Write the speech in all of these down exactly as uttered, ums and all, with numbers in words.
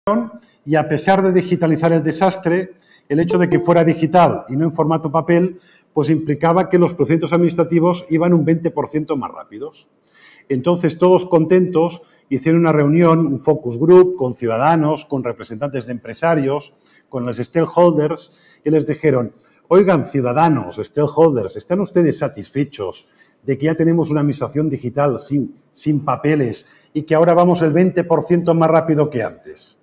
y a pesar de digitalizar el desastre, el hecho de que fuera digital y no en formato papel, pues implicaba que los procedimientos administrativos iban un veinte por ciento más rápidos. Entonces, todos contentos, hicieron una reunión, un focus group, con ciudadanos, con representantes de empresarios, con los stakeholders, y les dijeron, oigan, ciudadanos, stakeholders, ¿están ustedes satisfechos de que ya tenemos una administración digital sin, sin papeles y que ahora vamos el veinte por ciento más rápido que antes?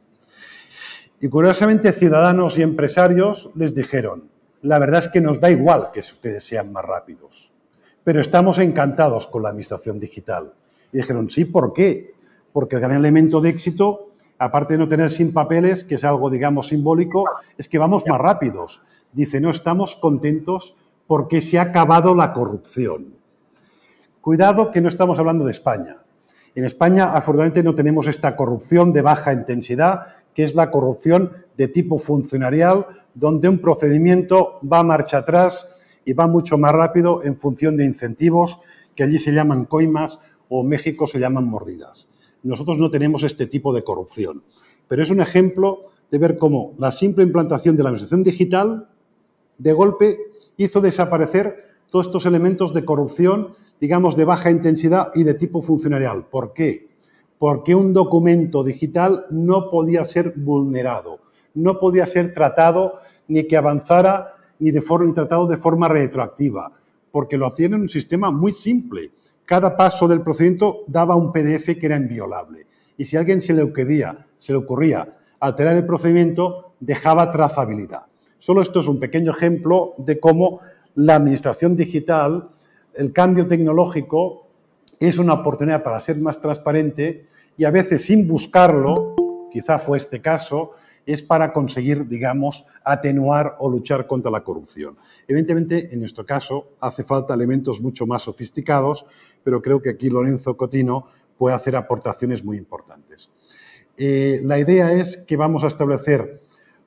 Y curiosamente, ciudadanos y empresarios les dijeron, la verdad es que nos da igual que ustedes sean más rápidos, pero estamos encantados con la administración digital. Y dijeron, sí, ¿por qué? Porque el gran elemento de éxito, aparte de no tener sin papeles, que es algo, digamos, simbólico, es que vamos más rápidos. Dice, no, estamos contentos porque se ha acabado la corrupción. Cuidado que no estamos hablando de España. En España, afortunadamente, no tenemos esta corrupción de baja intensidad, que es la corrupción de tipo funcionarial, donde un procedimiento va marcha atrás y va mucho más rápido en función de incentivos, que allí se llaman coimas o en México se llaman mordidas. Nosotros no tenemos este tipo de corrupción, pero es un ejemplo de ver cómo la simple implantación de la administración digital, de golpe, hizo desaparecer todos estos elementos de corrupción, digamos, de baja intensidad y de tipo funcionarial. ¿Por qué? Porque un documento digital no podía ser vulnerado, no podía ser tratado ni que avanzara ni, de forma, ni tratado de forma retroactiva, porque lo hacían en un sistema muy simple. Cada paso del procedimiento daba un P D F que era inviolable. Y si a alguien se le ocurría, se le ocurría alterar el procedimiento, dejaba trazabilidad. Solo esto es un pequeño ejemplo de cómo la administración digital, el cambio tecnológico, es una oportunidad para ser más transparente y a veces sin buscarlo, quizá fue este caso, es para conseguir, digamos, atenuar o luchar contra la corrupción. Evidentemente, en nuestro caso, hace falta elementos mucho más sofisticados, pero creo que aquí Lorenzo Cotino puede hacer aportaciones muy importantes. Eh, la idea es que vamos a establecer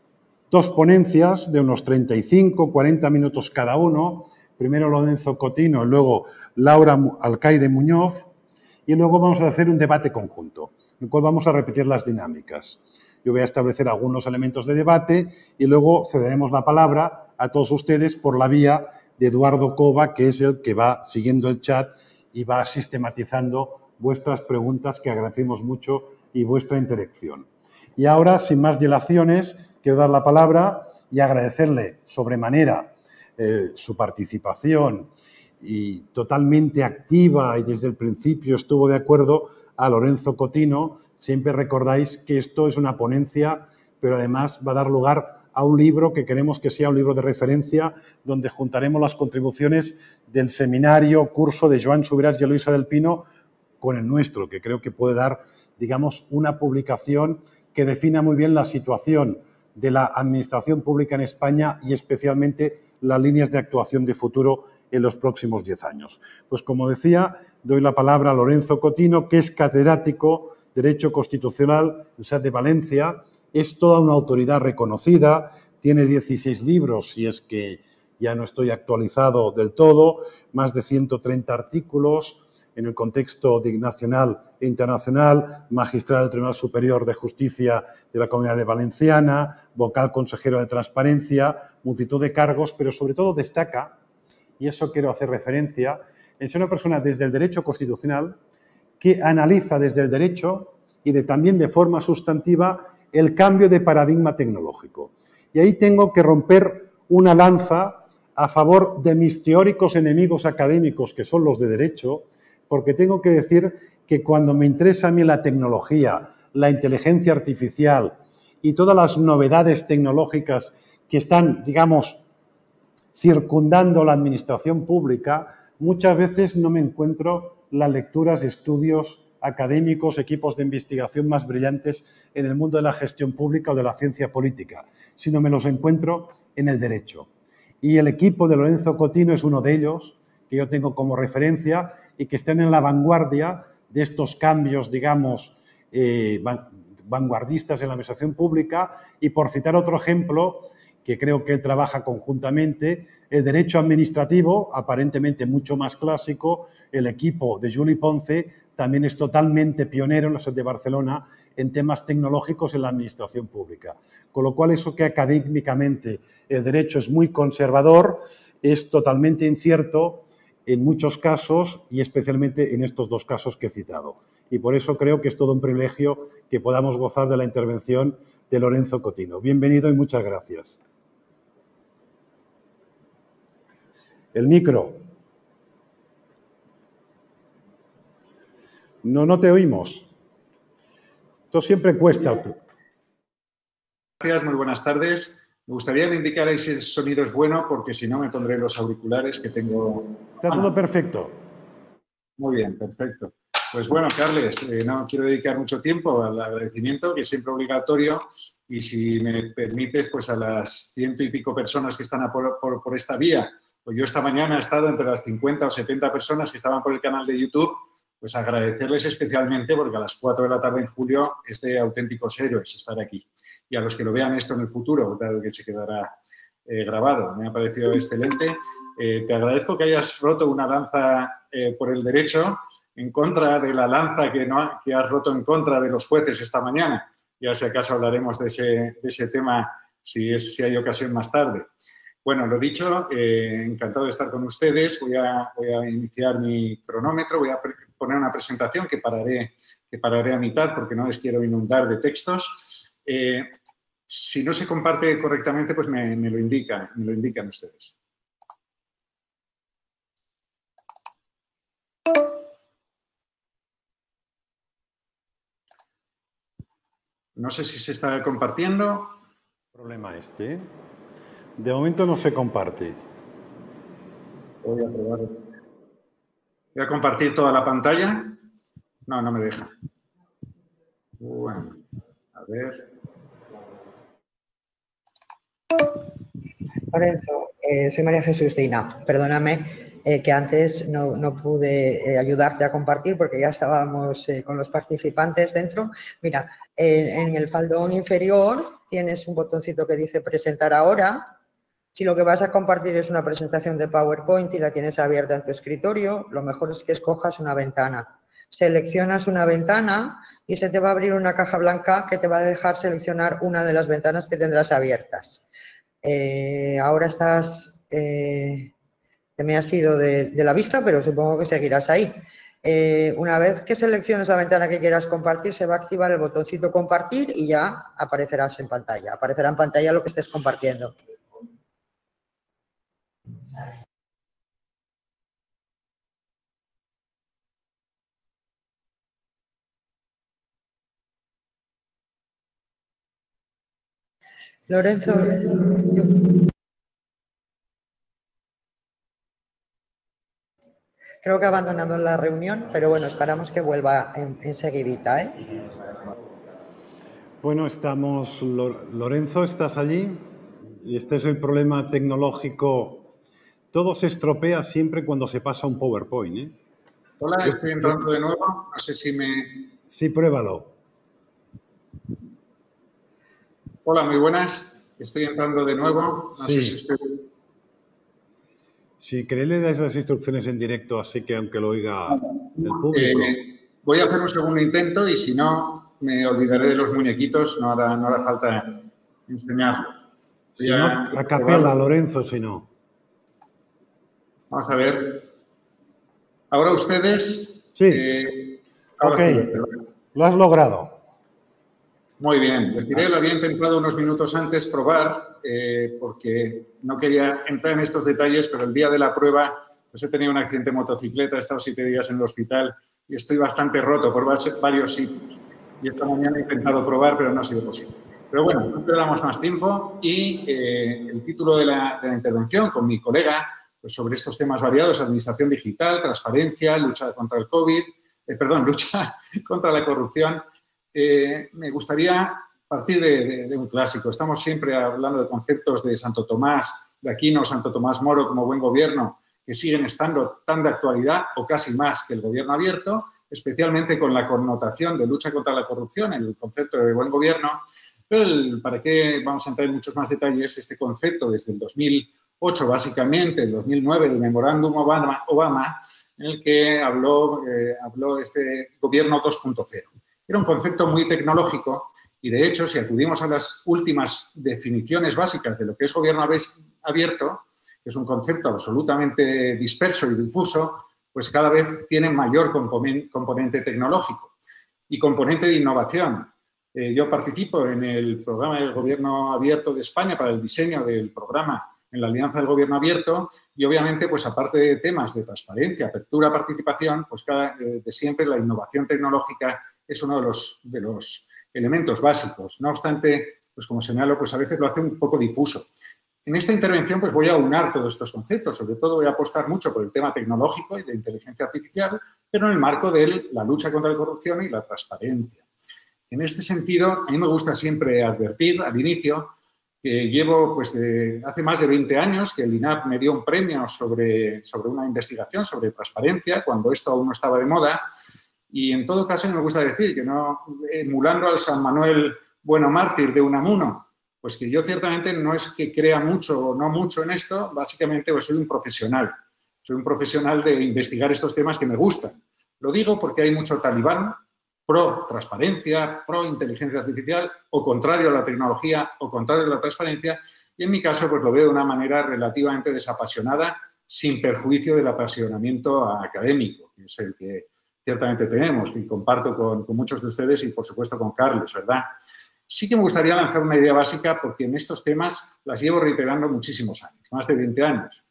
dos ponencias de unos treinta y cinco, cuarenta minutos cada uno. Primero Lorenzo Cotino, luego Laura Alcaide Muñoz, y luego vamos a hacer un debate conjunto, en el cual vamos a repetir las dinámicas. Yo voy a establecer algunos elementos de debate y luego cederemos la palabra a todos ustedes por la vía de Eduardo Cova, que es el que va siguiendo el chat y va sistematizando vuestras preguntas, que agradecemos mucho, y vuestra interacción. Y ahora, sin más dilaciones, quiero dar la palabra y agradecerle sobremanera eh, su participación y totalmente activa, y desde el principio estuvo de acuerdo, a Lorenzo Cotino. Siempre recordáis que esto es una ponencia, pero además va a dar lugar a un libro que queremos que sea un libro de referencia, donde juntaremos las contribuciones del seminario, curso de Joan Subirats y Eloisa del Pino con el nuestro, que creo que puede dar, digamos, una publicación que defina muy bien la situación de la administración pública en España y especialmente las líneas de actuación de futuro en los próximos diez años. Pues, como decía, doy la palabra a Lorenzo Cotino, que es catedrático de Derecho Constitucional en la Universidad de Valencia, es toda una autoridad reconocida, tiene dieciséis libros, si es que ya no estoy actualizado del todo, más de ciento treinta artículos en el contexto nacional e internacional, magistrado del Tribunal Superior de Justicia de la Comunidad de Valenciana, vocal consejero de Transparencia, multitud de cargos, pero sobre todo destaca, y eso quiero hacer referencia, en ser una persona desde el derecho constitucional que analiza desde el derecho y de, también de forma sustantiva el cambio de paradigma tecnológico. Y ahí tengo que romper una lanza a favor de mis teóricos enemigos académicos, que son los de derecho, porque tengo que decir que cuando me interesa a mí la tecnología, la inteligencia artificial y todas las novedades tecnológicas que están, digamos, circundando la administración pública, muchas veces no me encuentro las lecturas, estudios académicos, equipos de investigación más brillantes en el mundo de la gestión pública o de la ciencia política, sino me los encuentro en el derecho. Y el equipo de Lorenzo Cotino es uno de ellos, que yo tengo como referencia y que están en la vanguardia de estos cambios, digamos, eh, vanguardistas en la administración pública. Y por citar otro ejemplo, que creo que él trabaja conjuntamente, el derecho administrativo, aparentemente mucho más clásico, el equipo de Juli Ponce también es totalmente pionero en la Universidad de Barcelona en temas tecnológicos en la administración pública. Con lo cual, eso que académicamente el derecho es muy conservador, es totalmente incierto en muchos casos y especialmente en estos dos casos que he citado. Y por eso creo que es todo un privilegio que podamos gozar de la intervención de Lorenzo Cotino. Bienvenido y muchas gracias. El micro. No, no te oímos. Esto siempre cuesta. Gracias, muy buenas tardes. Me gustaría que me indicarais si el sonido es bueno, porque si no me pondré los auriculares que tengo. Está todo perfecto. Muy bien, perfecto. Pues bueno, Carles, eh, no quiero dedicar mucho tiempo al agradecimiento, que es siempre obligatorio, y si me permites, pues a las ciento y pico personas que están a por, por, por esta vía. Pues yo esta mañana he estado entre las cincuenta o setenta personas que estaban por el canal de YouTube, pues agradecerles especialmente porque a las cuatro de la tarde en julio es de auténticos héroes estar aquí. Y a los que lo vean esto en el futuro, dado que se quedará eh, grabado. Me ha parecido excelente. Eh, te agradezco que hayas roto una lanza eh, por el derecho en contra de la lanza que, no, que has roto en contra de los jueces esta mañana. Ya si acaso hablaremos de ese, de ese tema si, es, si hay ocasión más tarde. Bueno, lo dicho, eh, encantado de estar con ustedes. Voy a, voy a iniciar mi cronómetro, voy a poner una presentación que pararé, que pararé a mitad porque no les quiero inundar de textos. Eh, si no se comparte correctamente, pues me, me, lo indican, me lo indican ustedes. No sé si se está compartiendo. Problema este. De momento no se comparte. Voy a probar. Voy a compartir toda la pantalla. No, no me deja. Bueno, a ver. Lorenzo, eh, soy María Jesús Dina. Perdóname eh, que antes no, no pude eh, ayudarte a compartir porque ya estábamos eh, con los participantes dentro. Mira, eh, en el faldón inferior tienes un botoncito que dice presentar ahora. Si lo que vas a compartir es una presentación de PowerPoint y la tienes abierta en tu escritorio, lo mejor es que escojas una ventana. Seleccionas una ventana y se te va a abrir una caja blanca que te va a dejar seleccionar una de las ventanas que tendrás abiertas. Eh, ahora estás, eh, te me has ido de, de la vista, pero supongo que seguirás ahí. Eh, una vez que selecciones la ventana que quieras compartir, se va a activar el botoncito compartir y ya aparecerás en pantalla. Aparecerá en pantalla lo que estés compartiendo. Lorenzo. Creo que ha abandonado la reunión, pero bueno, esperamos que vuelva en, enseguidita, ¿eh? Bueno, estamos... Lorenzo, ¿estás allí? Y este es el problema tecnológico. Todo se estropea siempre cuando se pasa un PowerPoint, ¿eh? Hola, estoy entrando de nuevo. No sé si me... Sí, pruébalo. Hola, muy buenas. Estoy entrando de nuevo. No sí. sé si usted... Si queréis le dais las instrucciones en directo, así que aunque lo oiga el público. Eh, voy a hacer un segundo intento y si no, me olvidaré de los muñequitos. No hará, no hará falta enseñarlos. Si no, a capela, Lorenzo, si no. Vamos a ver. Ahora ustedes... Sí. Eh, ahora ok. sí, lo has logrado. Muy bien. Les diré, lo había intentado unos minutos antes probar, eh, porque no quería entrar en estos detalles, pero el día de la prueba pues he tenido un accidente de motocicleta, he estado siete días en el hospital y estoy bastante roto por varios sitios. Y esta mañana he intentado probar, pero no ha sido posible. Pero bueno, no perdamos más tiempo y eh, el título de la, de la intervención con mi colega pues sobre estos temas variados, administración digital, transparencia, lucha contra el COVID, eh, perdón, lucha contra la corrupción. Eh, me gustaría partir de, de, de un clásico. Estamos siempre hablando de conceptos de Santo Tomás de Aquino, Santo Tomás Moro como buen gobierno, que siguen estando tan de actualidad o casi más que el gobierno abierto, especialmente con la connotación de lucha contra la corrupción, el concepto de buen gobierno. Pero el, para qué vamos a entrar en muchos más detalles, este concepto desde el dos mil ocho, básicamente, el dos mil nueve, el memorándum Obama, Obama en el que habló, eh, habló este gobierno dos punto cero. Era un concepto muy tecnológico y, de hecho, si acudimos a las últimas definiciones básicas de lo que es gobierno abierto, que es un concepto absolutamente disperso y difuso, pues cada vez tiene mayor componente tecnológico y componente de innovación. Eh, yo participo en el programa del Gobierno Abierto de España para el diseño del programa en la Alianza del Gobierno Abierto y, obviamente, pues aparte de temas de transparencia, apertura, participación, pues cada, eh, de siempre la innovación tecnológica es uno de los, de los elementos básicos. No obstante, pues como señalo, pues a veces lo hace un poco difuso. En esta intervención pues voy a aunar todos estos conceptos, sobre todo voy a apostar mucho por el tema tecnológico y de inteligencia artificial, pero en el marco de la lucha contra la corrupción y la transparencia. En este sentido, a mí me gusta siempre advertir al inicio que llevo pues de hace más de veinte años que el I N A P me dio un premio sobre, sobre una investigación sobre transparencia, cuando esto aún no estaba de moda, y en todo caso me gusta decir que no, emulando al San Manuel Bueno Mártir de Unamuno, pues que yo ciertamente no es que crea mucho o no mucho en esto, básicamente pues soy un profesional. Soy un profesional de investigar estos temas que me gustan. Lo digo porque hay mucho talibán pro transparencia, pro inteligencia artificial, o contrario a la tecnología, o contrario a la transparencia, y en mi caso pues lo veo de una manera relativamente desapasionada, sin perjuicio del apasionamiento académico, que es el que ciertamente tenemos, y comparto con, con muchos de ustedes y, por supuesto, con Carlos, ¿verdad? Sí que me gustaría lanzar una idea básica porque en estos temas las llevo reiterando muchísimos años, más de veinte años.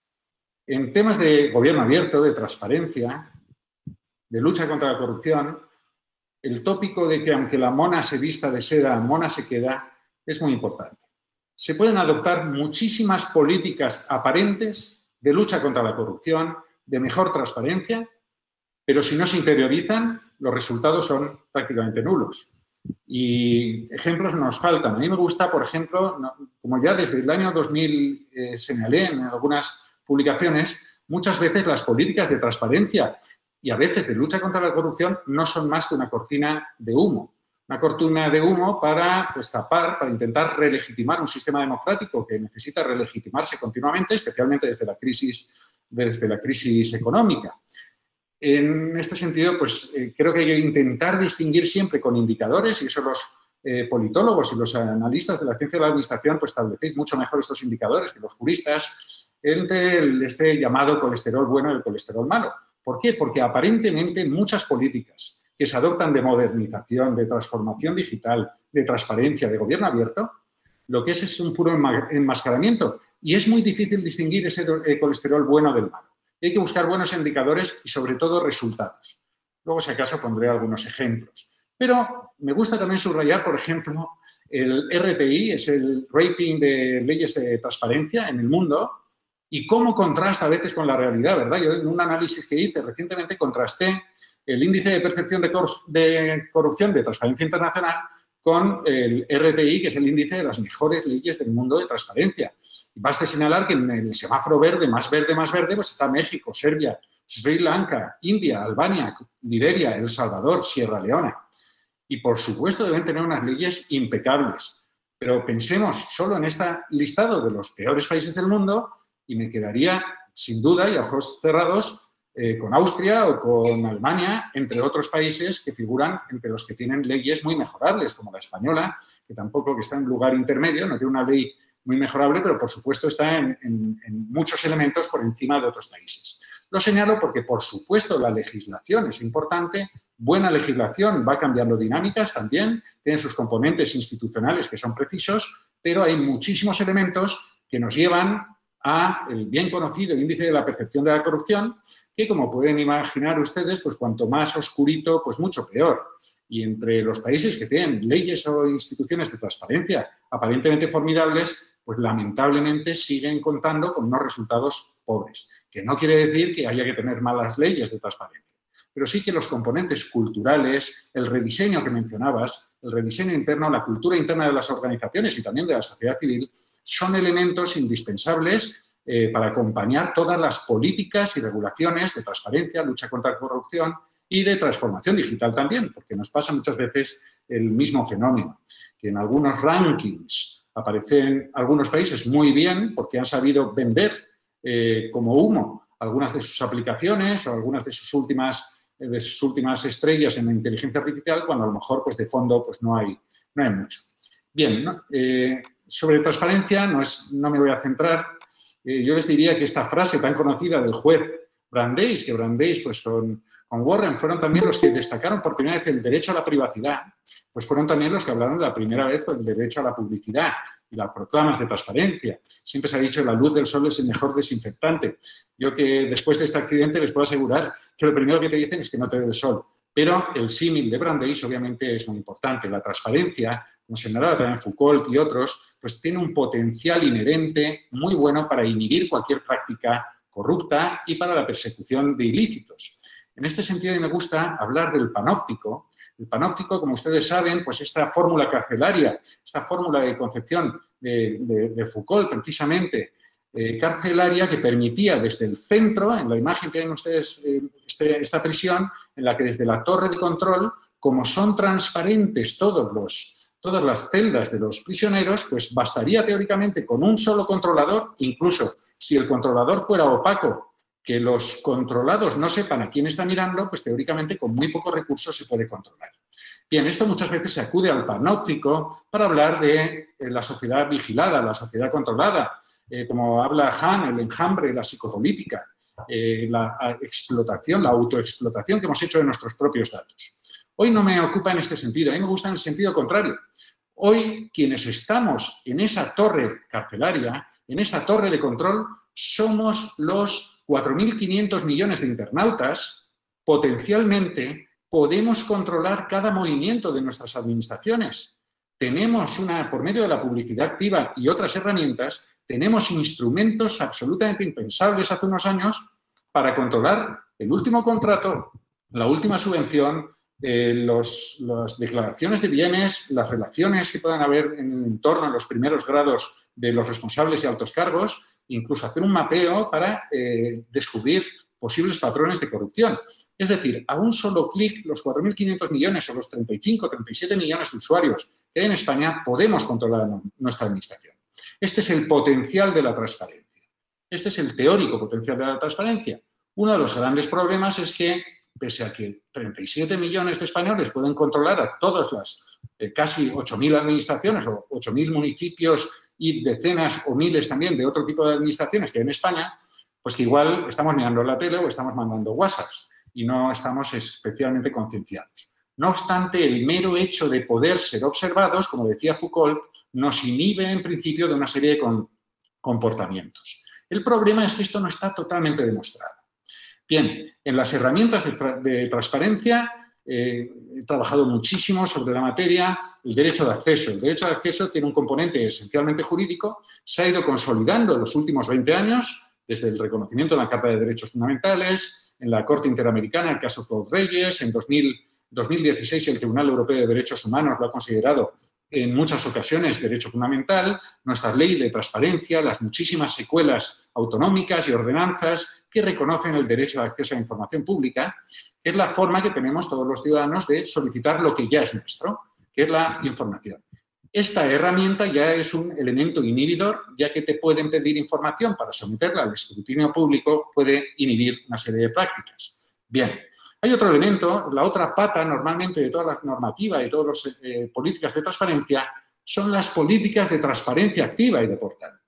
En temas de gobierno abierto, de transparencia, de lucha contra la corrupción, el tópico de que aunque la mona se vista de seda, mona se queda, es muy importante. Se pueden adoptar muchísimas políticas aparentes de lucha contra la corrupción, de mejor transparencia, pero si no se interiorizan, los resultados son prácticamente nulos. Y ejemplos nos faltan. A mí me gusta, por ejemplo, como ya desde el año dos mil eh, señalé en algunas publicaciones, muchas veces las políticas de transparencia y a veces de lucha contra la corrupción no son más que una cortina de humo. Una cortina de humo para pues, tapar, para intentar relegitimar un sistema democrático que necesita relegitimarse continuamente, especialmente desde la crisis, desde la crisis económica. En este sentido, pues eh, creo que hay que intentar distinguir siempre con indicadores, y eso los eh, politólogos y los analistas de la ciencia de la administración pues establecéis mucho mejor estos indicadores que los juristas, entre el, este llamado colesterol bueno y el colesterol malo. ¿Por qué? Porque aparentemente muchas políticas que se adoptan de modernización, de transformación digital, de transparencia, de gobierno abierto, lo que es es un puro enmascaramiento y es muy difícil distinguir ese eh, colesterol bueno del malo. Hay que buscar buenos indicadores y, sobre todo, resultados. Luego, si acaso, pondré algunos ejemplos. Pero me gusta también subrayar, por ejemplo, el R T I, es el rating de leyes de transparencia en el mundo, y cómo contrasta a veces con la realidad, ¿verdad? Yo en un análisis que hice recientemente contrasté el índice de percepción de, cor de corrupción de Transparencia Internacional con el R T I, que es el índice de las mejores leyes del mundo de transparencia. Y basta señalar que en el semáforo verde, más verde, más verde, pues está México, Serbia, Sri Lanka, India, Albania, Liberia, El Salvador, Sierra Leona. Y, por supuesto, deben tener unas leyes impecables. Pero pensemos solo en este listado de los peores países del mundo y me quedaría, sin duda, y a ojos cerrados, Eh, con Austria o con Alemania, entre otros países que figuran entre los que tienen leyes muy mejorables, como la española, que tampoco que está en lugar intermedio, no tiene una ley muy mejorable, pero por supuesto está en, en, en muchos elementos por encima de otros países. Lo señalo porque, por supuesto, la legislación es importante, buena legislación va cambiando dinámicas también, tiene sus componentes institucionales que son precisos, pero hay muchísimos elementos que nos llevan a el bien conocido índice de la percepción de la corrupción, que, como pueden imaginar ustedes, pues cuanto más oscurito, pues mucho peor. Y entre los países que tienen leyes o instituciones de transparencia aparentemente formidables, pues lamentablemente siguen contando con unos resultados pobres. Que no quiere decir que haya que tener malas leyes de transparencia, pero sí que los componentes culturales, el rediseño que mencionabas, el rediseño interno, la cultura interna de las organizaciones y también de la sociedad civil, son elementos indispensables eh, para acompañar todas las políticas y regulaciones de transparencia, lucha contra la corrupción y de transformación digital también, porque nos pasa muchas veces el mismo fenómeno, que en algunos rankings aparecen algunos países muy bien porque han sabido vender eh, como humo algunas de sus aplicaciones o algunas de sus últimas, de sus últimas estrellas en la inteligencia artificial, cuando a lo mejor pues, de fondo pues, no, hay, no hay mucho. Bien, ¿no? eh, sobre transparencia no, es, no me voy a centrar. Eh, yo les diría que esta frase tan conocida del juez Brandeis, que Brandeis pues, con, con Warren fueron también los que destacaron por primera vez el derecho a la privacidad, pues fueron también los que hablaron de la primera vez del derecho a la publicidad y las proclamas de transparencia. Siempre se ha dicho que la luz del sol es el mejor desinfectante. Yo que después de este accidente les puedo asegurar que lo primero que te dicen es que no te dé el sol. Pero el símil de Brandeis obviamente es muy importante. La transparencia, como señalaba también Foucault y otros, pues tiene un potencial inherente muy bueno para inhibir cualquier práctica corrupta y para la persecución de ilícitos. En este sentido, a mí me gusta hablar del panóptico. El panóptico, como ustedes saben, pues esta fórmula carcelaria, esta fórmula de concepción de, de, de Foucault, precisamente, eh, carcelaria, que permitía desde el centro, en la imagen que ven ustedes, eh, este, esta prisión, en la que desde la torre de control, como son transparentes todos los, todas las celdas de los prisioneros, pues bastaría teóricamente con un solo controlador, incluso si el controlador fuera opaco, que los controlados no sepan a quién está mirando, pues teóricamente con muy pocos recursos se puede controlar. Bien, esto muchas veces se acude al panóptico para hablar de eh, la sociedad vigilada, la sociedad controlada, eh, como habla Hahn, el enjambre, la psicopolítica, eh, la explotación, la autoexplotación que hemos hecho de nuestros propios datos. Hoy no me ocupa en este sentido, a mí me gusta en el sentido contrario. Hoy, quienes estamos en esa torre carcelaria, en esa torre de control, somos los cuatro mil quinientos millones de internautas. Potencialmente podemos controlar cada movimiento de nuestras administraciones. Tenemos una, por medio de la publicidad activa y otras herramientas, tenemos instrumentos absolutamente impensables hace unos años para controlar el último contrato, la última subvención, eh, los, las declaraciones de bienes, las relaciones que puedan haber en el entorno, en los primeros grados de los responsables y altos cargos, incluso hacer un mapeo para eh, descubrir posibles patrones de corrupción. Es decir, a un solo clic, los cuatro mil quinientos millones o los treinta y cinco, treinta y siete millones de usuarios que hay en España, podemos controlar nuestra administración. Este es el potencial de la transparencia. Este es el teórico potencial de la transparencia. Uno de los grandes problemas es que, pese a que treinta y siete millones de españoles pueden controlar a todas las eh, casi ocho mil administraciones o ocho mil municipios y decenas o miles también de otro tipo de administraciones que hay en España, pues que igual estamos mirando la tele o estamos mandando WhatsApps y no estamos especialmente concienciados. No obstante, el mero hecho de poder ser observados, como decía Foucault, nos inhibe en principio de una serie de con, comportamientos. El problema es que esto no está totalmente demostrado. Bien, en las herramientas de, tra de transparencia eh, he trabajado muchísimo sobre la materia, el derecho de acceso. El derecho de acceso tiene un componente esencialmente jurídico, se ha ido consolidando en los últimos veinte años, desde el reconocimiento de la Carta de Derechos Fundamentales, en la Corte Interamericana, el caso Claude Reyes, en dos mil, dos mil dieciséis el Tribunal Europeo de Derechos Humanos lo ha considerado en muchas ocasiones derecho fundamental, nuestra ley de transparencia, las muchísimas secuelas autonómicas y ordenanzas que reconocen el derecho de acceso a información pública, que es la forma que tenemos todos los ciudadanos de solicitar lo que ya es nuestro, que es la información. Esta herramienta ya es un elemento inhibidor, ya que te pueden pedir información para someterla al escrutinio público, puede inhibir una serie de prácticas. Bien, hay otro elemento, la otra pata normalmente de toda la normativa y todas las eh, políticas de transparencia son las políticas de transparencia activa y de portal,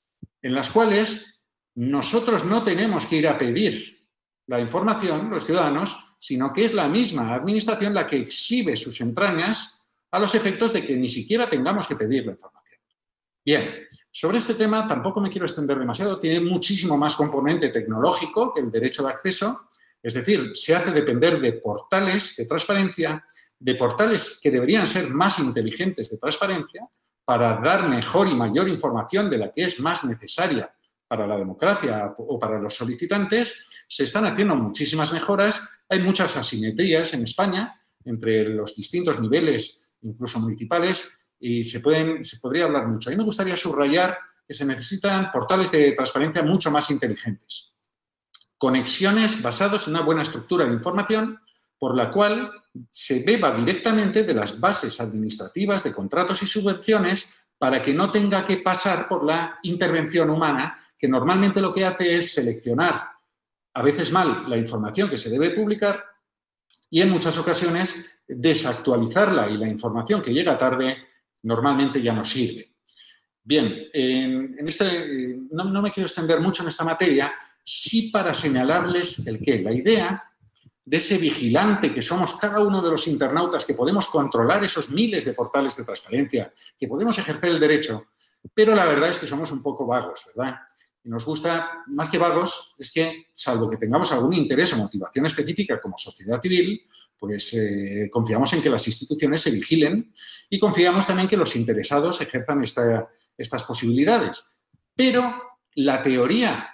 en las cuales nosotros no tenemos que ir a pedir la información, los ciudadanos, sino que es la misma administración la que exhibe sus entrañas a los efectos de que ni siquiera tengamos que pedir la información. Bien, sobre este tema tampoco me quiero extender demasiado, tiene muchísimo más componente tecnológico que el derecho de acceso, es decir, se hace depender de portales de transparencia, de portales que deberían ser más inteligentes de transparencia para dar mejor y mayor información de la que es más necesaria para la democracia o para los solicitantes. Se están haciendo muchísimas mejoras, hay muchas asimetrías en España entre los distintos niveles, incluso municipales, y se, pueden, se podría hablar mucho. A mí me gustaría subrayar que se necesitan portales de transparencia mucho más inteligentes. Conexiones basados en una buena estructura de información por la cual se beba directamente de las bases administrativas de contratos y subvenciones para que no tenga que pasar por la intervención humana, que normalmente lo que hace es seleccionar a veces mal la información que se debe publicar y en muchas ocasiones desactualizarla y la información que llega tarde normalmente ya no sirve. Bien, en, en este, no, no me quiero extender mucho en esta materia, sí para señalarles el qué, la idea de ese vigilante que somos cada uno de los internautas, que podemos controlar esos miles de portales de transparencia, que podemos ejercer el derecho, pero la verdad es que somos un poco vagos, ¿verdad? Y nos gusta, más que vagos, es que, salvo que tengamos algún interés o motivación específica como sociedad civil, pues eh, confiamos en que las instituciones se vigilen y confiamos también que los interesados ejerzan esta, estas posibilidades. Pero la teoría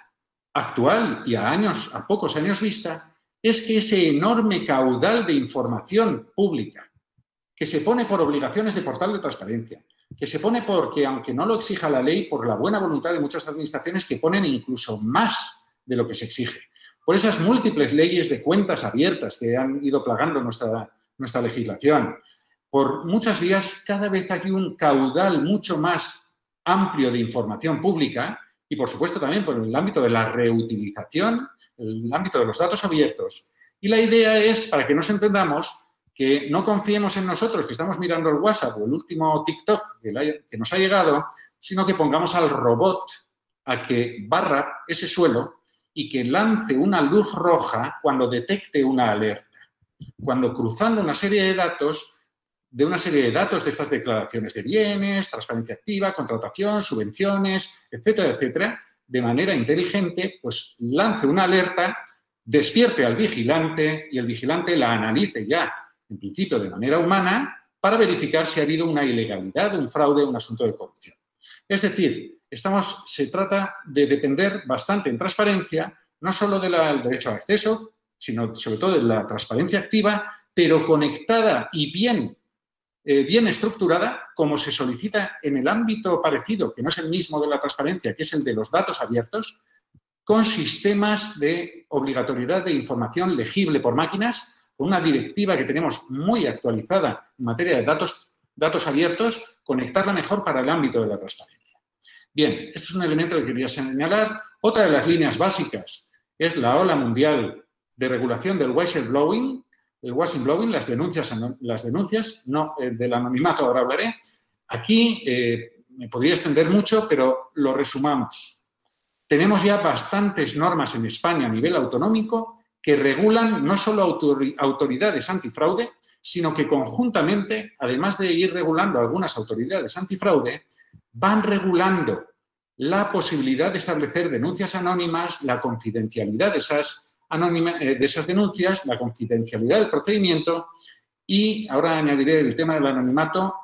actual y a años, a pocos años vista, es que ese enorme caudal de información pública que se pone por obligaciones de portal de transparencia, que se pone porque, aunque no lo exija la ley, por la buena voluntad de muchas administraciones que ponen incluso más de lo que se exige, por esas múltiples leyes de cuentas abiertas que han ido plagando nuestra, nuestra legislación, por muchas vías cada vez hay un caudal mucho más amplio de información pública y, por supuesto, también por el ámbito de la reutilización, el ámbito de los datos abiertos. Y la idea es, para que nos entendamos, que no confiemos en nosotros, que estamos mirando el WhatsApp o el último TikTok que, la, que nos ha llegado, sino que pongamos al robot a que barra ese suelo y que lance una luz roja cuando detecte una alerta. Cuando cruzando una serie de datos, de una serie de datos de estas declaraciones de bienes, transparencia activa, contratación, subvenciones, etcétera, etcétera, de manera inteligente, pues lance una alerta, despierte al vigilante y el vigilante la analice ya, en principio de manera humana, para verificar si ha habido una ilegalidad, un fraude, un asunto de corrupción. Es decir, estamos, se trata de depender bastante en transparencia, no solo del derecho al acceso, sino sobre todo de la transparencia activa, pero conectada y bien Eh, bien estructurada, como se solicita en el ámbito parecido, que no es el mismo de la transparencia, que es el de los datos abiertos, con sistemas de obligatoriedad de información legible por máquinas, con una directiva que tenemos muy actualizada en materia de datos, datos abiertos, conectarla mejor para el ámbito de la transparencia. Bien, esto es un elemento que quería señalar. Otra de las líneas básicas es la ola mundial de regulación del whistleblowing, el whistleblowing, las denuncias, las denuncias, no, del anonimato ahora hablaré. Aquí eh, me podría extender mucho, pero lo resumamos. Tenemos ya bastantes normas en España a nivel autonómico que regulan no solo autoridades antifraude, sino que conjuntamente, además de ir regulando algunas autoridades antifraude, van regulando la posibilidad de establecer denuncias anónimas, la confidencialidad de esas Anónima, de esas denuncias, la confidencialidad del procedimiento y ahora añadiré el tema del anonimato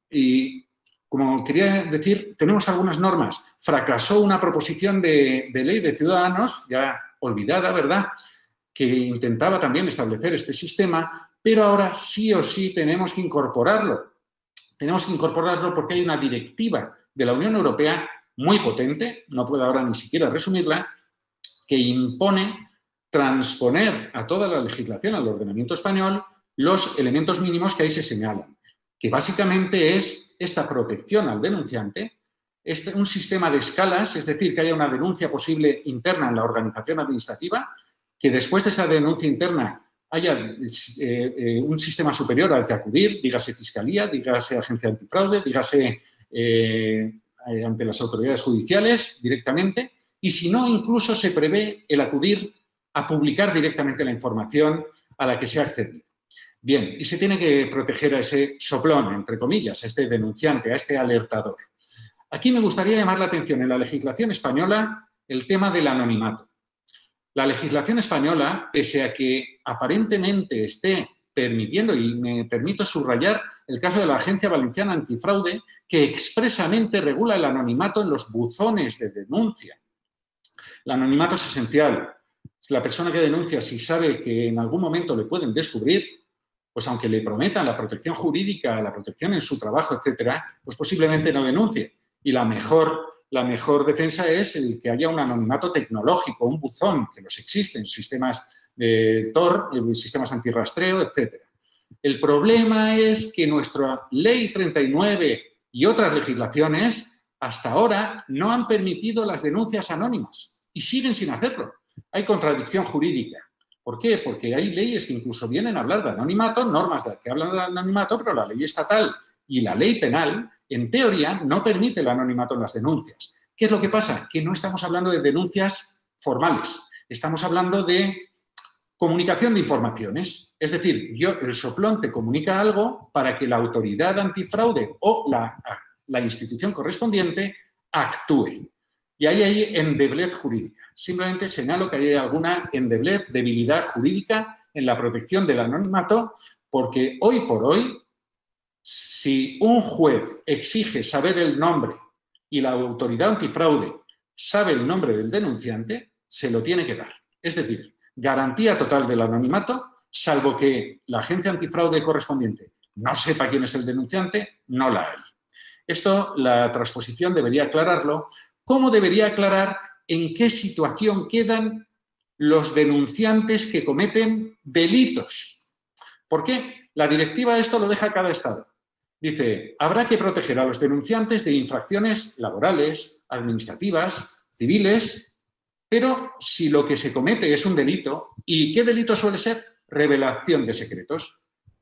y, como quería decir, tenemos algunas normas. Fracasó una proposición de, de ley de Ciudadanos, ya olvidada, ¿verdad?, que intentaba también establecer este sistema, pero ahora sí o sí tenemos que incorporarlo. Tenemos que incorporarlo porque hay una directiva de la Unión Europea muy potente, no puedo ahora ni siquiera resumirla, que impone transponer a toda la legislación, al ordenamiento español, los elementos mínimos que ahí se señalan, que básicamente es esta protección al denunciante, este, un sistema de escalas, es decir, que haya una denuncia posible interna en la organización administrativa, que después de esa denuncia interna haya eh, eh, un sistema superior al que acudir, dígase Fiscalía, dígase Agencia Antifraude, dígase eh, ante las autoridades judiciales directamente, y si no, incluso se prevé el acudir a publicar directamente la información a la que se ha accedido. Bien, y se tiene que proteger a ese soplón, entre comillas, a este denunciante, a este alertador. Aquí me gustaría llamar la atención en la legislación española el tema del anonimato. La legislación española, pese a que aparentemente esté permitiendo, y me permito subrayar el caso de la Agencia Valenciana Antifraude, que expresamente regula el anonimato en los buzones de denuncia. El anonimato es esencial. La persona que denuncia, si sabe que en algún momento le pueden descubrir, pues aunque le prometan la protección jurídica, la protección en su trabajo, etcétera, pues posiblemente no denuncie. Y la mejor, la mejor defensa es el que haya un anonimato tecnológico, un buzón, que los existen, sistemas de Tor, sistemas antirrastreo, etcétera. El problema es que nuestra Ley treinta y nueve y otras legislaciones hasta ahora no han permitido las denuncias anónimas y siguen sin hacerlo. hay contradicción jurídica. ¿Por qué? Porque hay leyes que incluso vienen a hablar de anonimato, normas que hablan de anonimato, pero la ley estatal y la ley penal, en teoría, no permite el anonimato en las denuncias. ¿Qué es lo que pasa? Que no estamos hablando de denuncias formales, estamos hablando de comunicación de informaciones. Es decir, yo, el soplón te comunica algo para que la autoridad antifraude o la, la institución correspondiente actúe. Y ahí hay endeblez jurídica. Simplemente señalo que hay alguna endeblez, debilidad jurídica en la protección del anonimato, porque hoy por hoy, si un juez exige saber el nombre y la autoridad antifraude sabe el nombre del denunciante, se lo tiene que dar. Es decir, garantía total del anonimato, salvo que la agencia antifraude correspondiente no sepa quién es el denunciante, no la hay. Esto, la transposición debería aclararlo. ¿Cómo debería aclarar en qué situación quedan los denunciantes que cometen delitos? ¿Por qué? La directiva esto lo deja a cada Estado. Dice, habrá que proteger a los denunciantes de infracciones laborales, administrativas, civiles, pero si lo que se comete es un delito, ¿y qué delito suele ser? Revelación de secretos.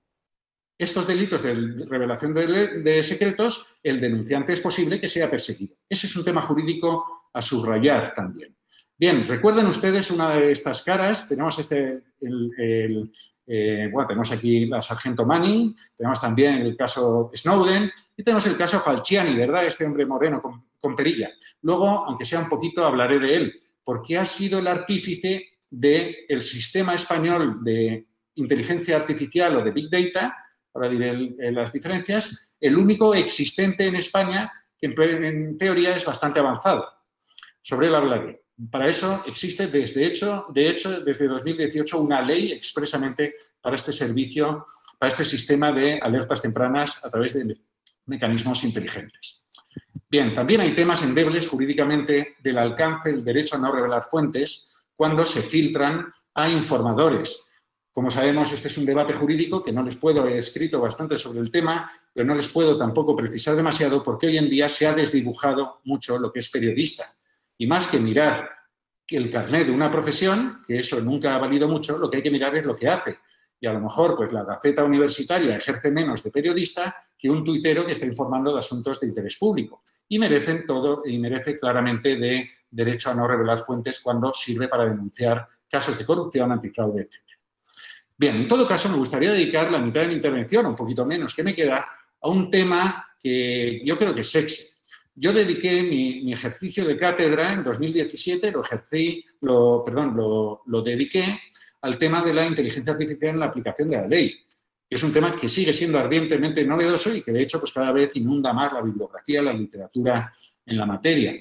Estos delitos de revelación de, de secretos, el denunciante es posible que sea perseguido. Ese es un tema jurídico a subrayar también. Bien, recuerden ustedes una de estas caras. Tenemos este, el, el, eh, bueno, tenemos aquí la sargento Manning, tenemos también el caso Snowden y tenemos el caso Falciani, ¿verdad? Este hombre moreno con, con perilla. Luego, aunque sea un poquito, hablaré de él, porque ha sido el artífice del sistema español de inteligencia artificial o de Big Data. Ahora diré el, el, las diferencias, el único existente en España que en, en teoría es bastante avanzado. Sobre él hablaré. Para eso existe desde hecho, de hecho desde dos mil dieciocho una ley expresamente para este servicio, para este sistema de alertas tempranas a través de mecanismos inteligentes. Bien, también hay temas endebles jurídicamente del alcance del derecho a no revelar fuentes cuando se filtran a informadores. Como sabemos, este es un debate jurídico que no les puedo, he escrito bastante sobre el tema, pero no les puedo tampoco precisar demasiado porque hoy en día se ha desdibujado mucho lo que es periodista. Y más que mirar el carnet de una profesión, que eso nunca ha valido mucho, lo que hay que mirar es lo que hace. Y a lo mejor pues, la Gaceta Universitaria ejerce menos de periodista que un tuitero que está informando de asuntos de interés público. Y merecen todo, y merece claramente de derecho a no revelar fuentes cuando sirve para denunciar casos de corrupción, antifraude, etcétera. Bien, en todo caso, me gustaría dedicar la mitad de mi intervención, un poquito menos que me queda, a un tema que yo creo que es sexy. Yo dediqué mi, mi ejercicio de cátedra en dos mil diecisiete, lo ejercí, lo, perdón, lo, lo dediqué al tema de la inteligencia artificial en la aplicación de la ley, que es un tema que sigue siendo ardientemente novedoso y que, de hecho, pues cada vez inunda más la bibliografía, la literatura en la materia.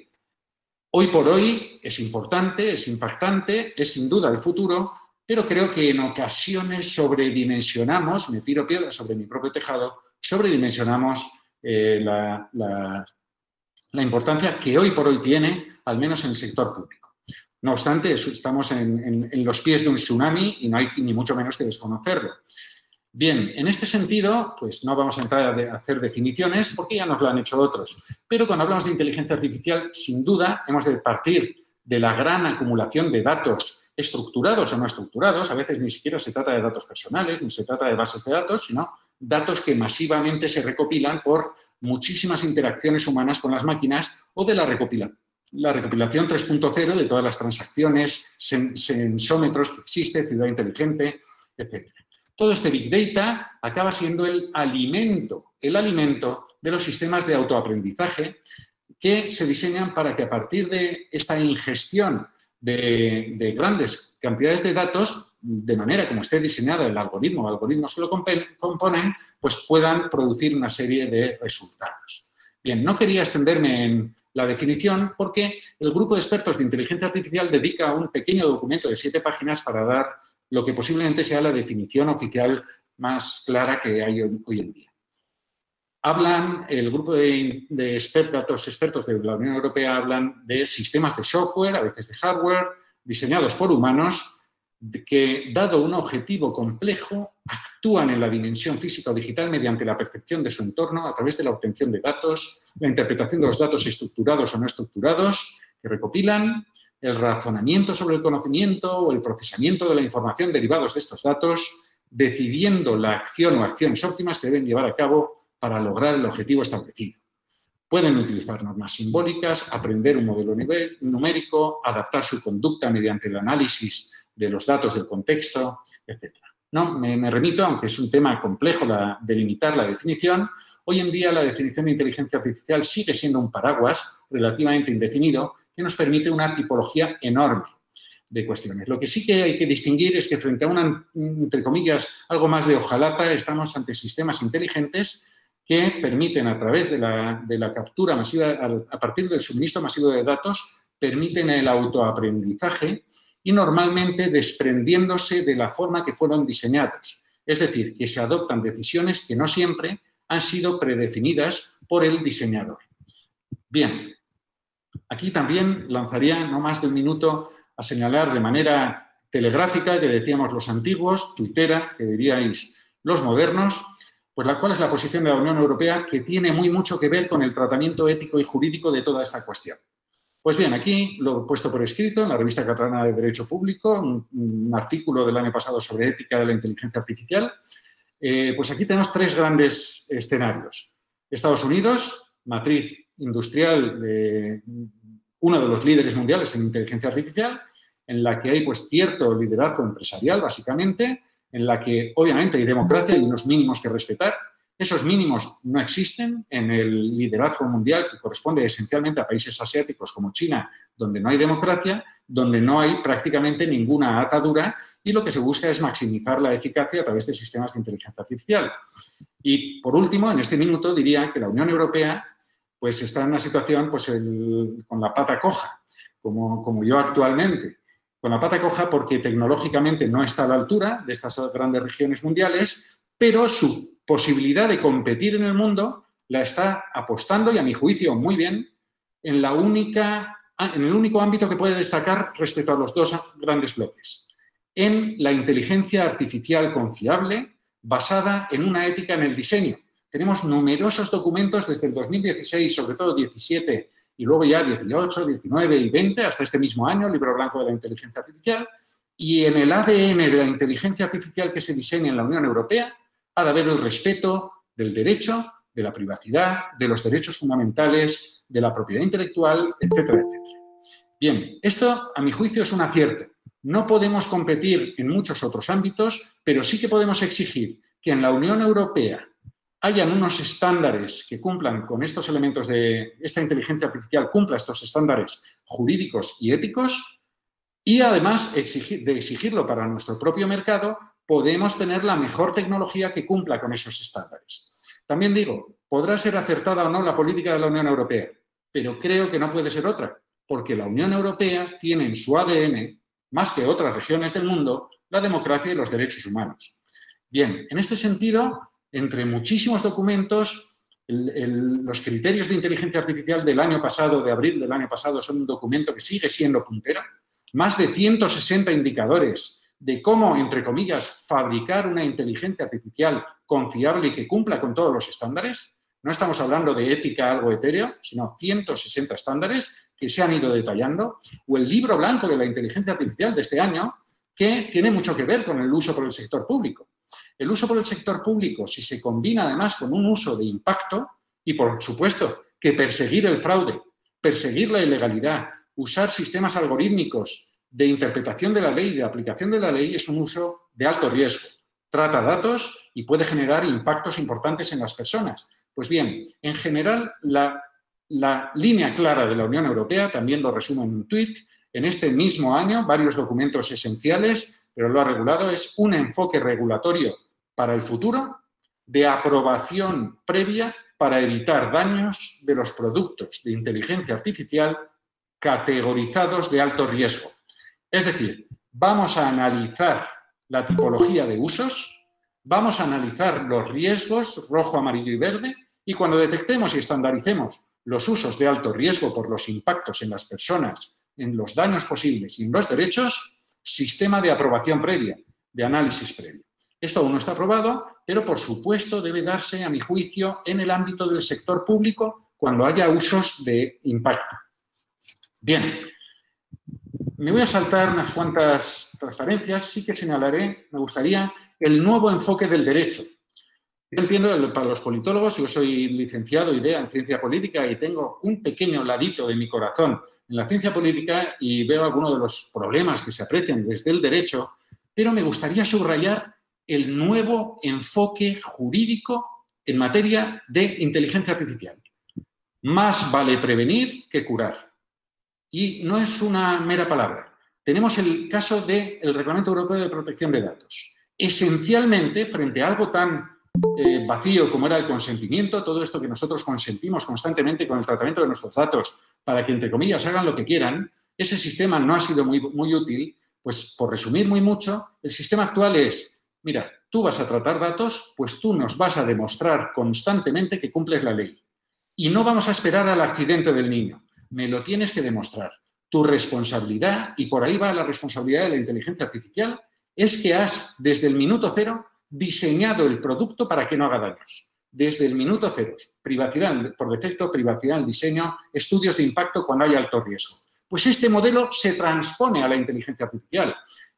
Hoy por hoy es importante, es impactante, es sin duda el futuro, pero creo que en ocasiones sobredimensionamos, me tiro piedras sobre mi propio tejado, sobredimensionamos eh, la, la, la importancia que hoy por hoy tiene, al menos en el sector público. No obstante, estamos en, en, en los pies de un tsunami y no hay ni mucho menos que desconocerlo. Bien, en este sentido, pues no vamos a entrar a hacer definiciones porque ya nos lo han hecho otros, pero cuando hablamos de inteligencia artificial, sin duda, hemos de partir de la gran acumulación de datos estructurados o no estructurados, a veces ni siquiera se trata de datos personales, ni se trata de bases de datos, sino datos que masivamente se recopilan por muchísimas interacciones humanas con las máquinas o de la recopilación. La recopilación tres punto cero de todas las transacciones, sen sensómetros que existe, ciudad inteligente, etcétera. Todo este Big Data acaba siendo el alimento, el alimento de los sistemas de autoaprendizaje que se diseñan para que a partir de esta ingestión de, de grandes cantidades de datos, de manera como esté diseñado el algoritmo o algoritmos que lo componen, pues puedan producir una serie de resultados. Bien, no quería extenderme en la definición porque el grupo de expertos de inteligencia artificial dedica un pequeño documento de siete páginas para dar lo que posiblemente sea la definición oficial más clara que hay hoy en día. Hablan, el grupo de, de expertos, expertos de la Unión Europea hablan de sistemas de software, a veces de hardware, diseñados por humanos, que, dado un objetivo complejo, actúan en la dimensión física o digital mediante la percepción de su entorno a través de la obtención de datos, la interpretación de los datos estructurados o no estructurados que recopilan, el razonamiento sobre el conocimiento o el procesamiento de la información derivados de estos datos, decidiendo la acción o acciones óptimas que deben llevar a cabo para lograr el objetivo establecido. Pueden utilizar normas simbólicas, aprender un modelo nivel, numérico, adaptar su conducta mediante el análisis de los datos del contexto, etcétera. No, me, me remito, aunque es un tema complejo la, delimitar la definición, hoy en día la definición de inteligencia artificial sigue siendo un paraguas relativamente indefinido que nos permite una tipología enorme de cuestiones. Lo que sí que hay que distinguir es que frente a una, entre comillas, algo más de hojalata, estamos ante sistemas inteligentes que permiten, a través de la, de la captura masiva, a partir del suministro masivo de datos, permiten el autoaprendizaje y normalmente desprendiéndose de la forma que fueron diseñados. Es decir, que se adoptan decisiones que no siempre han sido predefinidas por el diseñador. Bien, aquí también lanzaría no más de un minuto a señalar de manera telegráfica, que decíamos los antiguos, tuitera, que diríais los modernos, pues la cual es la posición de la Unión Europea, que tiene muy mucho que ver con el tratamiento ético y jurídico de toda esta cuestión. Pues bien, aquí lo he puesto por escrito en la revista catalana de Derecho Público, un, un artículo del año pasado sobre ética de la inteligencia artificial. Eh, pues aquí tenemos tres grandes escenarios. Estados Unidos, matriz industrial de uno de los líderes mundiales en inteligencia artificial, en la que hay pues cierto liderazgo empresarial, básicamente, en la que obviamente hay democracia y unos mínimos que respetar. Esos mínimos no existen en el liderazgo mundial, que corresponde esencialmente a países asiáticos como China, donde no hay democracia, donde no hay prácticamente ninguna atadura y lo que se busca es maximizar la eficacia a través de sistemas de inteligencia artificial. Y, por último, en este minuto diría que la Unión Europea pues, está en una situación pues, el, con la pata coja, como, como yo actualmente. Con la pata coja porque tecnológicamente no está a la altura de estas grandes regiones mundiales, pero su posibilidad de competir en el mundo la está apostando, y a mi juicio muy bien, en, la única, en el único ámbito que puede destacar respecto a los dos grandes bloques, en la inteligencia artificial confiable basada en una ética en el diseño. Tenemos numerosos documentos desde el dos mil dieciséis, sobre todo diecisiete, y luego ya dieciocho, diecinueve y veinte, hasta este mismo año, el Libro Blanco de la Inteligencia Artificial, y en el A D N de la inteligencia artificial que se diseña en la Unión Europea ha de haber el respeto del derecho, de la privacidad, de los derechos fundamentales, de la propiedad intelectual, etcétera, etcétera. Bien, esto, a mi juicio, es un acierto. No podemos competir en muchos otros ámbitos, pero sí que podemos exigir que en la Unión Europea hayan unos estándares que cumplan con estos elementos de esta inteligencia artificial, cumpla estos estándares jurídicos y éticos, y además exigir, de exigirlo para nuestro propio mercado, podemos tener la mejor tecnología que cumpla con esos estándares. También digo, podrá ser acertada o no la política de la Unión Europea, pero creo que no puede ser otra, porque la Unión Europea tiene en su A D N, más que otras regiones del mundo, la democracia y los derechos humanos. Bien, en este sentido, entre muchísimos documentos, el, el, los criterios de inteligencia artificial del año pasado, de abril del año pasado, son un documento que sigue siendo puntero. Más de ciento sesenta indicadores de cómo, entre comillas, fabricar una inteligencia artificial confiable y que cumpla con todos los estándares. No estamos hablando de ética algo etéreo, sino ciento sesenta estándares que se han ido detallando. O el Libro Blanco de la Inteligencia Artificial de este año, que tiene mucho que ver con el uso por el sector público. El uso por el sector público, si se combina además con un uso de impacto, y por supuesto que perseguir el fraude, perseguir la ilegalidad, usar sistemas algorítmicos de interpretación de la ley, de aplicación de la ley, es un uso de alto riesgo. Trata datos y puede generar impactos importantes en las personas. Pues bien, en general, la, la línea clara de la Unión Europea, también lo resumo en un tuit, en este mismo año, varios documentos esenciales, pero lo ha regulado, es un enfoque regulatorio para el futuro de aprobación previa para evitar daños de los productos de inteligencia artificial categorizados de alto riesgo. Es decir, vamos a analizar la tipología de usos, vamos a analizar los riesgos rojo, amarillo y verde, y cuando detectemos y estandaricemos los usos de alto riesgo por los impactos en las personas, en los daños posibles y en los derechos, sistema de aprobación previa, de análisis previo. Esto aún no está aprobado, pero por supuesto debe darse, a mi juicio, en el ámbito del sector público cuando haya usos de impacto. Bien. Me voy a saltar unas cuantas transparencias, sí que señalaré, me gustaría, el nuevo enfoque del derecho. Yo entiendo, para los politólogos, yo soy licenciado idea en ciencia política y tengo un pequeño ladito de mi corazón en la ciencia política y veo algunos de los problemas que se aprecian desde el derecho, pero me gustaría subrayar el nuevo enfoque jurídico en materia de inteligencia artificial. Más vale prevenir que curar. Y no es una mera palabra. Tenemos el caso del Reglamento Europeo de Protección de Datos. Esencialmente, frente a algo tan eh, vacío como era el consentimiento, todo esto que nosotros consentimos constantemente con el tratamiento de nuestros datos para que, entre comillas, hagan lo que quieran, ese sistema no ha sido muy, muy útil. Pues, por resumir muy mucho, el sistema actual es, mira, tú vas a tratar datos, pues tú nos vas a demostrar constantemente que cumples la ley. Y no vamos a esperar al accidente del niño. Me lo tienes que demostrar. Tu responsabilidad, y por ahí va la responsabilidad de la inteligencia artificial, es que has, desde el minuto cero, diseñado el producto para que no haga daños. Desde el minuto cero. Privacidad por defecto, privacidad en el diseño, estudios de impacto cuando hay alto riesgo. Pues este modelo se transpone a la inteligencia artificial.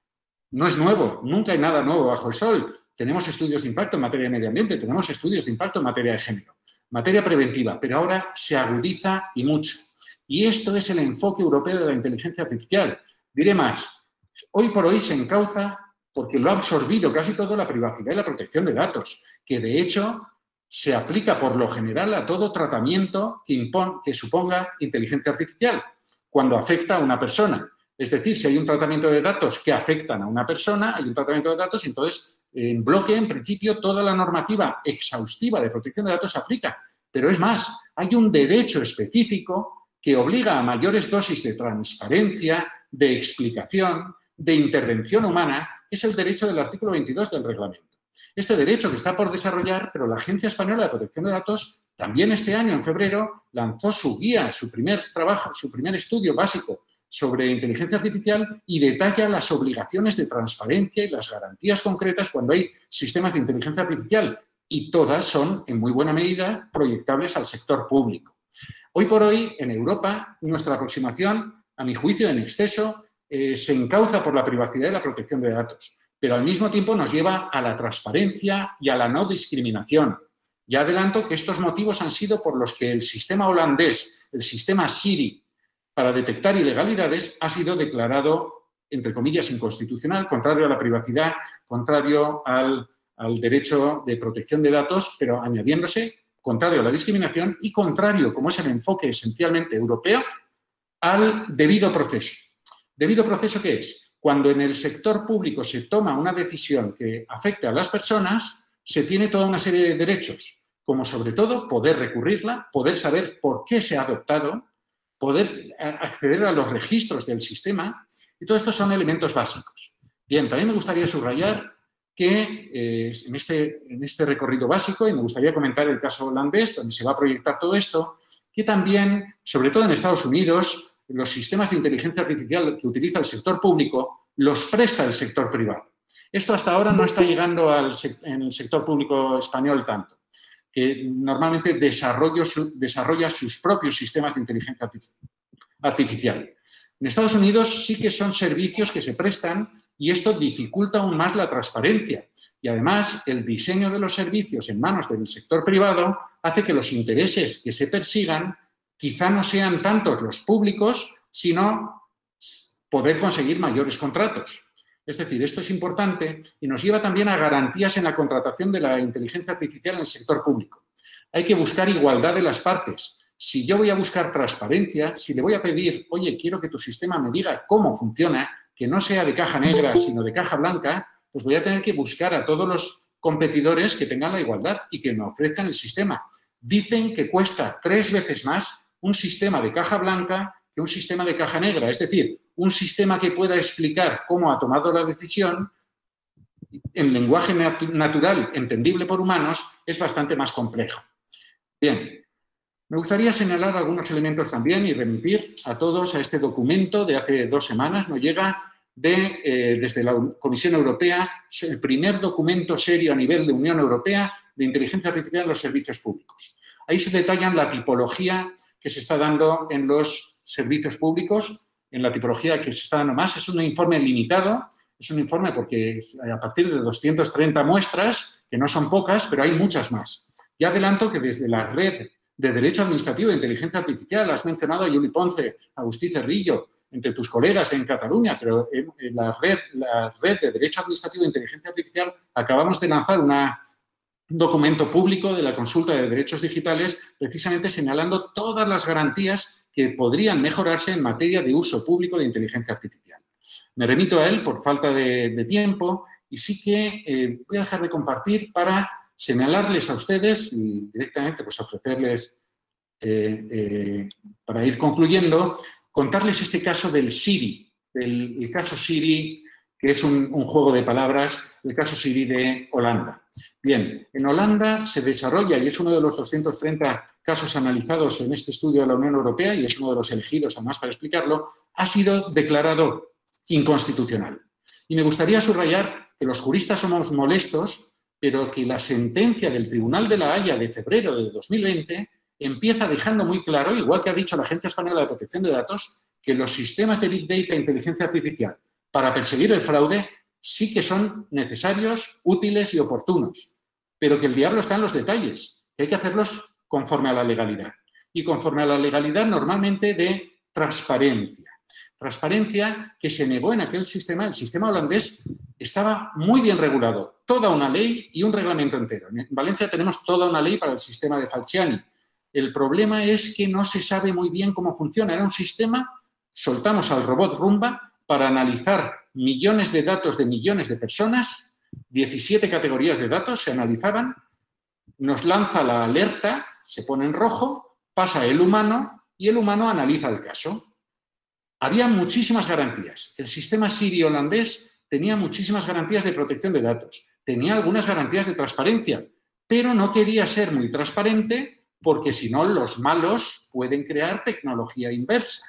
No es nuevo, nunca hay nada nuevo bajo el sol. Tenemos estudios de impacto en materia de medio ambiente, tenemos estudios de impacto en materia de género, materia preventiva, pero ahora se agudiza y mucho. Y esto es el enfoque europeo de la inteligencia artificial. Diré más, hoy por hoy se encauza porque lo ha absorbido casi todo la privacidad y la protección de datos, que de hecho se aplica por lo general a todo tratamiento que, impon, que suponga inteligencia artificial, cuando afecta a una persona. Es decir, si hay un tratamiento de datos que afectan a una persona, hay un tratamiento de datos y entonces en bloque, en principio, toda la normativa exhaustiva de protección de datos se aplica. Pero es más, hay un derecho específico que obliga a mayores dosis de transparencia, de explicación, de intervención humana, que es el derecho del artículo veintidós del reglamento. Este derecho que está por desarrollar, pero la Agencia Española de Protección de Datos también este año, en febrero, lanzó su guía, su primer trabajo, su primer estudio básico sobre inteligencia artificial y detalla las obligaciones de transparencia y las garantías concretas cuando hay sistemas de inteligencia artificial, y todas son, en muy buena medida, proyectables al sector público. Hoy por hoy, en Europa, nuestra aproximación, a mi juicio, en exceso, eh, se encauza por la privacidad y la protección de datos, pero al mismo tiempo nos lleva a la transparencia y a la no discriminación. Ya adelanto que estos motivos han sido por los que el sistema holandés, el sistema Siri, para detectar ilegalidades, ha sido declarado, entre comillas, inconstitucional, contrario a la privacidad, contrario al, al derecho de protección de datos, pero añadiéndose, contrario a la discriminación y contrario, como es el enfoque esencialmente europeo, al debido proceso. ¿Debido proceso qué es? Cuando en el sector público se toma una decisión que afecte a las personas, se tiene toda una serie de derechos, como sobre todo poder recurrirla, poder saber por qué se ha adoptado, poder acceder a los registros del sistema, y todo esto son elementos básicos. Bien, también me gustaría subrayar que eh, en, este, en este recorrido básico, y me gustaría comentar el caso holandés, donde se va a proyectar todo esto, que también, sobre todo en Estados Unidos, los sistemas de inteligencia artificial que utiliza el sector público los presta el sector privado. Esto hasta ahora no está llegando al, en el sector público español tanto, que normalmente desarrolla, desarrolla sus propios sistemas de inteligencia artificial. En Estados Unidos sí que son servicios que se prestan y esto dificulta aún más la transparencia. Y además, el diseño de los servicios en manos del sector privado hace que los intereses que se persigan quizá no sean tantos los públicos, sino poder conseguir mayores contratos. Es decir, esto es importante y nos lleva también a garantías en la contratación de la inteligencia artificial en el sector público. Hay que buscar igualdad de las partes. Si yo voy a buscar transparencia, si le voy a pedir, oye, quiero que tu sistema me diga cómo funciona, que no sea de caja negra, sino de caja blanca, pues voy a tener que buscar a todos los competidores que tengan la igualdad y que me ofrezcan el sistema. Dicen que cuesta tres veces más un sistema de caja blanca que un sistema de caja negra. Es decir, un sistema que pueda explicar cómo ha tomado la decisión en lenguaje nat- natural, entendible por humanos, es bastante más complejo. Bien. Me gustaría señalar algunos elementos también y remitir a todos a este documento de hace dos semanas. Nos llega de, eh, desde la Comisión Europea, el primer documento serio a nivel de Unión Europea de inteligencia artificial en los servicios públicos. Ahí se detallan la tipología que se está dando en los servicios públicos en la tipología que se está dando más. Es un informe limitado, es un informe porque a partir de doscientas treinta muestras, que no son pocas, pero hay muchas más. Y adelanto que desde la red de Derecho Administrativo e Inteligencia Artificial, has mencionado a Yuli Ponce, a Agustí Cerrillo, entre tus colegas en Cataluña, pero en, en la, red, la red de Derecho Administrativo e Inteligencia Artificial acabamos de lanzar una, un documento público de la consulta de derechos digitales precisamente señalando todas las garantías que podrían mejorarse en materia de uso público de inteligencia artificial. Me remito a él por falta de, de tiempo y sí que eh, voy a dejar de compartir para señalarles a ustedes y directamente pues, ofrecerles, eh, eh, para ir concluyendo, contarles este caso del Siri, el, el caso Siri, que es un, un juego de palabras, el caso Siri de Holanda. Bien, en Holanda se desarrolla, y es uno de los doscientos treinta casos analizados en este estudio de la Unión Europea, y es uno de los elegidos además para explicarlo, ha sido declarado inconstitucional. Y me gustaría subrayar que los juristas somos molestos, pero que la sentencia del Tribunal de la Haya de febrero de dos mil veinte empieza dejando muy claro, igual que ha dicho la Agencia Española de Protección de Datos, que los sistemas de Big Data e Inteligencia Artificial para perseguir el fraude sí que son necesarios, útiles y oportunos, pero que el diablo está en los detalles, que hay que hacerlos conforme a la legalidad. Y conforme a la legalidad normalmente de transparencia. Transparencia que se negó en aquel sistema. El sistema holandés estaba muy bien regulado. Toda una ley y un reglamento entero. En Valencia tenemos toda una ley para el sistema de Falciani. El problema es que no se sabe muy bien cómo funciona. Era un sistema, soltamos al robot Rumba para analizar millones de datos de millones de personas, diecisiete categorías de datos se analizaban, nos lanza la alerta, se pone en rojo, pasa el humano y el humano analiza el caso. Había muchísimas garantías. El sistema Siri holandés tenía muchísimas garantías de protección de datos, tenía algunas garantías de transparencia, pero no quería ser muy transparente porque si no los malos pueden crear tecnología inversa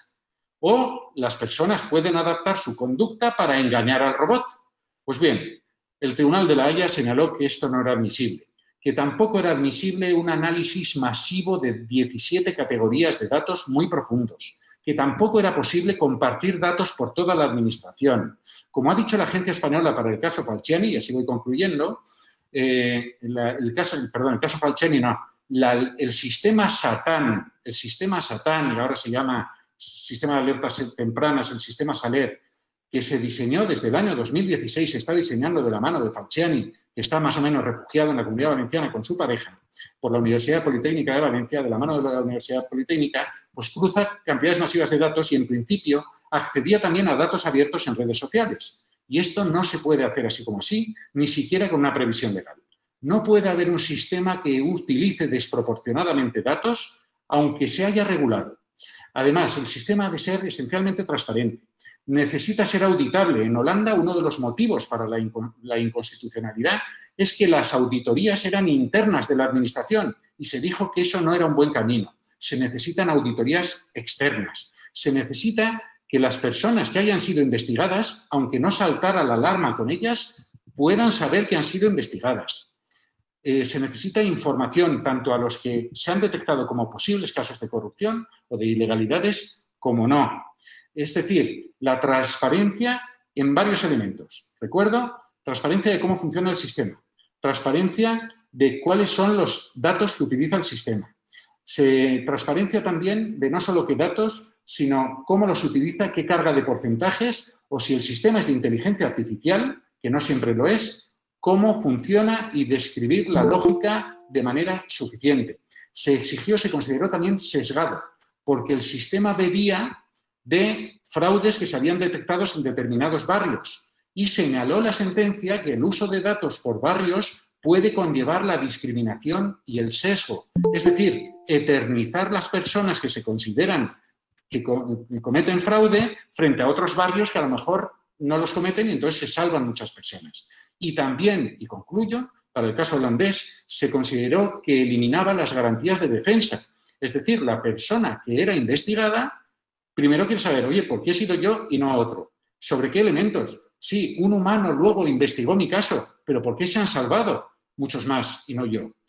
o las personas pueden adaptar su conducta para engañar al robot. Pues bien, el Tribunal de la Haya señaló que esto no era admisible, que tampoco era admisible un análisis masivo de diecisiete categorías de datos muy profundos, que tampoco era posible compartir datos por toda la administración. Como ha dicho la Agencia Española para el caso Falciani, y así voy concluyendo, eh, la, el, caso, perdón, el caso Falciani no, la, el sistema SATAN, el sistema SATAN, y ahora se llama Sistema de Alertas Tempranas, el sistema SALER, que se diseñó desde el año dos mil dieciséis, se está diseñando de la mano de Falciani, que está más o menos refugiado en la Comunidad Valenciana con su pareja, por la Universidad Politécnica de Valencia, de la mano de la Universidad Politécnica, pues cruza cantidades masivas de datos y, en principio, accedía también a datos abiertos en redes sociales. Y esto no se puede hacer así como así, ni siquiera con una previsión legal. No puede haber un sistema que utilice desproporcionadamente datos, aunque se haya regulado. Además, el sistema ha de ser esencialmente transparente. Necesita ser auditable. En Holanda, uno de los motivos para la, inco- la inconstitucionalidad es que las auditorías eran internas de la administración y se dijo que eso no era un buen camino. Se necesitan auditorías externas. Se necesita que las personas que hayan sido investigadas, aunque no saltara la alarma con ellas, puedan saber que han sido investigadas. Eh, se necesita información tanto a los que se han detectado como posibles casos de corrupción o de ilegalidades como no. Es decir, la transparencia en varios elementos. Recuerdo, transparencia de cómo funciona el sistema, transparencia de cuáles son los datos que utiliza el sistema, Se, transparencia también de no solo qué datos, sino cómo los utiliza, qué carga de porcentajes o si el sistema es de inteligencia artificial, que no siempre lo es, cómo funciona y describir la lógica de manera suficiente. Se exigió, se consideró también sesgado, porque el sistema bebía de fraudes que se habían detectado en determinados barrios y señaló la sentencia que el uso de datos por barrios puede conllevar la discriminación y el sesgo, es decir, eternizar las personas que se consideran que cometen fraude frente a otros barrios que a lo mejor no los cometen y entonces se salvan muchas personas. Y también, y concluyo, para el caso holandés se consideró que eliminaba las garantías de defensa, es decir, la persona que era investigada primero quiere saber, oye, ¿por qué he sido yo y no otro? ¿Sobre qué elementos? Sí, un humano luego investigó mi caso, pero ¿por qué se han salvado muchos más y no yo?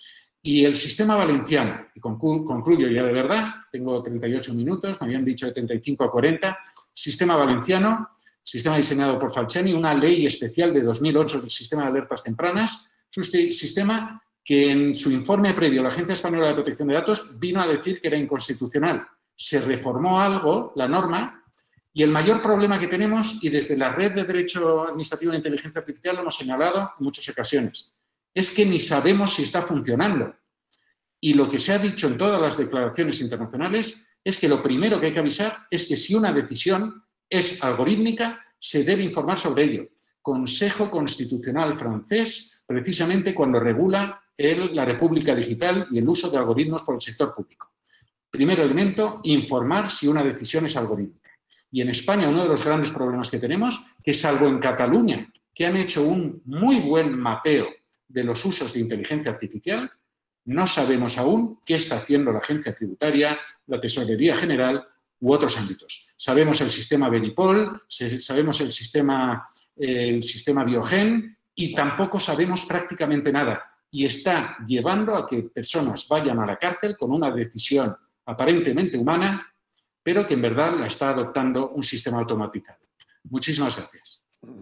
Y el sistema valenciano, y conclu concluyo ya de verdad, tengo treinta y ocho minutos, me habían dicho de treinta y cinco a cuarenta, sistema valenciano, sistema diseñado por Falciani, una ley especial de dos mil ocho del sistema de alertas tempranas, es un sistema que en su informe previo la Agencia Española de Protección de Datos vino a decir que era inconstitucional. Se reformó algo, la norma, y el mayor problema que tenemos, y desde la Red de Derecho Administrativo de Inteligencia Artificial lo hemos señalado en muchas ocasiones, es que ni sabemos si está funcionando. Y lo que se ha dicho en todas las declaraciones internacionales es que lo primero que hay que avisar es que si una decisión es algorítmica, se debe informar sobre ello. Consejo Constitucional francés, precisamente cuando regula el, la República Digital y el uso de algoritmos por el sector público. Primer elemento, informar si una decisión es algorítmica. Y en España uno de los grandes problemas que tenemos, que salvo en Cataluña, que han hecho un muy buen mapeo de los usos de inteligencia artificial, no sabemos aún qué está haciendo la Agencia Tributaria, la Tesorería General u otros ámbitos. Sabemos el sistema Benipol, sabemos el sistema, el sistema Biogen y tampoco sabemos prácticamente nada. Y está llevando a que personas vayan a la cárcel con una decisión aparentemente humana, pero que en verdad la está adoptando un sistema automatizado. Muchísimas gracias.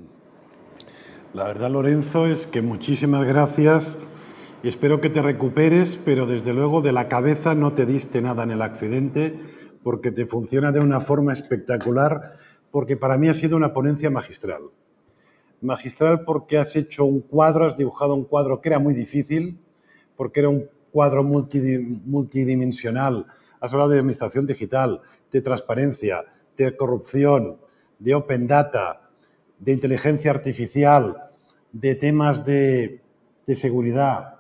La verdad, Lorenzo, es que muchísimas gracias y espero que te recuperes, pero desde luego de la cabeza no te diste nada en el accidente porque te funciona de una forma espectacular, porque para mí ha sido una ponencia magistral. Magistral porque has hecho un cuadro, has dibujado un cuadro que era muy difícil, porque era un cuadro multidimensional. Has hablado de administración digital, de transparencia, de corrupción, de open data, de inteligencia artificial, de temas de, de seguridad.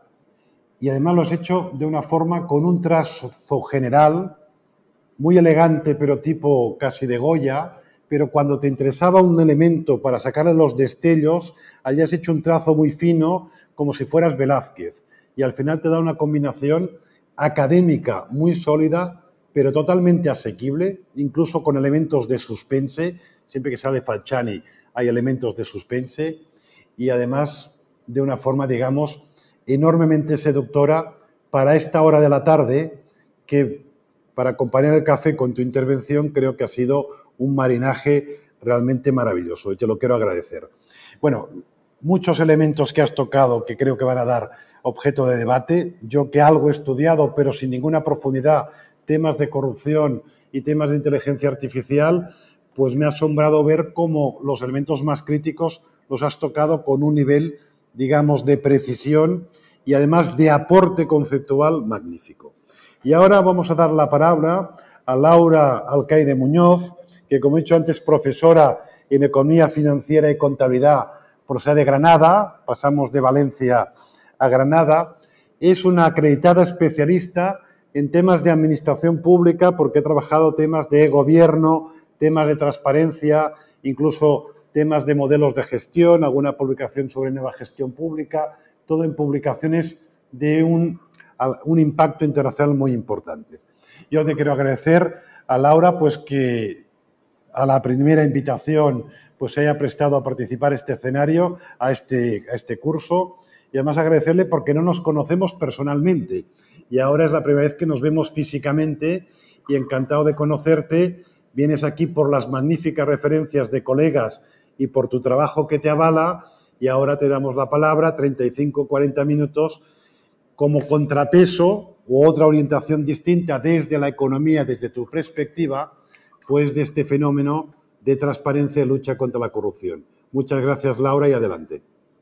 Y además lo has hecho de una forma con un trazo general, muy elegante, pero tipo casi de Goya, pero cuando te interesaba un elemento para sacarle los destellos, allí has hecho un trazo muy fino, como si fueras Velázquez. Y al final te da una combinación académica muy sólida, pero totalmente asequible, incluso con elementos de suspense. Siempre que sale Falciani hay elementos de suspense y además de una forma, digamos, enormemente seductora para esta hora de la tarde que, para acompañar el café con tu intervención, creo que ha sido un marinaje realmente maravilloso y te lo quiero agradecer. Bueno, muchos elementos que has tocado que creo que van a dar objeto de debate. Yo que algo he estudiado, pero sin ninguna profundidad, temas de corrupción y temas de inteligencia artificial, pues me ha asombrado ver cómo los elementos más críticos los has tocado con un nivel, digamos, de precisión y además de aporte conceptual magnífico. Y ahora vamos a dar la palabra a Laura Alcaide Muñoz, que como he dicho antes, profesora en Economía Financiera y Contabilidad por la de Granada, pasamos de Valencia a Granada, es una acreditada especialista en temas de administración pública porque he trabajado temas de gobierno, temas de transparencia, incluso temas de modelos de gestión, alguna publicación sobre nueva gestión pública, todo en publicaciones de un, un impacto internacional muy importante. Yo te quiero agradecer a Laura pues que a la primera invitación pues se haya prestado a participar en este escenario, a este, a este curso, y además agradecerle porque no nos conocemos personalmente y ahora es la primera vez que nos vemos físicamente y encantado de conocerte. Vienes aquí por las magníficas referencias de colegas y por tu trabajo que te avala y ahora te damos la palabra, treinta y cinco, cuarenta minutos, como contrapeso u otra orientación distinta desde la economía, desde tu perspectiva, pues de este fenómeno de transparencia y lucha contra la corrupción. Muchas gracias, Laura, y adelante.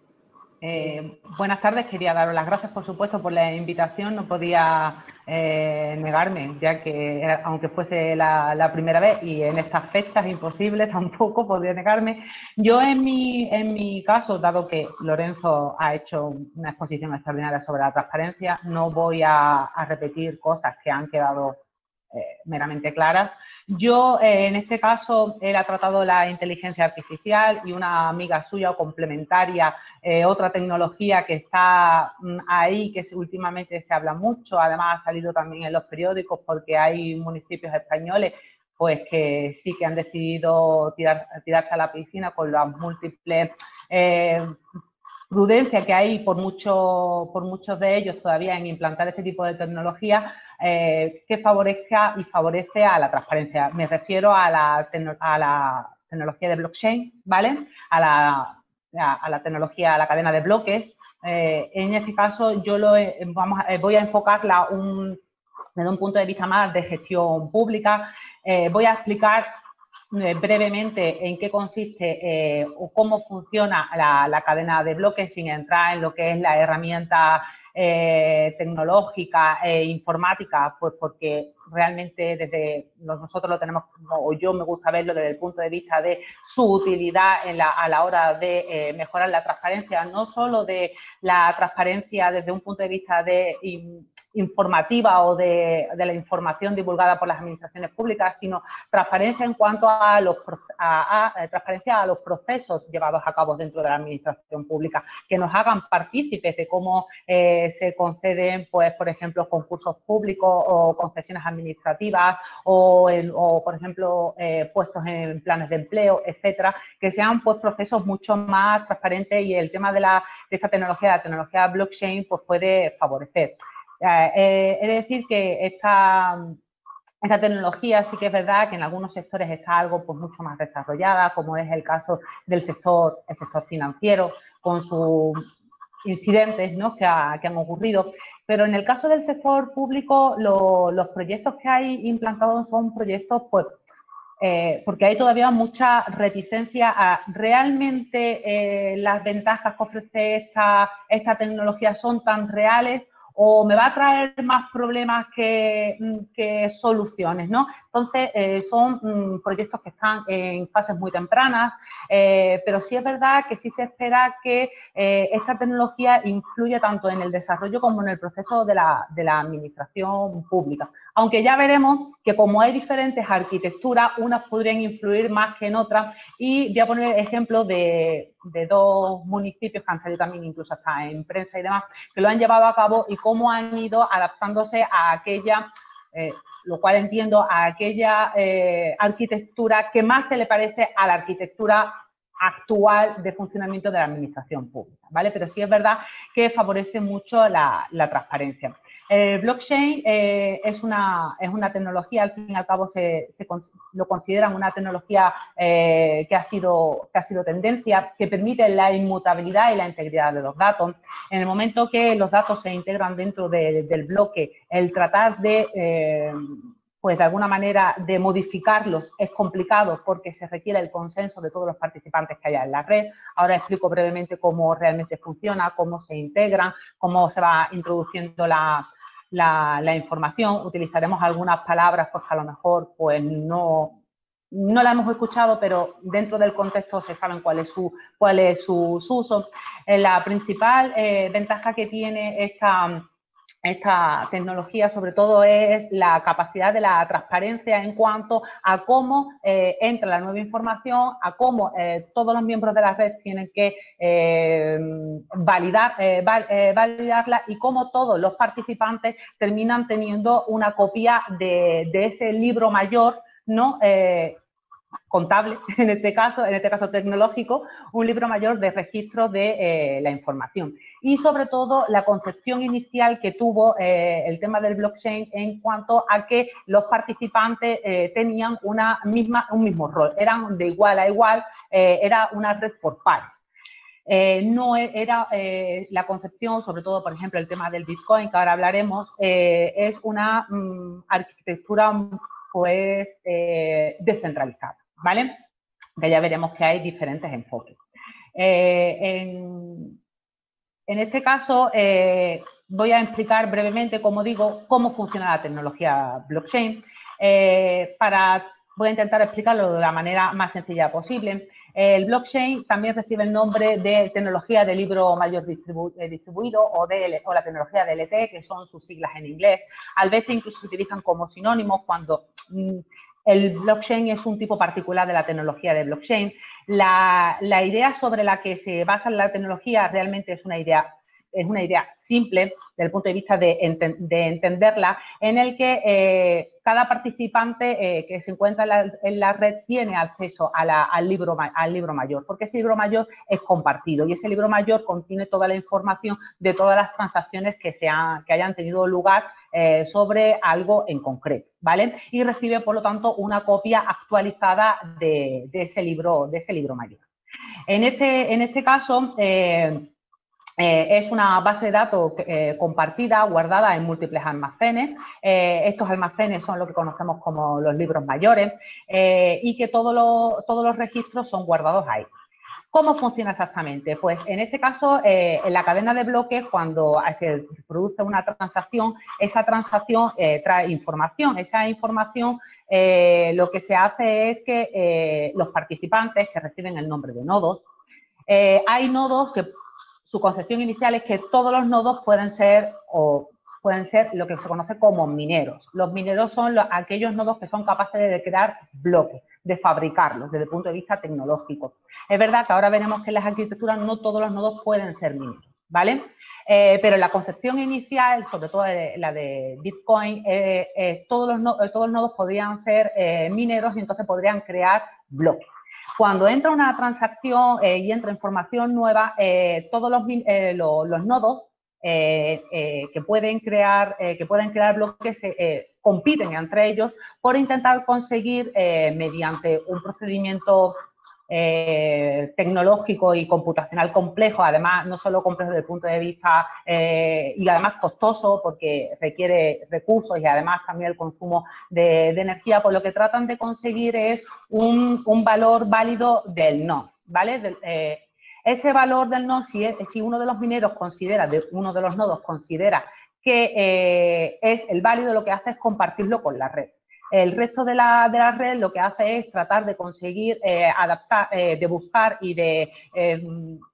Eh, buenas tardes, quería daros las gracias, por supuesto, por la invitación. No podía eh, negarme, ya que aunque fuese la, la primera vez y en estas fechas imposibles, tampoco podía negarme. Yo en mi, en mi caso, dado que Lorenzo ha hecho una exposición extraordinaria sobre la transparencia, no voy a, a repetir cosas que han quedado eh, meramente claras. Yo, eh, en este caso, él ha tratado la inteligencia artificial y una amiga suya o complementaria, eh, otra tecnología que está mm, ahí, que últimamente se habla mucho, además ha salido también en los periódicos porque hay municipios españoles pues que sí que han decidido tirar, tirarse a la piscina con las múltiples eh, prudencia que hay por, mucho, por muchos de ellos todavía en implantar este tipo de tecnología eh, que favorezca y favorece a la transparencia. Me refiero a la, a la tecnología de blockchain, ¿vale? A la, a, a la tecnología, a la cadena de bloques. Eh, en este caso, yo lo, vamos, voy a enfocarla un, desde un punto de vista más de gestión pública. Eh, voy a explicar eh, brevemente en qué consiste eh, o cómo funciona la, la cadena de bloques sin entrar en lo que es la herramienta eh, tecnológica e informática, pues porque realmente desde nosotros lo tenemos, o yo me gusta verlo desde el punto de vista de su utilidad en la, a la hora de eh, mejorar la transparencia, no solo de la transparencia desde un punto de vista de in, informativa o de, de la información divulgada por las administraciones públicas, sino transparencia en cuanto a los a, a, a, transparencia a los procesos llevados a cabo dentro de la administración pública, que nos hagan partícipes de cómo eh, se conceden, pues, por ejemplo, concursos públicos o concesiones administrativas o, el, o por ejemplo, eh, puestos en planes de empleo, etcétera, que sean, pues, procesos mucho más transparentes y el tema de, la, de esta tecnología, la tecnología blockchain, pues, puede favorecer. Eh, es decir, que esta, esta tecnología sí que es verdad que en algunos sectores está algo pues, mucho más desarrollada, como es el caso del sector, el sector financiero, con sus incidentes, ¿no? que, ha, que han ocurrido. Pero en el caso del sector público, lo, los proyectos que hay implantados son proyectos, pues, eh, porque hay todavía mucha reticencia a realmente eh, las ventajas que ofrece esta, esta tecnología son tan reales o me va a traer más problemas que, que soluciones, ¿no? Entonces, eh, son mm, proyectos que están en fases muy tempranas, eh, pero sí es verdad que sí se espera que eh, esta tecnología influya tanto en el desarrollo como en el proceso de la, de la administración pública. Aunque ya veremos que como hay diferentes arquitecturas, unas podrían influir más que en otras y voy a poner ejemplos de, de dos municipios que han salido también incluso hasta en prensa y demás, que lo han llevado a cabo y cómo han ido adaptándose a aquella, eh, lo cual entiendo, a aquella eh, arquitectura que más se le parece a la arquitectura actual de funcionamiento de la administración pública, ¿vale? Pero sí es verdad que favorece mucho la, la transparencia. El blockchain eh, es, una, es una tecnología, al fin y al cabo se, se lo consideran una tecnología eh, que, ha sido, que ha sido tendencia, que permite la inmutabilidad y la integridad de los datos. En el momento que los datos se integran dentro de, del bloque, el tratar de... Eh, pues de alguna manera de modificarlos es complicado porque se requiere el consenso de todos los participantes que haya en la red. Ahora explico brevemente cómo realmente funciona, cómo se integran, cómo se va introduciendo la, la, la información. Utilizaremos algunas palabras porque a lo mejor pues no, no la hemos escuchado, pero dentro del contexto se saben cuál es su, cuál es su, su uso. Eh, la principal eh, ventaja que tiene esta... Esta tecnología, sobre todo, es la capacidad de la transparencia en cuanto a cómo eh, entra la nueva información, a cómo eh, todos los miembros de la red tienen que eh, validar, eh, val, eh, validarla y cómo todos los participantes terminan teniendo una copia de, de ese libro mayor, ¿no? Eh, contable, en este caso, en este caso tecnológico, un libro mayor de registro de eh, la información. Y sobre todo la concepción inicial que tuvo eh, el tema del blockchain en cuanto a que los participantes eh, tenían una misma, un mismo rol, eran de igual a igual, eh, era una red por pares. Eh, no era eh, la concepción, sobre todo, por ejemplo, el tema del Bitcoin, que ahora hablaremos, eh, es una mm, arquitectura pues eh, descentralizada, ¿vale? Que ya veremos que hay diferentes enfoques. Eh, en, en este caso, eh, voy a explicar brevemente, como digo, cómo funciona la tecnología blockchain. Eh, para, voy a intentar explicarlo de la manera más sencilla posible. El blockchain también recibe el nombre de tecnología de libro mayor distribu distribuido o, de, o la tecnología D L T, que son sus siglas en inglés. A veces incluso se utilizan como sinónimos cuando mmm, el blockchain es un tipo particular de la tecnología de blockchain. La, la idea sobre la que se basa la tecnología realmente es una idea es una idea simple desde el punto de vista de, enten, de entenderla, en el que eh, cada participante eh, que se encuentra en la, en la red tiene acceso a la, al, libro, al libro mayor, porque ese libro mayor es compartido y ese libro mayor contiene toda la información de todas las transacciones que, se ha, que hayan tenido lugar eh, sobre algo en concreto, ¿vale? Y recibe, por lo tanto, una copia actualizada de, de, ese, libro, de ese libro mayor. En este, en este caso, eh, eh, es una base de datos eh, compartida, guardada en múltiples almacenes. Eh, estos almacenes son lo que conocemos como los libros mayores eh, y que todo lo, todos los registros son guardados ahí. ¿Cómo funciona exactamente? Pues en este caso, eh, en la cadena de bloques, cuando se produce una transacción, esa transacción eh, trae información. Esa información eh, lo que se hace es que eh, los participantes que reciben el nombre de nodos, eh, hay nodos que su concepción inicial es que todos los nodos pueden ser o pueden ser lo que se conoce como mineros. Los mineros son los, aquellos nodos que son capaces de crear bloques, de fabricarlos desde el punto de vista tecnológico. Es verdad que ahora veremos que en las arquitecturas no todos los nodos pueden ser mineros, ¿vale? Eh, pero la concepción inicial, sobre todo la de Bitcoin, eh, eh, todos, los no, todos los nodos podrían ser eh, mineros y entonces podrían crear bloques. Cuando entra una transacción eh, y entra información nueva, eh, todos los, eh, lo, los nodos eh, eh, que, pueden crear, eh, que pueden crear bloques eh, compiten entre ellos por intentar conseguir, eh, mediante un procedimiento eh, tecnológico y computacional complejo, además no solo complejo desde el punto de vista eh, y además costoso porque requiere recursos y además también el consumo de, de energía, pues lo que tratan de conseguir es un, un valor válido del no, ¿vale? De, eh, ese valor del no, si, es, si uno de los mineros considera, de uno de los nodos considera que eh, es el válido, lo que hace es compartirlo con la red. El resto de la, de la red lo que hace es tratar de conseguir eh, adaptar, eh, de buscar y de, eh,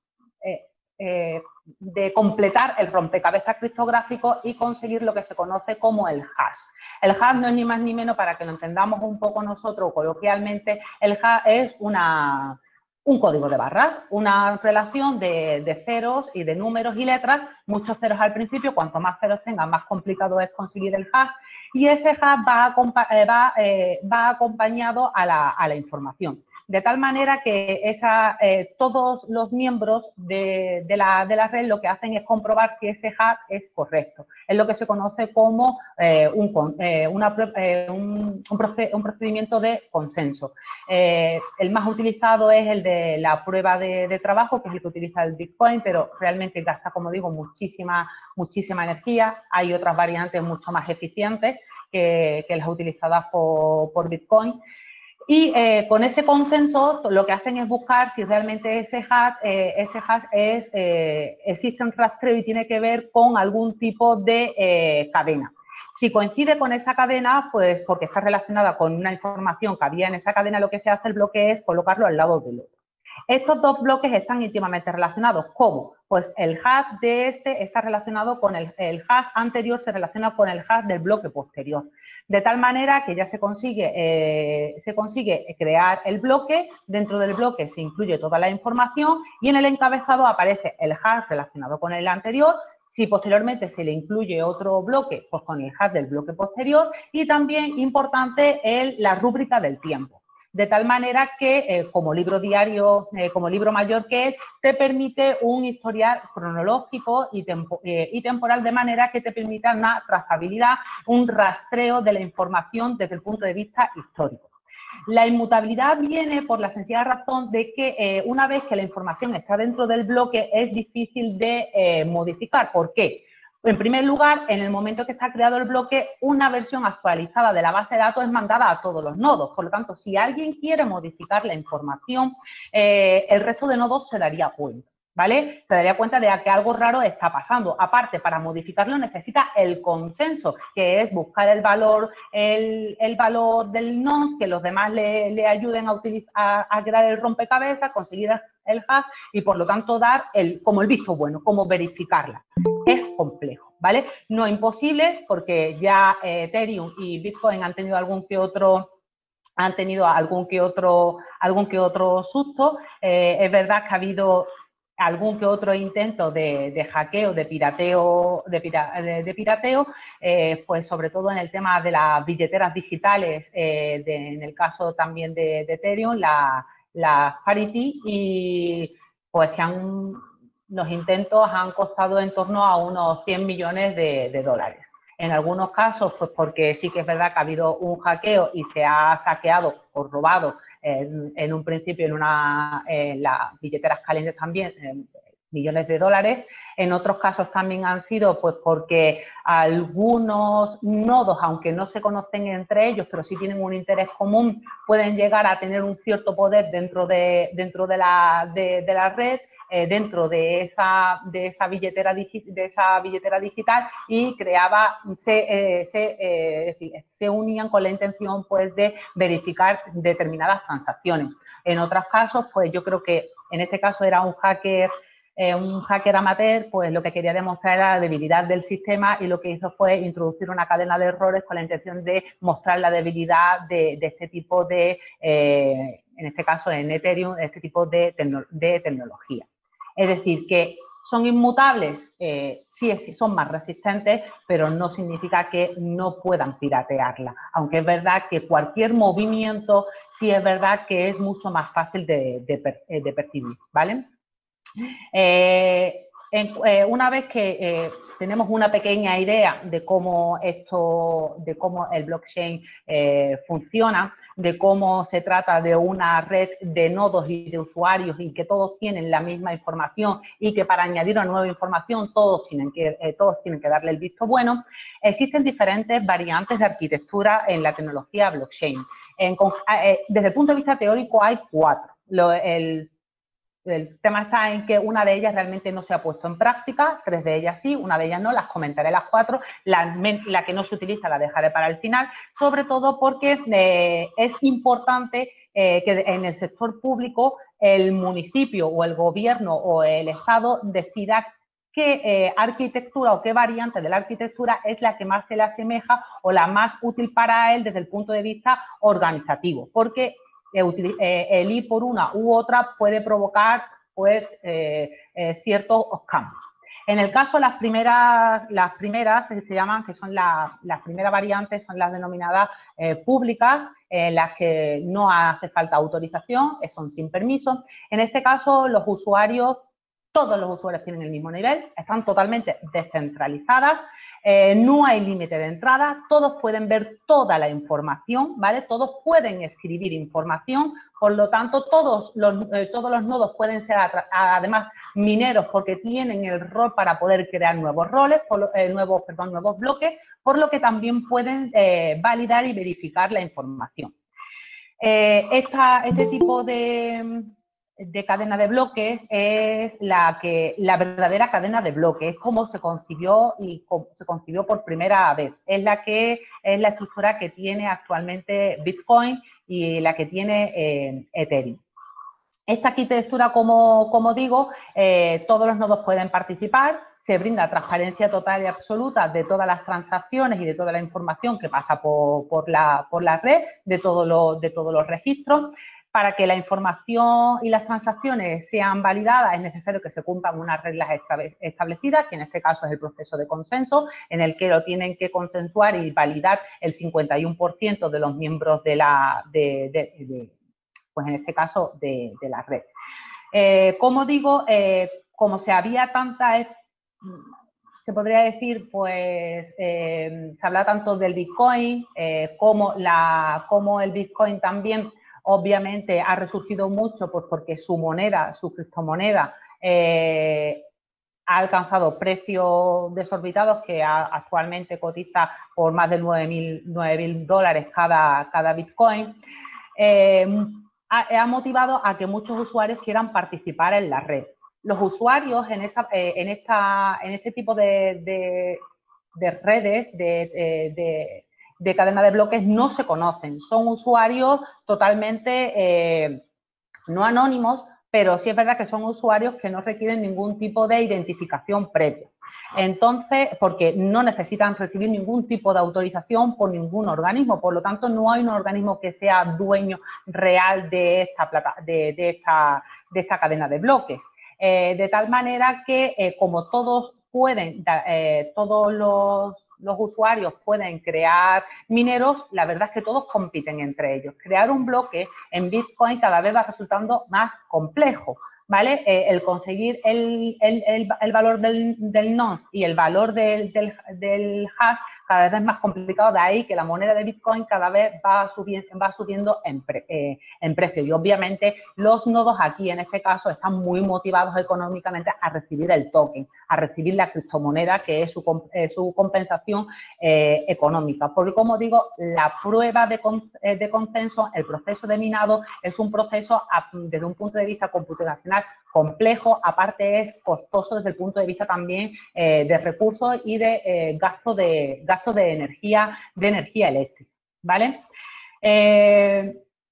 eh, eh, de completar el rompecabezas criptográfico y conseguir lo que se conoce como el hash. El hash no es ni más ni menos, para que lo entendamos un poco nosotros coloquialmente, el hash es una... un código de barras, una relación de, de ceros y de números y letras, muchos ceros al principio, cuanto más ceros tengan, más complicado es conseguir el hash, y ese hash va, va, eh, va acompañado a la, a la información. De tal manera que esa, eh, todos los miembros de, de, la, de la red lo que hacen es comprobar si ese hash es correcto. Es lo que se conoce como eh, un, eh, una, eh, un, un, proced, un procedimiento de consenso. Eh, el más utilizado es el de la prueba de, de trabajo, que es el que utiliza el Bitcoin, pero realmente gasta, como digo, muchísima, muchísima energía. Hay otras variantes mucho más eficientes que, que las utilizadas por, por Bitcoin. Y eh, con ese consenso lo que hacen es buscar si realmente ese hash, eh, ese hash es, eh, existe un rastreo y tiene que ver con algún tipo de eh, cadena. Si coincide con esa cadena, pues porque está relacionada con una información que había en esa cadena, lo que se hace el bloque es colocarlo al lado del otro. Estos dos bloques están íntimamente relacionados. ¿Cómo? Pues el hash de este está relacionado con el, el hash anterior, se relaciona con el hash del bloque posterior. De tal manera que ya se consigue, eh, se consigue crear el bloque, dentro del bloque se incluye toda la información y en el encabezado aparece el hash relacionado con el anterior. Si posteriormente se le incluye otro bloque, pues con el hash del bloque posterior y también, importante, el, la rúbrica del tiempo. De tal manera que, eh, como libro diario, eh, como libro mayor que es, te permite un historial cronológico y, tempo, eh, y temporal, de manera que te permita una trazabilidad, un rastreo de la información desde el punto de vista histórico. La inmutabilidad viene por la sencilla razón de que eh, una vez que la información está dentro del bloque es difícil de eh, modificar. ¿Por qué? En primer lugar, en el momento que está creado el bloque, una versión actualizada de la base de datos es mandada a todos los nodos. Por lo tanto, si alguien quiere modificar la información, eh, el resto de nodos se daría cuenta, ¿vale? Se daría cuenta de que algo raro está pasando. Aparte, para modificarlo necesita el consenso, que es buscar el valor, el, el valor del nodo, que los demás le, le ayuden a, utilizar, a, a crear el rompecabezas, conseguir el hash y, por lo tanto, dar el, como el visto bueno, como verificarla. Es complejo, ¿vale? No imposible, porque ya eh, Ethereum y Bitcoin han tenido algún que otro, han tenido algún que otro, algún que otro susto. Eh, es verdad que ha habido algún que otro intento de, de hackeo, de pirateo, de, pira, de, de pirateo eh, pues sobre todo en el tema de las billeteras digitales, eh, de, en el caso también de, de Ethereum, la, la Parity, y pues que han, los intentos han costado en torno a unos cien millones de, de dólares. En algunos casos, pues porque sí que es verdad que ha habido un hackeo y se ha saqueado o robado en, en un principio en, una, en las billeteras calientes también millones de dólares. En otros casos también han sido pues porque algunos nodos, aunque no se conocen entre ellos, pero sí tienen un interés común, pueden llegar a tener un cierto poder dentro de, dentro de, la, de, de la red, eh, dentro de esa, de, esa billetera de esa billetera digital, y creaba, se, eh, se, eh, es decir, se unían con la intención pues de verificar determinadas transacciones. En otros casos, pues yo creo que en este caso era un hacker Eh, un hacker amateur, pues lo que quería demostrar era la debilidad del sistema, y lo que hizo fue introducir una cadena de errores con la intención de mostrar la debilidad de, de este tipo de, eh, en este caso en Ethereum, este tipo de, tecno de tecnología. Es decir, que son inmutables, eh, sí, sí son más resistentes, pero no significa que no puedan piratearla, aunque es verdad que cualquier movimiento sí es verdad que es mucho más fácil de, de, de percibir, ¿vale? Eh, en, eh, una vez que eh, tenemos una pequeña idea de cómo esto, de cómo el blockchain eh, funciona, de cómo se trata de una red de nodos y de usuarios y que todos tienen la misma información, y que para añadir una nueva información todos tienen que, eh, todos tienen que darle el visto bueno, existen diferentes variantes de arquitectura en la tecnología blockchain. En, eh, desde el punto de vista teórico hay cuatro. Lo, el, El tema está en que una de ellas realmente no se ha puesto en práctica, tres de ellas sí, una de ellas no, las comentaré las cuatro, la, la que no se utiliza la dejaré para el final, sobre todo porque eh, es importante eh, que en el sector público el municipio o el gobierno o el Estado decida qué eh, arquitectura o qué variante de la arquitectura es la que más se le asemeja o la más útil para él desde el punto de vista organizativo, porque el ir por una u otra puede provocar pues, eh, eh, ciertos cambios. En el caso, las primeras, las primeras se llaman, que son la, las primeras variantes, son las denominadas eh, públicas, en eh, las que no hace falta autorización, son sin permiso. En este caso, los usuarios, todos los usuarios tienen el mismo nivel, están totalmente descentralizadas. Eh, no hay límite de entrada, todos pueden ver toda la información, ¿vale? Todos pueden escribir información, por lo tanto, todos los, eh, todos los nodos pueden ser, además, mineros, porque tienen el rol para poder crear nuevos roles, por, eh, nuevos, perdón, nuevos bloques, por lo que también pueden eh, validar y verificar la información. Eh, esta, este tipo de... de cadena de bloques es la, que, la verdadera cadena de bloques, es como se concibió y como se concibió por primera vez. Es la que es la estructura que tiene actualmente Bitcoin y la que tiene eh, Ethereum. Esta arquitectura, como, como digo, eh, todos los nodos pueden participar, se brinda transparencia total y absoluta de todas las transacciones y de toda la información que pasa por, por, la, por la red, de, todo lo, de todos los registros. Para que la información y las transacciones sean validadas es necesario que se cumplan unas reglas establecidas, que en este caso es el proceso de consenso, en el que lo tienen que consensuar y validar el cincuenta y uno por ciento de los miembros de la, de, de, de, pues en este caso, de, de la red. Eh, como digo, eh, como se había tanta, se podría decir, pues eh, se habla tanto del Bitcoin, eh, como, la, como el Bitcoin también obviamente ha resurgido mucho pues porque su moneda, su criptomoneda, eh, ha alcanzado precios desorbitados, que ha, actualmente cotiza por más de nueve mil dólares cada, cada Bitcoin. Eh, ha, ha motivado a que muchos usuarios quieran participar en la red. Los usuarios en, esa, eh, en, esta, en este tipo de, de, de redes, de, de, de de cadena de bloques, no se conocen. Son usuarios totalmente eh, no anónimos, pero sí es verdad que son usuarios que no requieren ningún tipo de identificación previa. Entonces, porque no necesitan recibir ningún tipo de autorización por ningún organismo, por lo tanto, no hay un organismo que sea dueño real de esta, plata, de, de esta, de esta cadena de bloques. eh, de tal manera que eh, como todos pueden, eh, todos los, los usuarios pueden crear mineros, la verdad es que todos compiten entre ellos. Crear un bloque en Bitcoin cada vez va resultando más complejo, ¿vale? Eh, el conseguir el, el, el, el valor del, del node y el valor del, del, del hash cada vez es más complicado, de ahí que la moneda de Bitcoin cada vez va subiendo, va subiendo en, pre, eh, en precio. Y obviamente los nodos aquí, en este caso, están muy motivados económicamente a recibir el token, a recibir la criptomoneda, que es su, eh, su compensación eh, económica. Porque, como digo, la prueba de, con, eh, de consenso, el proceso de minado, es un proceso a, desde un punto de vista computacional complejo, aparte es costoso desde el punto de vista también eh, de recursos y de eh, gasto de gasto de energía, de energía eléctrica, ¿vale? Eh,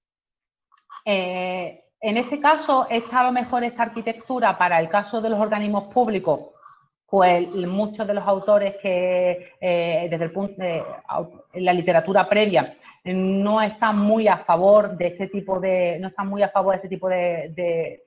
eh, en este caso, esta, a lo mejor esta arquitectura para el caso de los organismos públicos, pues muchos de los autores que eh, desde el punto de en la literatura previa no están muy a favor de este tipo de, no están muy a favor de este tipo de, de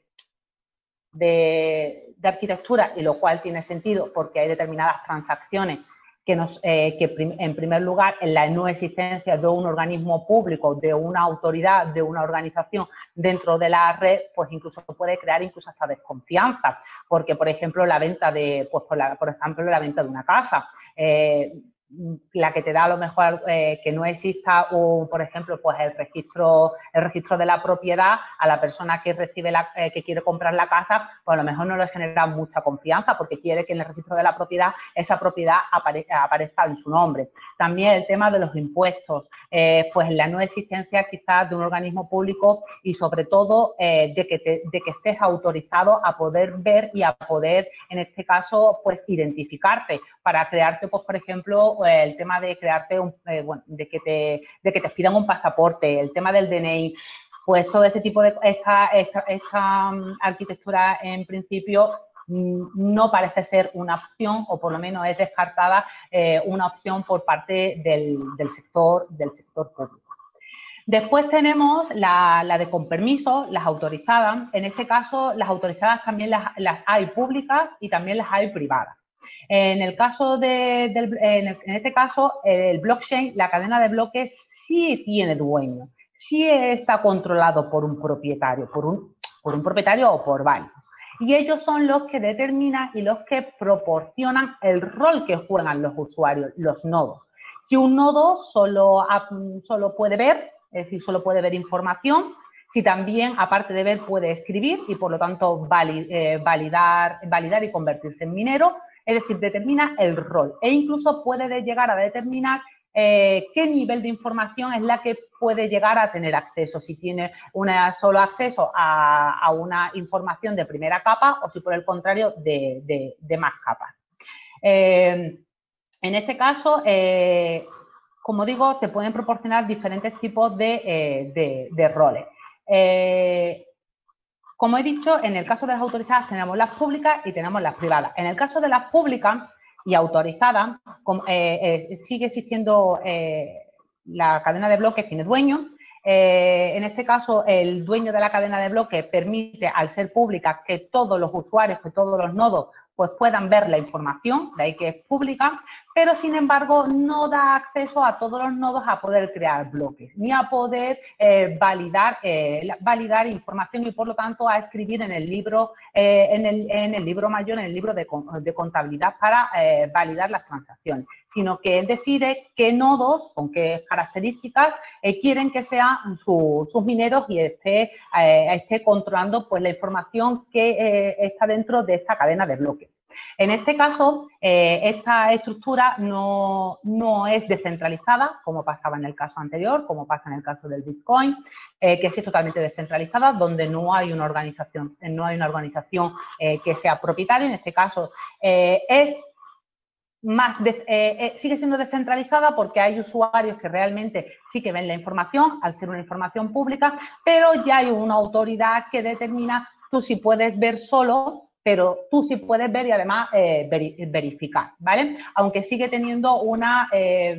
De, de arquitectura, y lo cual tiene sentido porque hay determinadas transacciones que, nos, eh, que prim, en primer lugar, en la no existencia de un organismo público, de una autoridad, de una organización dentro de la red, pues incluso puede crear incluso hasta desconfianza, porque, por ejemplo, la venta de, pues por, la, por ejemplo, la venta de una casa, eh, la que te da a lo mejor eh, que no exista, un, por ejemplo, pues el registro, el registro de la propiedad a la persona que recibe la, eh, que quiere comprar la casa, pues a lo mejor no le genera mucha confianza porque quiere que en el registro de la propiedad esa propiedad apare, aparezca en su nombre. También el tema de los impuestos, eh, pues la no existencia quizás de un organismo público y sobre todo eh, de, que te, de que estés autorizado a poder ver y a poder, en este caso, pues identificarte para crearte, pues por ejemplo, el tema de crearte, un, eh, bueno, de que, te, de que te pidan un pasaporte, el tema del D N I, pues todo este tipo de, esta, esta, esta um, arquitectura en principio no parece ser una opción, o por lo menos es descartada eh, una opción por parte del, del, sector, del sector público. Después tenemos la, la de con permiso, las autorizadas. En este caso, las autorizadas también las, las hay públicas y también las hay privadas. En el caso de, del, en, el, en este caso, el blockchain, la cadena de bloques, sí tiene dueño, sí está controlado por un propietario, por un, por un propietario o por varios. Y ellos son los que determinan y los que proporcionan el rol que juegan los usuarios, los nodos. Si un nodo solo, solo puede ver, es decir, solo puede ver información, si también, aparte de ver, puede escribir y, por lo tanto, validar, validar y convertirse en minero, es decir, determina el rol e incluso puede llegar a determinar eh, qué nivel de información es la que puede llegar a tener acceso, si tiene una, solo acceso a, a una información de primera capa o si por el contrario de, de, de más capas. Eh, en este caso, eh, como digo, te pueden proporcionar diferentes tipos de, eh, de, de roles. Eh, Como he dicho, en el caso de las autorizadas tenemos las públicas y tenemos las privadas. En el caso de las públicas y autorizadas, eh, eh, sigue existiendo eh, la cadena de bloques, tiene dueño. Eh, en este caso, el dueño de la cadena de bloques permite, al ser pública, que todos los usuarios, que todos los nodos, pues puedan ver la información, de ahí que es pública, pero sin embargo no da acceso a todos los nodos a poder crear bloques, ni a poder eh, validar, eh, validar información y por lo tanto a escribir en el libro, eh, en, el, en el libro mayor, en el libro de, de contabilidad para eh, validar las transacciones, sino que él decide qué nodos, con qué características eh, quieren que sean su, sus mineros y esté, eh, esté controlando pues, la información que eh, está dentro de esta cadena de bloques. En este caso, eh, esta estructura no, no es descentralizada, como pasaba en el caso anterior, como pasa en el caso del Bitcoin, eh, que sí es totalmente descentralizada, donde no hay una organización, no hay una organización eh, que sea propietaria. En este caso, eh, es más de, eh, eh, sigue siendo descentralizada porque hay usuarios que realmente sí que ven la información, al ser una información pública, pero ya hay una autoridad que determina tú si puedes ver solo, pero tú sí puedes ver y además eh, veri verificar, ¿vale? Aunque sigue teniendo una eh,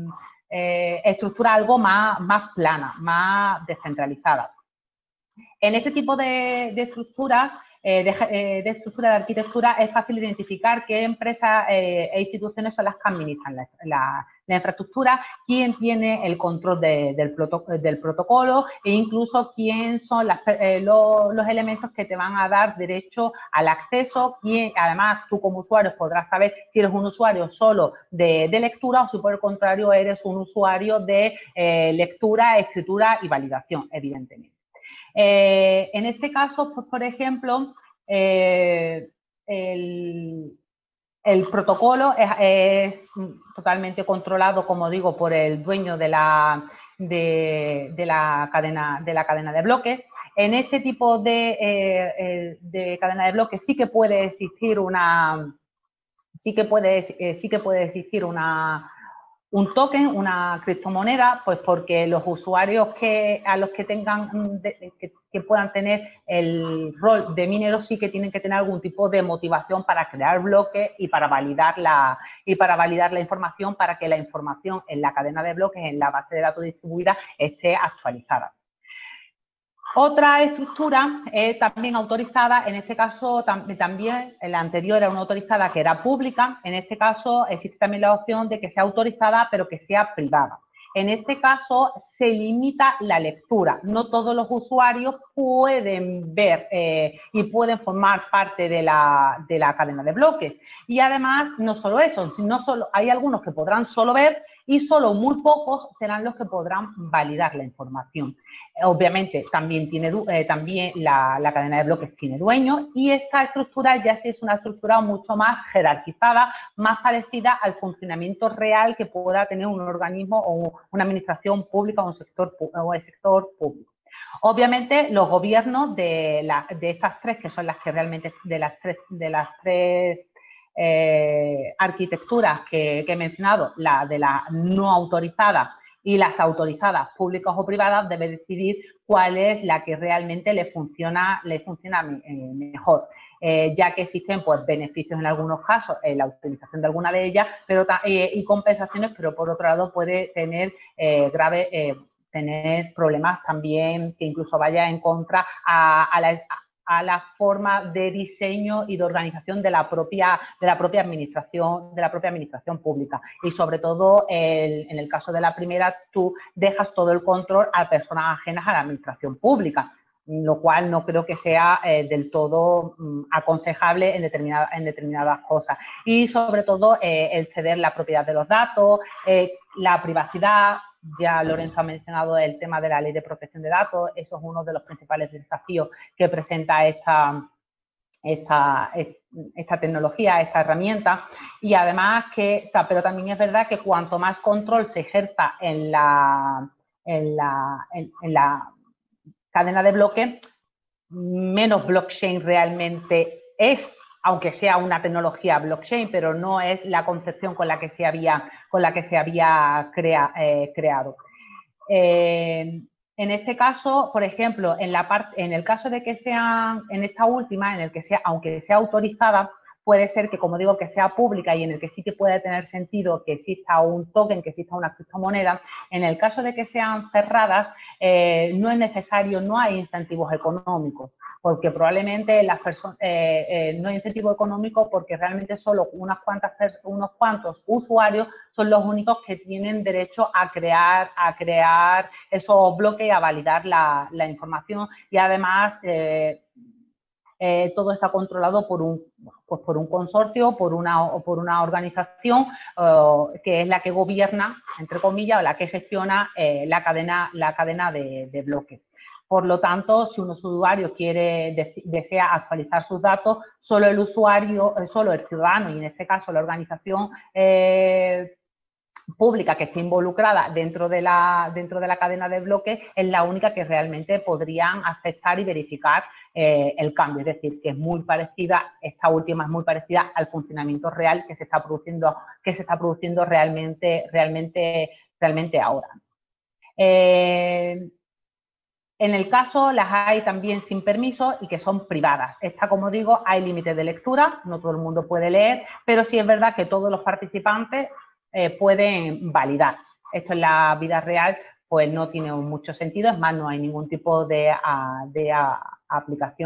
eh, estructura algo más, más plana, más descentralizada. En este tipo de, de estructuras, eh, de, eh, de estructura de arquitectura es fácil identificar qué empresas eh, e instituciones son las que administran la, la, la infraestructura, quién tiene el control de, del, proto, del protocolo e incluso quién son las, eh, los, los elementos que te van a dar derecho al acceso. Quién, además, tú como usuario podrás saber si eres un usuario solo de, de lectura o si por el contrario eres un usuario de eh, lectura, escritura y validación, evidentemente. Eh, en este caso, pues, por ejemplo, eh, el, el protocolo es, es totalmente controlado, como digo, por el dueño de la, de, de la, cadena, de la cadena de bloques. En este tipo de, eh, de cadena de bloques sí que puede existir una, sí que puede, eh, sí que puede existir una, un token, una criptomoneda, pues porque los usuarios que, a los que tengan, de, que, que puedan tener el rol de minero sí que tienen que tener algún tipo de motivación para crear bloques y para validar la, y para validar la información para que la información en la cadena de bloques, en la base de datos distribuida, esté actualizada. Otra estructura eh, también autorizada, en este caso tam también, la anterior era una autorizada que era pública, en este caso existe también la opción de que sea autorizada pero que sea privada. En este caso se limita la lectura, no todos los usuarios pueden ver eh, y pueden formar parte de la, de la cadena de bloques. Y además, no solo eso, no solo, hay algunos que podrán solo ver y solo muy pocos serán los que podrán validar la información. Obviamente, también, tiene, eh, también la, la cadena de bloques tiene dueño y esta estructura ya sí es una estructura mucho más jerarquizada, más parecida al funcionamiento real que pueda tener un organismo o una administración pública o un sector, o el sector público. Obviamente, los gobiernos de, la, de estas tres, que son las que realmente, de las tres, de las tres eh, arquitecturas que, que he mencionado, la de la no autorizada y las autorizadas públicas o privadas, debe decidir cuál es la que realmente le funciona, le funciona mejor, eh, ya que existen pues, beneficios en algunos casos en la utilización de alguna de ellas pero, eh, y compensaciones, pero por otro lado puede tener eh, grave, eh, tener problemas también que incluso vaya en contra a, a la... A, a la forma de diseño y de organización de la propia, de la propia administración, de la propia administración pública. Y sobre todo, el, en el caso de la primera, tú dejas todo el control a personas ajenas a la administración pública, lo cual no creo que sea eh, del todo mm, aconsejable en, determinada, en determinadas cosas. Y sobre todo, eh, el ceder la propiedad de los datos, eh, la privacidad. Ya Lorenzo ha mencionado el tema de la ley de protección de datos, eso es uno de los principales desafíos que presenta esta, esta, esta tecnología, esta herramienta. Y además que, pero también es verdad que cuanto más control se ejerza en la, en la, en, en la cadena de bloques, menos blockchain realmente es, aunque sea una tecnología blockchain, pero no es la concepción con la que se había, con la que se había crea, eh, creado. Eh, en este caso, por ejemplo, en, la parte, en el caso de que sean, en esta última, en el que sea, aunque sea autorizada, puede ser que, como digo, que sea pública y en el que sí que puede tener sentido que exista un token, que exista una criptomoneda. En el caso de que sean cerradas, eh, no es necesario, no hay incentivos económicos, porque probablemente las personas, eh, eh, no hay incentivo económico porque realmente solo unas cuantas, unos cuantos usuarios son los únicos que tienen derecho a crear, a crear esos bloques y a validar la, la información y además eh, Eh, todo está controlado por un, pues por un consorcio por una, o por una organización uh, que es la que gobierna, entre comillas, o la que gestiona eh, la cadena, la cadena de, de bloques. Por lo tanto, si un usuario quiere, de, desea actualizar sus datos, solo el usuario, solo el ciudadano y en este caso la organización eh, pública que esté involucrada dentro de, la, dentro de la cadena de bloques es la única que realmente podrían aceptar y verificar eh, el cambio. Es decir, que es muy parecida, esta última es muy parecida al funcionamiento real que se está produciendo, que se está produciendo realmente, realmente, realmente ahora. Eh, En el caso, las hay también sin permiso y que son privadas. Esta, como digo, hay límites de lectura, no todo el mundo puede leer, pero sí es verdad que todos los participantes eh, pueden validar. Esto en la vida real pues no tiene mucho sentido, es más, no hay ningún tipo de, a, de a, aplicación,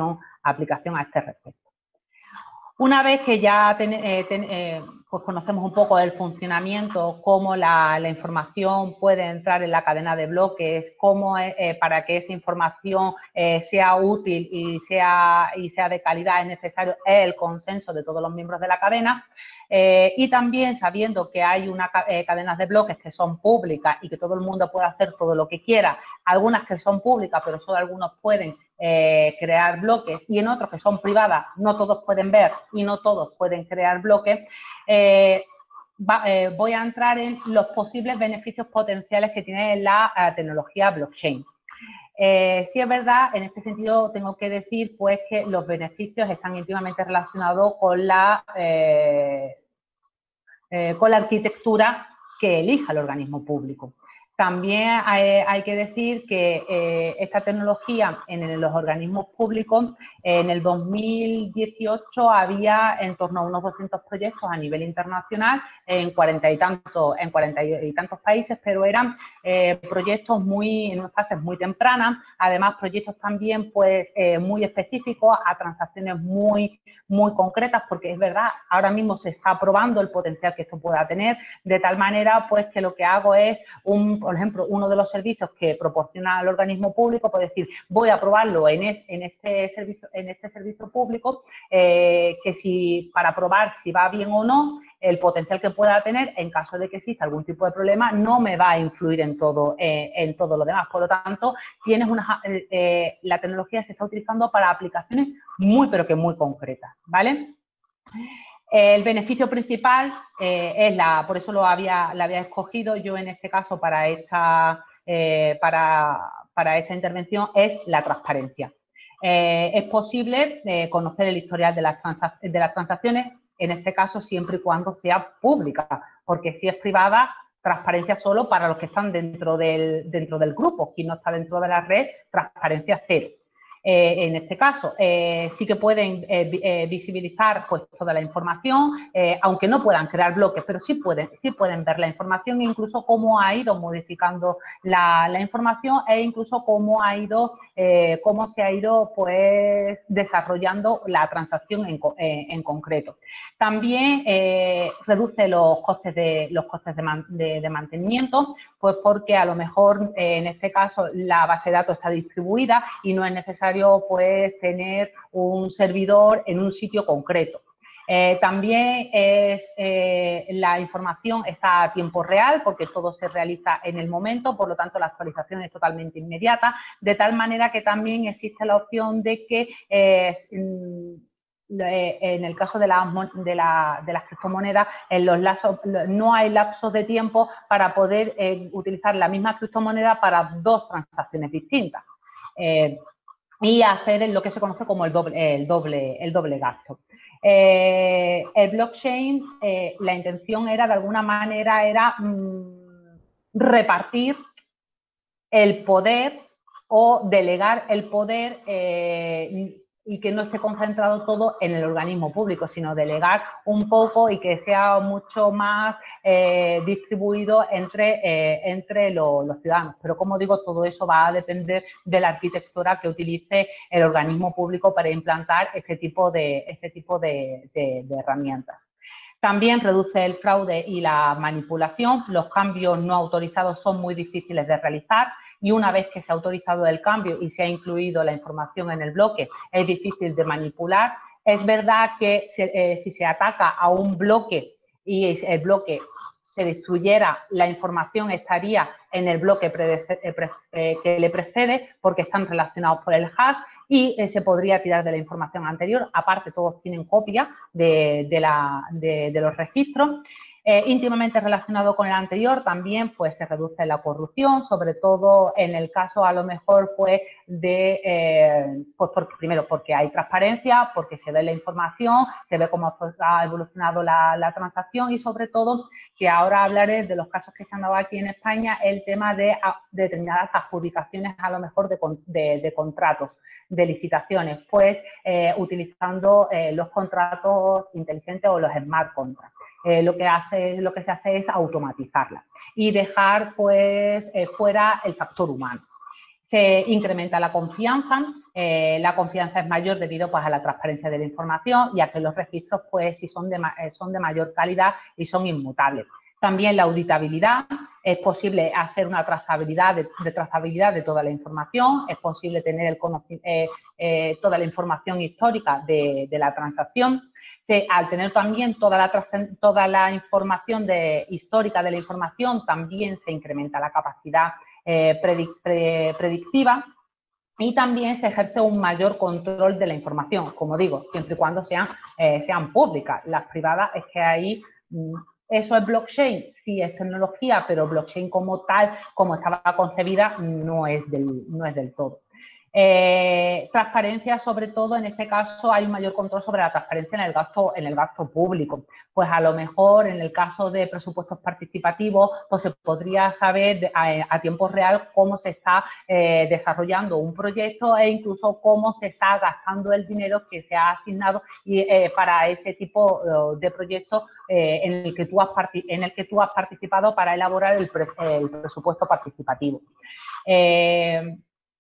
aplicación a este respecto. Una vez que ya ten, eh, ten, eh, pues conocemos un poco el funcionamiento, cómo la, la información puede entrar en la cadena de bloques, cómo eh, para que esa información eh, sea útil y sea, y sea de calidad es necesario el consenso de todos los miembros de la cadena. Eh, y también sabiendo que hay unas eh, cadenas de bloques que son públicas y que todo el mundo puede hacer todo lo que quiera, algunas que son públicas pero solo algunos pueden eh, crear bloques y en otros que son privadas no todos pueden ver y no todos pueden crear bloques, eh, va, eh, voy a entrar en los posibles beneficios potenciales que tiene la eh, tecnología blockchain. Eh, sí es verdad, en este sentido tengo que decir pues que los beneficios están íntimamente relacionados con la, eh, eh, con la arquitectura que elija el organismo público. También hay, hay que decir que eh, esta tecnología en los organismos públicos, en el dos mil dieciocho había en torno a unos doscientos proyectos a nivel internacional en cuarenta y tantos, en cuarenta y tantos países, pero eran eh, proyectos muy, en fases muy tempranas, además proyectos también pues eh, muy específicos a transacciones muy, muy concretas, porque es verdad, ahora mismo se está probando el potencial que esto pueda tener, de tal manera pues que lo que hago es un por ejemplo, uno de los servicios que proporciona el organismo público, puede decir, voy a probarlo en, es, en, este, servicio, en este servicio público, eh, que si para probar si va bien o no, el potencial que pueda tener, en caso de que exista algún tipo de problema, no me va a influir en todo, eh, en todo lo demás. Por lo tanto, tienes una, eh, la tecnología se está utilizando para aplicaciones muy, pero que muy concretas, ¿vale? El beneficio principal eh, es la, por eso lo había, la había escogido yo en este caso para esta, eh, para, para esta intervención, es la transparencia. Eh, es posible eh, conocer el historial de las, de las transacciones, en este caso siempre y cuando sea pública, porque si es privada, transparencia solo para los que están dentro del, dentro del grupo. Quien no está dentro de la red, transparencia cero. Eh, en este caso, eh, sí que pueden eh, eh, visibilizar pues, toda la información, eh, aunque no puedan crear bloques, pero sí pueden, sí pueden ver la información e incluso cómo ha ido modificando la, la información e incluso cómo ha ido, eh, cómo se ha ido pues, desarrollando la transacción en, eh, en concreto. También eh, reduce los costes de, los costes de, man, de, de mantenimiento, pues porque a lo mejor eh, en este caso la base de datos está distribuida y no es necesario pues tener un servidor en un sitio concreto. Eh, también es, eh, la información está a tiempo real porque todo se realiza en el momento, por lo tanto la actualización es totalmente inmediata, de tal manera que también existe la opción de que eh, en el caso de, la, de, la, de las criptomonedas, en los lazos, no hay lapsos de tiempo para poder eh, utilizar la misma criptomoneda para dos transacciones distintas. Eh, y hacer lo que se conoce como el doble, el doble, el doble gasto. Eh, el blockchain, eh, la intención era, de alguna manera, era mmm, repartir el poder o delegar el poder eh, y que no esté concentrado todo en el organismo público, sino delegar un poco y que sea mucho más eh, distribuido entre, eh, entre lo, los ciudadanos. Pero, como digo, todo eso va a depender de la arquitectura que utilice el organismo público para implantar este tipo de, este tipo de, de, de herramientas. También reduce el fraude y la manipulación. Los cambios no autorizados son muy difíciles de realizar y una vez que se ha autorizado el cambio y se ha incluido la información en el bloque, es difícil de manipular. Es verdad que se, eh, si se ataca a un bloque y el bloque se destruyera, la información estaría en el bloque eh, que le precede porque están relacionados por el hash y eh, se podría tirar de la información anterior. Aparte, todos tienen copia de, de, la, de, de los registros. Eh, íntimamente relacionado con el anterior, también pues, se reduce la corrupción, sobre todo en el caso a lo mejor pues, de, eh, pues porque, primero porque hay transparencia, porque se ve la información, se ve cómo ha evolucionado la, la transacción y sobre todo que ahora hablaré de los casos que se han dado aquí en España, el tema de, de determinadas adjudicaciones a lo mejor de, de, de contratos, de licitaciones, pues eh, utilizando eh, los contratos inteligentes o los smart contracts. Eh, lo, que hace, lo que se hace es automatizarla y dejar pues, eh, fuera el factor humano. Se incrementa la confianza, eh, la confianza es mayor debido pues, a la transparencia de la información y a que los registros pues, sí son, de, son de mayor calidad y son inmutables. También la auditabilidad, es posible hacer una trazabilidad de, de trazabilidad de toda la información, es posible tener el, eh, eh, toda la información histórica de, de la transacción. Se, al tener también toda la, toda la información de, histórica de la información, también se incrementa la capacidad eh, predic, pre, predictiva y también se ejerce un mayor control de la información, como digo, siempre y cuando sean, eh, sean públicas. Las privadas es que ahí... Mmm, ¿eso es blockchain? Sí, es tecnología, pero blockchain como tal, como estaba concebida, no es del, no es del todo. Eh, transparencia, sobre todo, en este caso hay un mayor control sobre la transparencia en el gasto, en el gasto público. Pues a lo mejor en el caso de presupuestos participativos, pues se podría saber de, a, a tiempo real cómo se está eh, desarrollando un proyecto e incluso cómo se está gastando el dinero que se ha asignado y, eh, para ese tipo uh, de proyectos eh, en, el que tú has en el que tú has participado para elaborar el, pre el presupuesto participativo. Eh,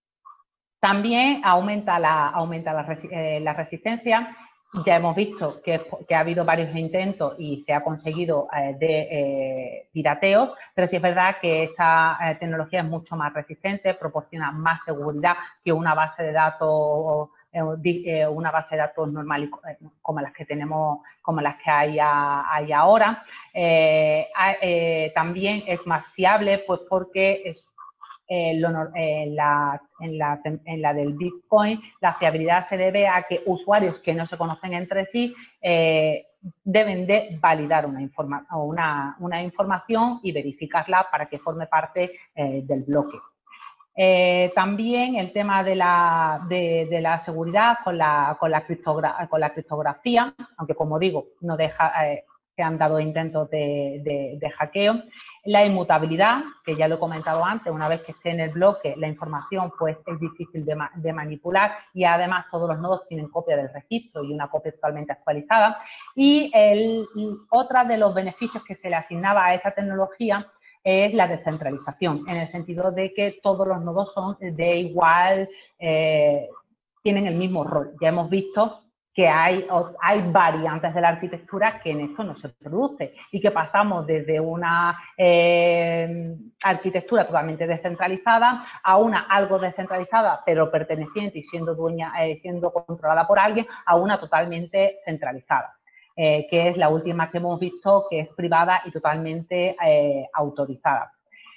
También aumenta la, aumenta la, eh, la resistencia. Ya hemos visto que, que ha habido varios intentos y se ha conseguido eh, de eh, pirateos, pero sí es verdad que esta eh, tecnología es mucho más resistente, proporciona más seguridad que una base de datos, eh, una base de datos normal como las que tenemos, como las que hay, a, hay ahora. Eh, eh, también es más fiable, pues porque es Eh, lo, eh, la, en, la, en la del Bitcoin, la fiabilidad se debe a que usuarios que no se conocen entre sí eh, deben de validar una, informa una, una información y verificarla para que forme parte eh, del bloque. Eh, también el tema de la, de, de la seguridad con la, con, la criptogra con la criptografía, aunque como digo, no deja... Eh, que han dado intentos de, de, de hackeo. La inmutabilidad, que ya lo he comentado antes, una vez que esté en el bloque, la información pues es difícil de, ma de manipular y además todos los nodos tienen copia del registro y una copia totalmente actualizada. Y el, otra de los beneficios que se le asignaba a esta tecnología es la descentralización, en el sentido de que todos los nodos son de igual, eh, tienen el mismo rol. Ya hemos visto que hay, hay variantes de la arquitectura que en esto no se produce y que pasamos desde una eh, arquitectura totalmente descentralizada a una algo descentralizada pero perteneciente y siendo dueña, eh, siendo controlada por alguien, a una totalmente centralizada, eh, que es la última que hemos visto, que es privada y totalmente eh, autorizada.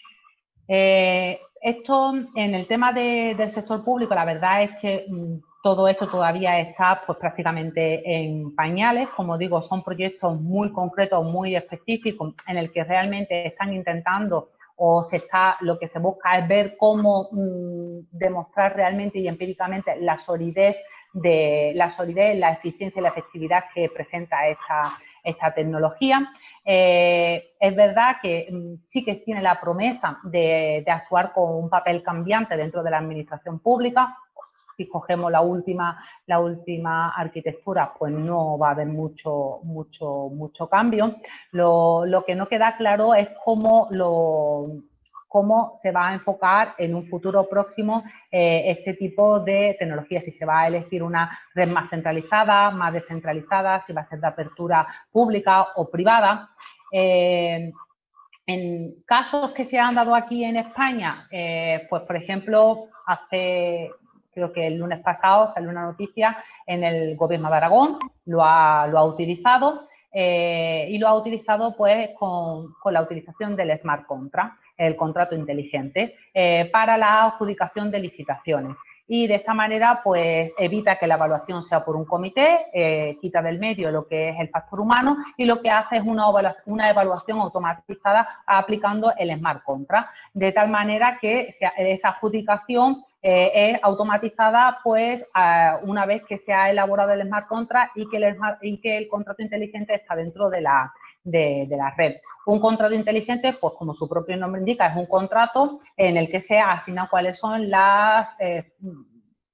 Eh, esto, en el tema de, del sector público, la verdad es que mmm, todo esto todavía está pues, prácticamente en pañales. Como digo, son proyectos muy concretos, muy específicos, en el que realmente están intentando o se está, lo que se busca es ver cómo mmm, demostrar realmente y empíricamente la solidez, de, la solidez, la eficiencia y la efectividad que presenta esta, esta tecnología. Eh, es verdad que mmm, sí que tiene la promesa de, de actuar con un papel cambiante dentro de la administración pública. Si cogemos la última, la última arquitectura, pues no va a haber mucho, mucho, mucho cambio. Lo, lo que no queda claro es cómo, lo, cómo se va a enfocar en un futuro próximo eh, este tipo de tecnología. Si se va a elegir una red más centralizada, más descentralizada, si va a ser de apertura pública o privada. Eh, en casos que se han dado aquí en España, eh, pues por ejemplo, hace... creo que el lunes pasado salió una noticia en el gobierno de Aragón, lo ha, lo ha utilizado eh, y lo ha utilizado pues con, con la utilización del Smart Contract, el contrato inteligente, eh, para la adjudicación de licitaciones. Y de esta manera, pues, evita que la evaluación sea por un comité, eh, quita del medio lo que es el factor humano y lo que hace es una, una evaluación automatizada aplicando el Smart Contract, de tal manera que esa adjudicación eh, es automatizada, pues, uh, una vez que se ha elaborado el Smart Contract y que el, y que el contrato inteligente está dentro de la, de, de la red. Un contrato inteligente, pues como su propio nombre indica, es un contrato en el que se asignan cuáles son las, eh,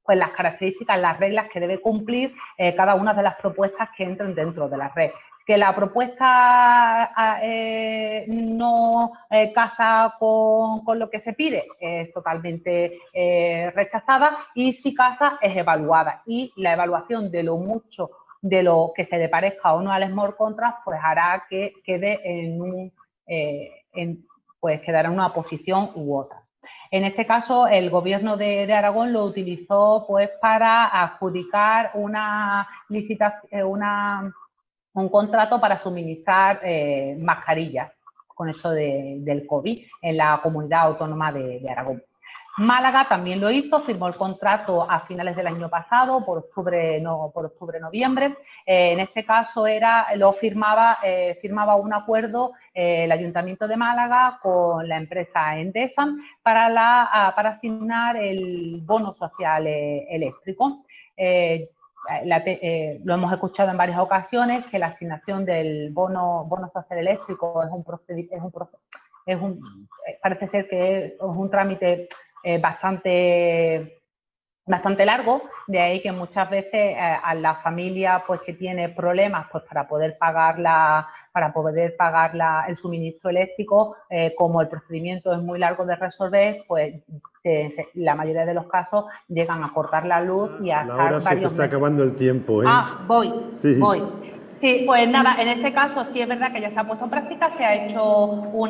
pues las características, las reglas que debe cumplir eh, cada una de las propuestas que entren dentro de la red. Que la propuesta eh, no eh, casa con, con lo que se pide es totalmente eh, rechazada, y si casa es evaluada, y la evaluación de lo mucho de lo que se le parezca o no al Small Contract pues hará que quede en un, eh, en, pues quedará en una posición u otra. En este caso, el Gobierno de, de Aragón lo utilizó pues para adjudicar una licitación, una, un contrato para suministrar eh, mascarillas con eso de, del COVID en la comunidad autónoma de, de Aragón. Málaga también lo hizo, firmó el contrato a finales del año pasado, por octubre, no, por octubre, noviembre. Eh, en este caso era, lo firmaba, eh, firmaba un acuerdo eh, el Ayuntamiento de Málaga con la empresa Endesa para, la, para asignar el bono social eh, eléctrico. Eh, La, eh, lo hemos escuchado en varias ocasiones, que la asignación del bono, bono social eléctrico es un, es un, es un parece ser que es un trámite eh, bastante, bastante largo, de ahí que muchas veces eh, a la familia pues, que tiene problemas pues, para poder pagar, la, para poder pagar la, el suministro eléctrico, eh, como el procedimiento es muy largo de resolver, pues se, se, la mayoría de los casos llegan a cortar la luz y a estar Laura, se te está acabando el tiempo, ¿eh? Ah, voy, sí. voy. Sí, pues nada, en este caso sí es verdad que ya se ha puesto en práctica, se ha hecho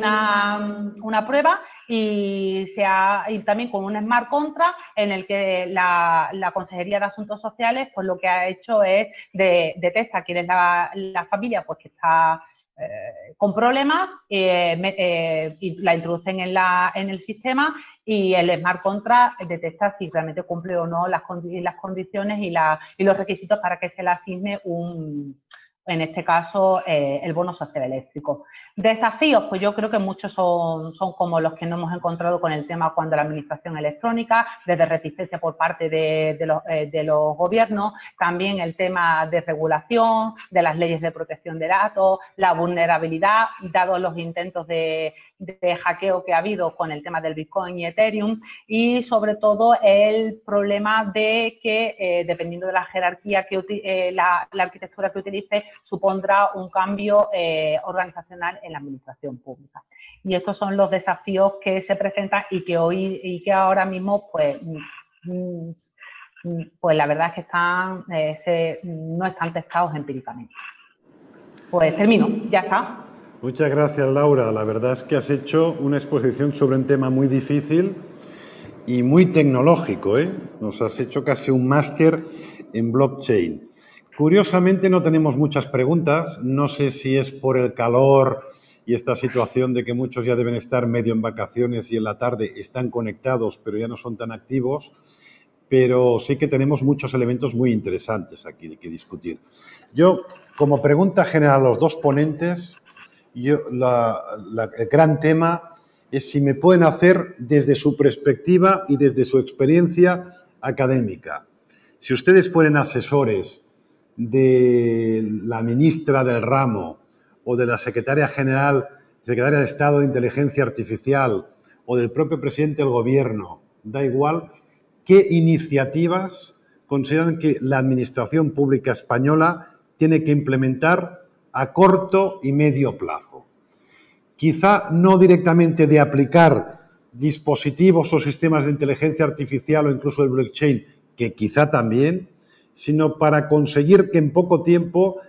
una, una prueba y, se ha, y también con un Smart Contract en el que la, la Consejería de Asuntos Sociales pues lo que ha hecho es de, detecta quién es la, la familia pues que está eh, con problemas eh, eh, y la introducen en, la, en el sistema, y el Smart Contract detecta si realmente cumple o no las, las condiciones y, la, y los requisitos para que se le asigne un, en este caso, eh, el bono social eléctrico. Desafíos, pues yo creo que muchos son, son como los que nos hemos encontrado con el tema cuando la administración electrónica, desde reticencia por parte de, de, los, eh, de los gobiernos, también el tema de regulación, de las leyes de protección de datos, la vulnerabilidad, dados los intentos de, de hackeo que ha habido con el tema del Bitcoin y Ethereum, y sobre todo el problema de que, eh, dependiendo de la jerarquía, que eh, la, la arquitectura que utilice, supondrá un cambio eh, organizacional en la administración pública. Y estos son los desafíos que se presentan y que hoy y que ahora mismo, pues, pues la verdad es que están, eh, se, no están testados empíricamente. Pues termino, ya está. Muchas gracias, Laura. La verdad es que has hecho una exposición sobre un tema muy difícil y muy tecnológico, ¿eh? Nos has hecho casi un máster en blockchain. Curiosamente no tenemos muchas preguntas, no sé si es por el calor y esta situación de que muchos ya deben estar medio en vacaciones y en la tarde están conectados pero ya no son tan activos, pero sí que tenemos muchos elementos muy interesantes aquí de que discutir. Yo, como pregunta general a los dos ponentes, yo, la, la, el gran tema es si me pueden hacer desde su perspectiva y desde su experiencia académica. Si ustedes fueran asesores de la ministra del ramo o de la secretaria general, secretaria de Estado de Inteligencia Artificial o del propio presidente del Gobierno, da igual, ¿qué iniciativas consideran que la Administración Pública Española tiene que implementar a corto y medio plazo? Quizá no directamente de aplicar dispositivos o sistemas de inteligencia artificial o incluso el blockchain, que quizá también, sino para conseguir que en poco tiempo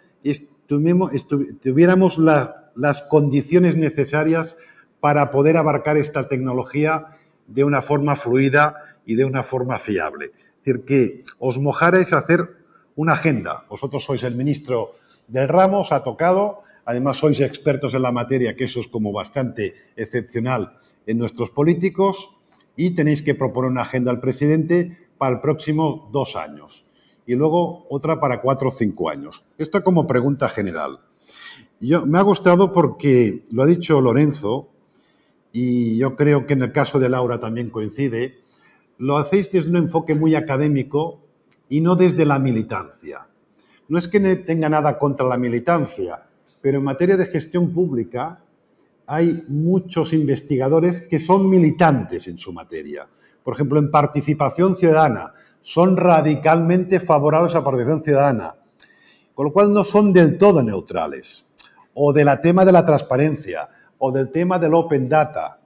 tuviéramos la, las condiciones necesarias para poder abarcar esta tecnología de una forma fluida y de una forma fiable. Es decir, que os mojarais a hacer una agenda. Vosotros sois el ministro del ramo, os ha tocado, además sois expertos en la materia, que eso es como bastante excepcional en nuestros políticos, y tenéis que proponer una agenda al presidente para el próximo dos años. Y luego otra para cuatro o cinco años. Esto como pregunta general. Yo, me ha gustado porque lo ha dicho Lorenzo, y yo creo que en el caso de Laura también coincide, lo hacéis desde un enfoque muy académico y no desde la militancia. No es que tenga nada contra la militancia, pero en materia de gestión pública hay muchos investigadores que son militantes en su materia. Por ejemplo, en participación ciudadana, son radicalmente favorables a la participación ciudadana, con lo cual no son del todo neutrales, o del tema de la transparencia, o del tema del open data.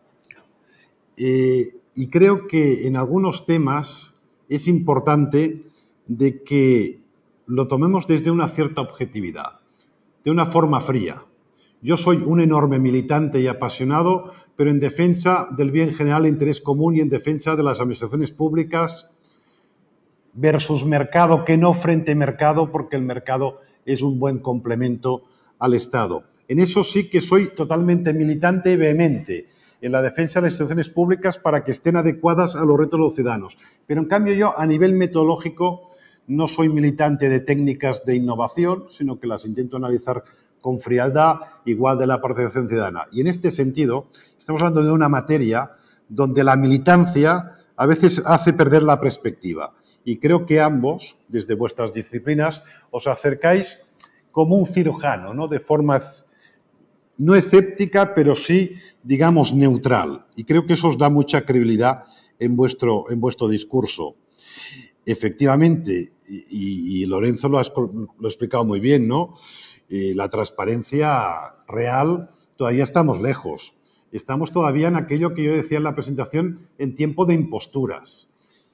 Eh, y creo que en algunos temas es importante de que lo tomemos desde una cierta objetividad, de una forma fría. Yo soy un enorme militante y apasionado, pero en defensa del bien general e interés común y en defensa de las administraciones públicas versus mercado, que no frente mercado, porque el mercado es un buen complemento al Estado. En eso sí que soy totalmente militante y vehemente, en la defensa de las instituciones públicas para que estén adecuadas a los retos de los ciudadanos. Pero en cambio yo, a nivel metodológico, no soy militante de técnicas de innovación, sino que las intento analizar con frialdad, igual de la participación ciudadana. Y en este sentido, estamos hablando de una materia donde la militancia a veces hace perder la perspectiva. Y creo que ambos, desde vuestras disciplinas, os acercáis como un cirujano, ¿no? De forma no escéptica, pero sí, digamos, neutral. Y creo que eso os da mucha credibilidad en vuestro, en vuestro discurso. Efectivamente, y, y Lorenzo lo ha, lo ha explicado muy bien, ¿no? Eh, la transparencia real, todavía estamos lejos. Estamos todavía en aquello que yo decía en la presentación, en tiempo de imposturas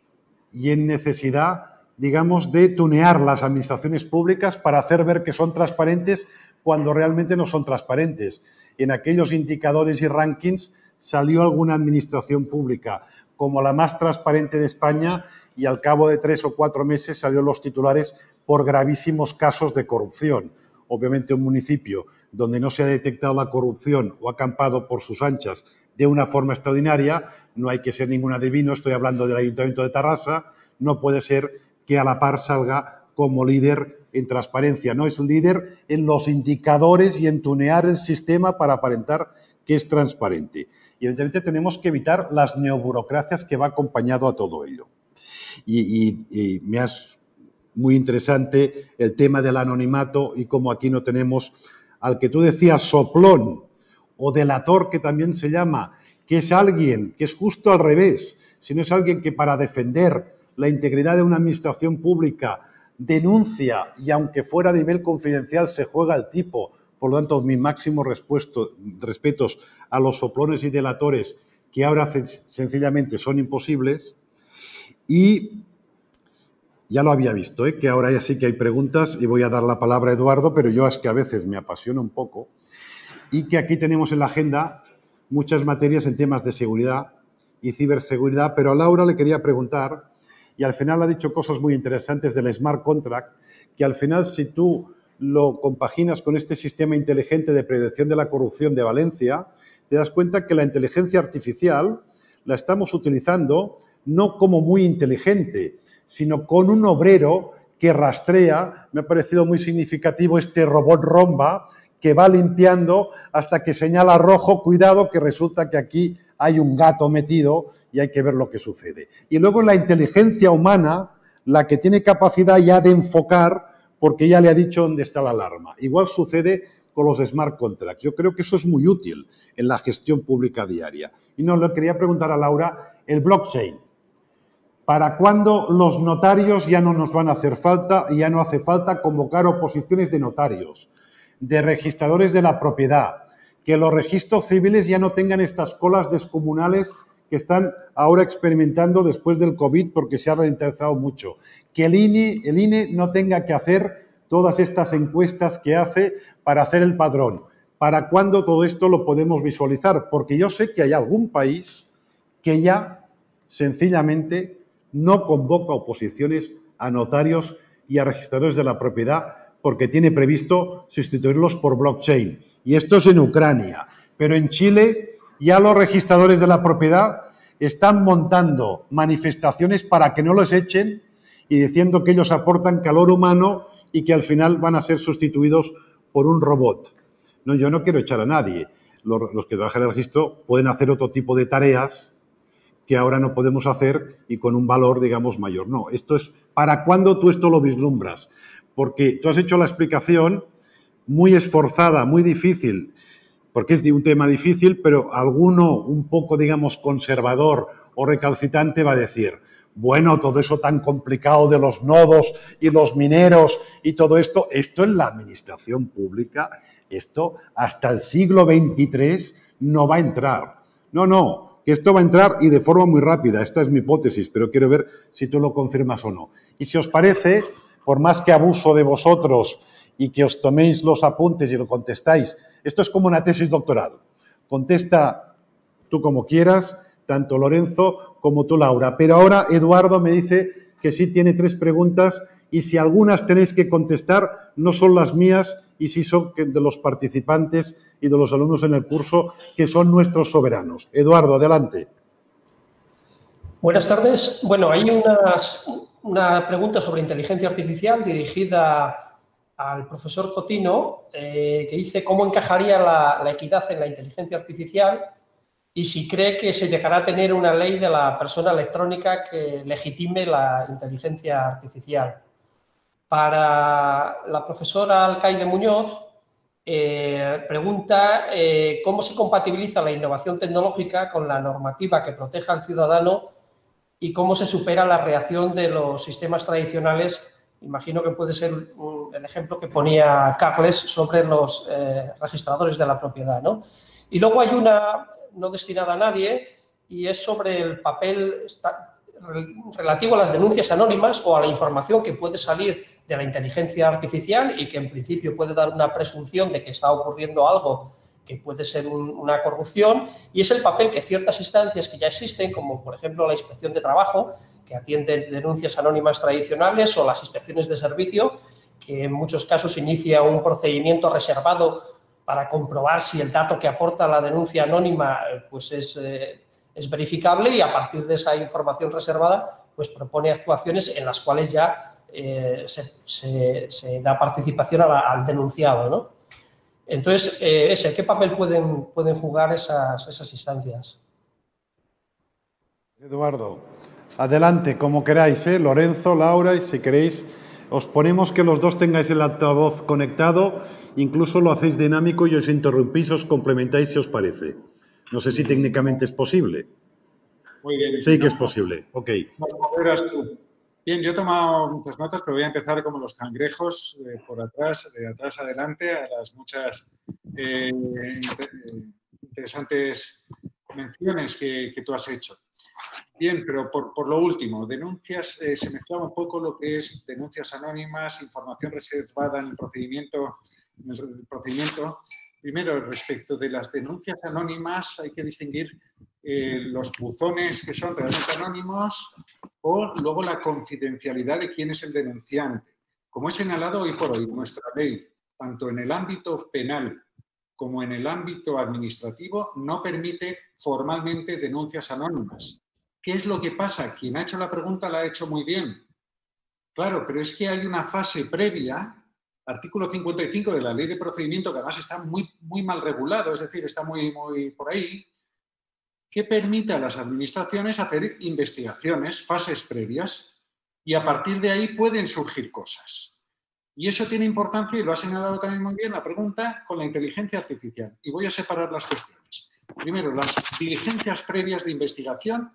y en necesidad, digamos, de tunear las administraciones públicas para hacer ver que son transparentes cuando realmente no son transparentes. En aquellos indicadores y rankings salió alguna administración pública como la más transparente de España y al cabo de tres o cuatro meses salieron los titulares por gravísimos casos de corrupción. Obviamente un municipio donde no se ha detectado la corrupción o ha campado por sus anchas de una forma extraordinaria, no hay que ser ningún adivino, estoy hablando del Ayuntamiento de Tarrasa, no puede ser que a la par salga como líder en transparencia, no es líder en los indicadores y en tunear el sistema para aparentar que es transparente. Y evidentemente tenemos que evitar las neoburocracias que va acompañado a todo ello. Y, y, y me has muy interesante el tema del anonimato y cómo aquí no tenemos al que tú decías soplón o delator, que también se llama, que es alguien que es justo al revés, sino es alguien que para defender la integridad de una administración pública denuncia y aunque fuera a nivel confidencial se juega el tipo. Por lo tanto, mis máximos respetos a los soplones y delatores que ahora sencillamente son imposibles. Y ya lo había visto, ¿eh? Que ahora ya sí que hay preguntas y voy a dar la palabra a Eduardo, pero yo es que a veces me apasiona un poco y que aquí tenemos en la agenda muchas materias en temas de seguridad y ciberseguridad, pero a Laura le quería preguntar, y al final ha dicho cosas muy interesantes del Smart Contract, que al final si tú lo compaginas con este sistema inteligente de prevención de la corrupción de Valencia, te das cuenta que la inteligencia artificial la estamos utilizando no como muy inteligente, sino con un obrero que rastrea. Me ha parecido muy significativo este robot Romba que va limpiando hasta que señala rojo, cuidado, que resulta que aquí hay un gato metido y hay que ver lo que sucede. Y luego la inteligencia humana, la que tiene capacidad ya de enfocar, porque ya le ha dicho dónde está la alarma. Igual sucede con los smart contracts. Yo creo que eso es muy útil en la gestión pública diaria. Y no, le quería preguntar a Laura, el blockchain. ¿Para cuándo los notarios ya no nos van a hacer falta y ya no hace falta convocar oposiciones de notarios, de registradores de la propiedad, que los registros civiles ya no tengan estas colas descomunales que están ahora experimentando después del COVID porque se ha ralentizado mucho, que el I N E, el I N E no tenga que hacer todas estas encuestas que hace para hacer el padrón? ¿Para cuándo todo esto lo podemos visualizar? Porque yo sé que hay algún país que ya sencillamente no convoca oposiciones a notarios y a registradores de la propiedad porque tiene previsto sustituirlos por blockchain. Y esto es en Ucrania. Pero en Chile ya los registradores de la propiedad están montando manifestaciones para que no los echen y diciendo que ellos aportan calor humano y que al final van a ser sustituidos por un robot. No, yo no quiero echar a nadie. Los, los que trabajan en el registro pueden hacer otro tipo de tareas que ahora no podemos hacer y con un valor, digamos, mayor. No, esto es, ¿para cuándo tú esto lo vislumbras? Porque tú has hecho la explicación muy esforzada, muy difícil, porque es de un tema difícil, pero alguno un poco, digamos, conservador o recalcitrante va a decir, Bueno, todo eso tan complicado de los nodos y los mineros y todo esto, esto en la administración pública, esto hasta el siglo veintitrés no va a entrar. No, no, que esto va a entrar y de forma muy rápida. Esta es mi hipótesis, pero quiero ver si tú lo confirmas o no. Y si os parece, por más que abuso de vosotros y que os toméis los apuntes y lo contestáis, esto es como una tesis doctoral. Contesta tú como quieras, tanto Lorenzo como tú, Laura. Pero ahora Eduardo me dice que sí tiene tres preguntas y si algunas tenéis que contestar, no son las mías y sí son de los participantes y de los alumnos en el curso, que son nuestros soberanos. Eduardo, adelante. Buenas tardes. Bueno, hay unas, una pregunta sobre inteligencia artificial dirigida al profesor Cotino, eh, que dice cómo encajaría la, la equidad en la inteligencia artificial y si cree que se llegará a tener una ley de la persona electrónica que legitime la inteligencia artificial. Para la profesora Alcaide Muñoz, eh, pregunta eh, cómo se compatibiliza la innovación tecnológica con la normativa que proteja al ciudadano y cómo se supera la reacción de los sistemas tradicionales. Imagino que puede ser un, el ejemplo que ponía Carles sobre los eh, registradores de la propiedad, ¿no? Y luego hay una no destinada a nadie y es sobre el papel relativo a las denuncias anónimas o a la información que puede salir de la inteligencia artificial y que en principio puede dar una presunción de que está ocurriendo algo que puede ser un, una corrupción, y es el papel que ciertas instancias que ya existen, como por ejemplo la Inspección de Trabajo, que atiende denuncias anónimas tradicionales, o las inspecciones de servicio, que en muchos casos inicia un procedimiento reservado para comprobar si el dato que aporta la denuncia anónima pues es, eh, es verificable, y a partir de esa información reservada pues propone actuaciones en las cuales ya eh, se, se, se da participación a la, al denunciado, ¿no? Entonces, eh, ese, ¿qué papel pueden, pueden jugar esas, esas instancias? Eduardo, adelante, como queráis, ¿eh? Lorenzo, Laura, y si queréis, os ponemos que los dos tengáis el altavoz conectado, incluso lo hacéis dinámico y os interrumpís, os complementáis si os parece. No sé si técnicamente es posible. Muy bien. Sí que es posible, ok. Verás tú. Bien, yo he tomado muchas notas, pero voy a empezar como los cangrejos, eh, por atrás, de atrás adelante, a las muchas eh, interesantes menciones que, que tú has hecho. Bien, pero por, por lo último, denuncias, eh, se mezclaba un poco lo que es denuncias anónimas, información reservada en el procedimiento. En el procedimiento. Primero, respecto de las denuncias anónimas, hay que distinguir eh, los buzones que son realmente anónimos o luego la confidencialidad de quién es el denunciante. Como he señalado hoy por hoy, nuestra ley, tanto en el ámbito penal como en el ámbito administrativo, no permite formalmente denuncias anónimas. ¿Qué es lo que pasa? Quien ha hecho la pregunta la ha hecho muy bien. Claro, pero es que hay una fase previa, artículo cincuenta y cinco de la Ley de Procedimiento, que además está muy, muy mal regulado, es decir, está muy, muy por ahí, que permite a las administraciones hacer investigaciones, fases previas, y a partir de ahí pueden surgir cosas. Y eso tiene importancia, y lo ha señalado también muy bien la pregunta, con la inteligencia artificial. Y voy a separar las cuestiones. Primero, las diligencias previas de investigación.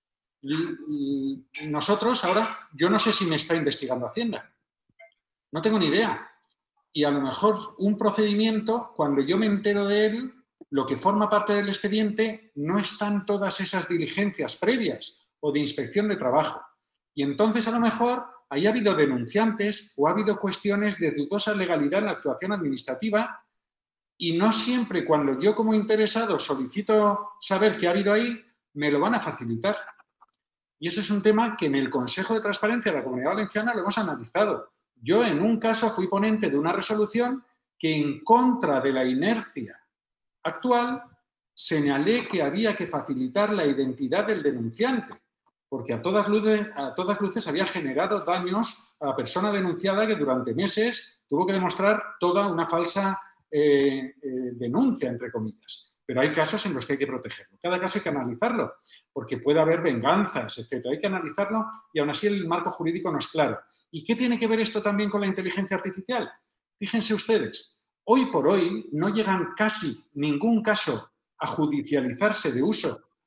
Nosotros ahora, yo no sé si me está investigando Hacienda. No tengo ni idea. Y a lo mejor un procedimiento, cuando yo me entero de él, lo que forma parte del expediente no están todas esas diligencias previas o de inspección de trabajo. Y entonces a lo mejor ahí ha habido denunciantes o ha habido cuestiones de dudosa legalidad en la actuación administrativa, y no siempre cuando yo como interesado solicito saber qué ha habido ahí, me lo van a facilitar. Y ese es un tema que en el Consejo de Transparencia de la Comunidad Valenciana lo hemos analizado. Yo en un caso fui ponente de una resolución que, en contra de la inercia actual, señalé que había que facilitar la identidad del denunciante, porque a todas luces, a todas luces había generado daños a la persona denunciada, que durante meses tuvo que demostrar toda una falsa eh, eh, denuncia, entre comillas. Pero hay casos en los que hay que protegerlo. Cada caso hay que analizarlo, porque puede haber venganzas, etcétera. Hay que analizarlo y aún así el marco jurídico no es claro. ¿Y qué tiene que ver esto también con la inteligencia artificial? Fíjense ustedes, hoy por hoy no llegan casi ningún caso a judicializarse de uso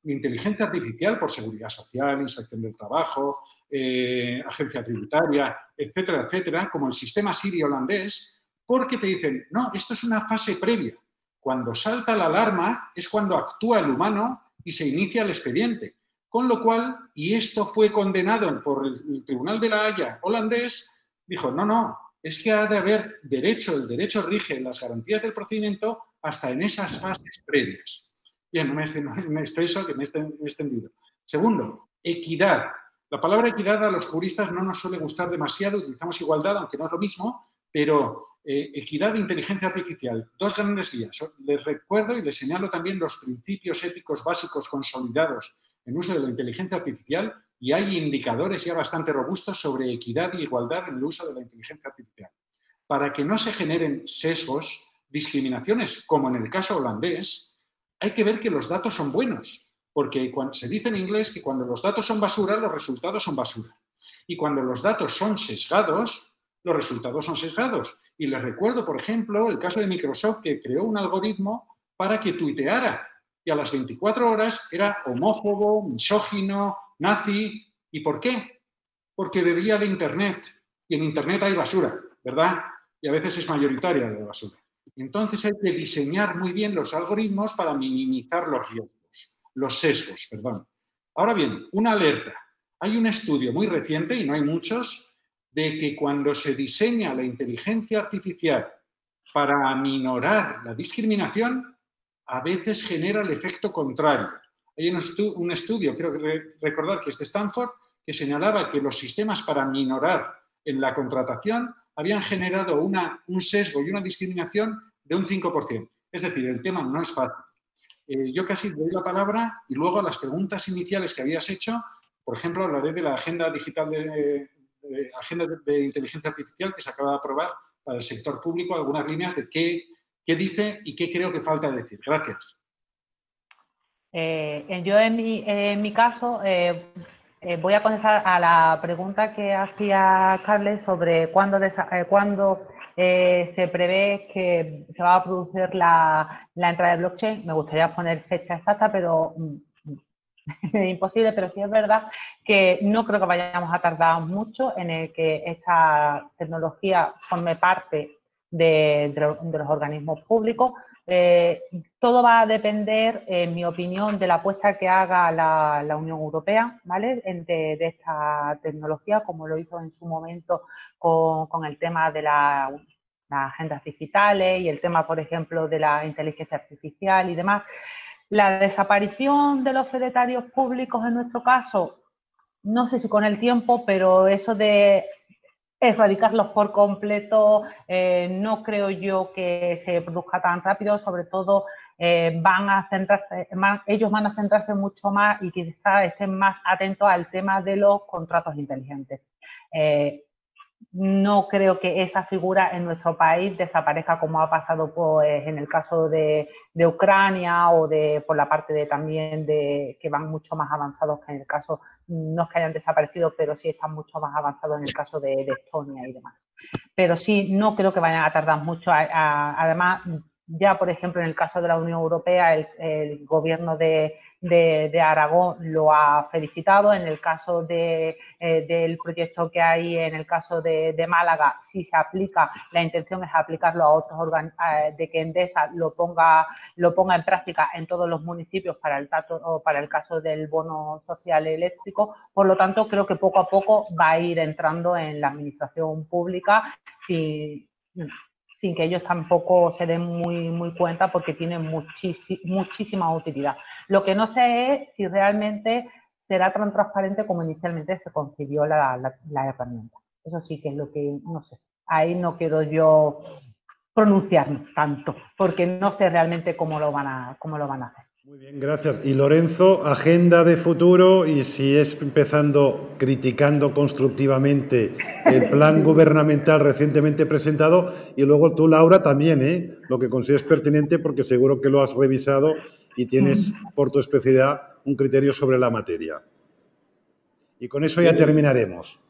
inteligencia artificial por seguridad social, inspección del trabajo, eh, agencia tributaria, etcétera, etcétera, como el sistema Siri holandés, porque te dicen, no, esto es una fase previa. Cuando salta la alarma es cuando actúa el humano y se inicia el expediente. Con lo cual, y esto fue condenado por el Tribunal de la Haya holandés, dijo, no, no, es que ha de haber derecho, el derecho rige las garantías del procedimiento hasta en esas fases previas. Bien, no me, no me exceso, que me he extendido. Segundo, equidad. La palabra equidad a los juristas no nos suele gustar demasiado, utilizamos igualdad, aunque no es lo mismo, pero eh, equidad e inteligencia artificial, dos grandes vías. Les recuerdo y les señalo también los principios éticos básicos consolidados en uso de la inteligencia artificial y hay indicadores ya bastante robustos sobre equidad e igualdad en el uso de la inteligencia artificial. Para que no se generen sesgos, discriminaciones, como en el caso holandés, hay que ver que los datos son buenos, porque cuando, se dice en inglés que cuando los datos son basura, los resultados son basura. Y cuando los datos son sesgados, los resultados son sesgados. Y les recuerdo, por ejemplo, el caso de Microsoft, que creó un algoritmo para que tuiteara. Y a las veinticuatro horas era homófobo, misógino, nazi. ¿Y por qué? Porque bebía de Internet. Y en Internet hay basura, ¿verdad? Y a veces es mayoritaria la basura. Entonces hay que diseñar muy bien los algoritmos para minimizar los riesgos, los sesgos, perdón. Ahora bien, una alerta. Hay un estudio muy reciente, y no hay muchos, de que cuando se diseña la inteligencia artificial para aminorar la discriminación, a veces genera el efecto contrario. Hay un, estu un estudio, creo que re recordar que es de Stanford, que señalaba que los sistemas para aminorar en la contratación habían generado una, un sesgo y una discriminación de un cinco por ciento. Es decir, el tema no es fácil. Eh, yo casi doy la palabra y luego a las preguntas iniciales que habías hecho, por ejemplo, hablaré de la agenda digital de, de, agenda de, de inteligencia artificial que se acaba de aprobar para el sector público, algunas líneas de qué, qué dice y qué creo que falta decir. Gracias. Eh, yo en mi, en mi caso eh, eh, voy a contestar a la pregunta que hacía Carles sobre cuándo, eh, cuándo eh, se prevé que se va a producir la, la entrada de blockchain. Me gustaría poner fecha exacta, pero es imposible, pero sí es verdad que no creo que vayamos a tardar mucho en el que esta tecnología forme parte de, de, de los organismos públicos. Eh, todo va a depender, en mi opinión, de la apuesta que haga la, la Unión Europea, ¿vale? De, de esta tecnología, como lo hizo en su momento con, con el tema de la, las agendas digitales y el tema, por ejemplo, de la inteligencia artificial y demás. La desaparición de los fedetarios públicos, en nuestro caso, no sé si con el tiempo, pero eso de erradicarlos por completo, eh, no creo yo que se produzca tan rápido, sobre todo eh, van a centrarse, más, ellos van a centrarse mucho más y quizás estén más atentos al tema de los contratos inteligentes. Eh, no creo que esa figura en nuestro país desaparezca como ha pasado pues, en el caso de, de Ucrania o de, por la parte de también de que van mucho más avanzados que en el caso, no es que hayan desaparecido, pero sí están mucho más avanzados en el caso de, de Estonia y demás. Pero sí, no creo que vayan a tardar mucho. A, a, además, ya por ejemplo en el caso de la Unión Europea, el, el gobierno de, de, de Aragón lo ha felicitado. En el caso de, eh, del proyecto que hay en el caso de, de Málaga, si se aplica, la intención es aplicarlo a otros órganos, eh, de que Endesa lo ponga, lo ponga en práctica en todos los municipios para el, tato, o para el caso del bono social eléctrico. Por lo tanto, creo que poco a poco va a ir entrando en la administración pública sin, sin que ellos tampoco se den muy, muy cuenta porque tienen muchísima, muchísima utilidad. Lo que no sé es si realmente será tan transparente como inicialmente se concibió la, la, la herramienta. Eso sí que es lo que no sé. Ahí no quiero yo pronunciarme tanto, porque no sé realmente cómo lo van a, cómo lo van a hacer. Muy bien, gracias. Y Lorenzo, agenda de futuro, y si es empezando criticando constructivamente el plan gubernamental recientemente presentado, y luego tú, Laura, también, ¿eh? Lo que consideres pertinente, porque seguro que lo has revisado y tienes, por tu especialidad, un criterio sobre la materia. Y con eso ya terminaremos.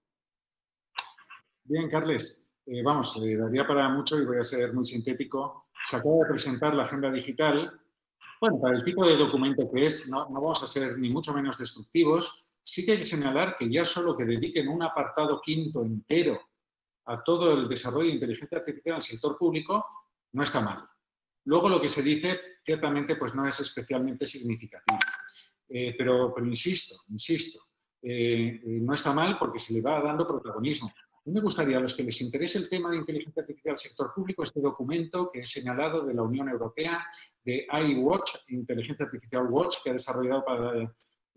Bien, Carles. Eh, vamos, eh, daría para mucho y voy a ser muy sintético. Se acaba de presentar la agenda digital Bueno, para el tipo de documento que es, no, no vamos a ser ni mucho menos destructivos. Sí que hay que señalar que ya solo que dediquen un apartado quinto entero a todo el desarrollo de inteligencia artificial en el sector público no está mal. Luego lo que se dice, ciertamente, pues no es especialmente significativo. Eh, pero, pero insisto, insisto, eh, no está mal porque se le va dando protagonismo. A mí me gustaría, a los que les interese el tema de inteligencia artificial al sector público, este documento que he señalado de la Unión Europea, de iWatch, Inteligencia Artificial Watch, que ha desarrollado para la,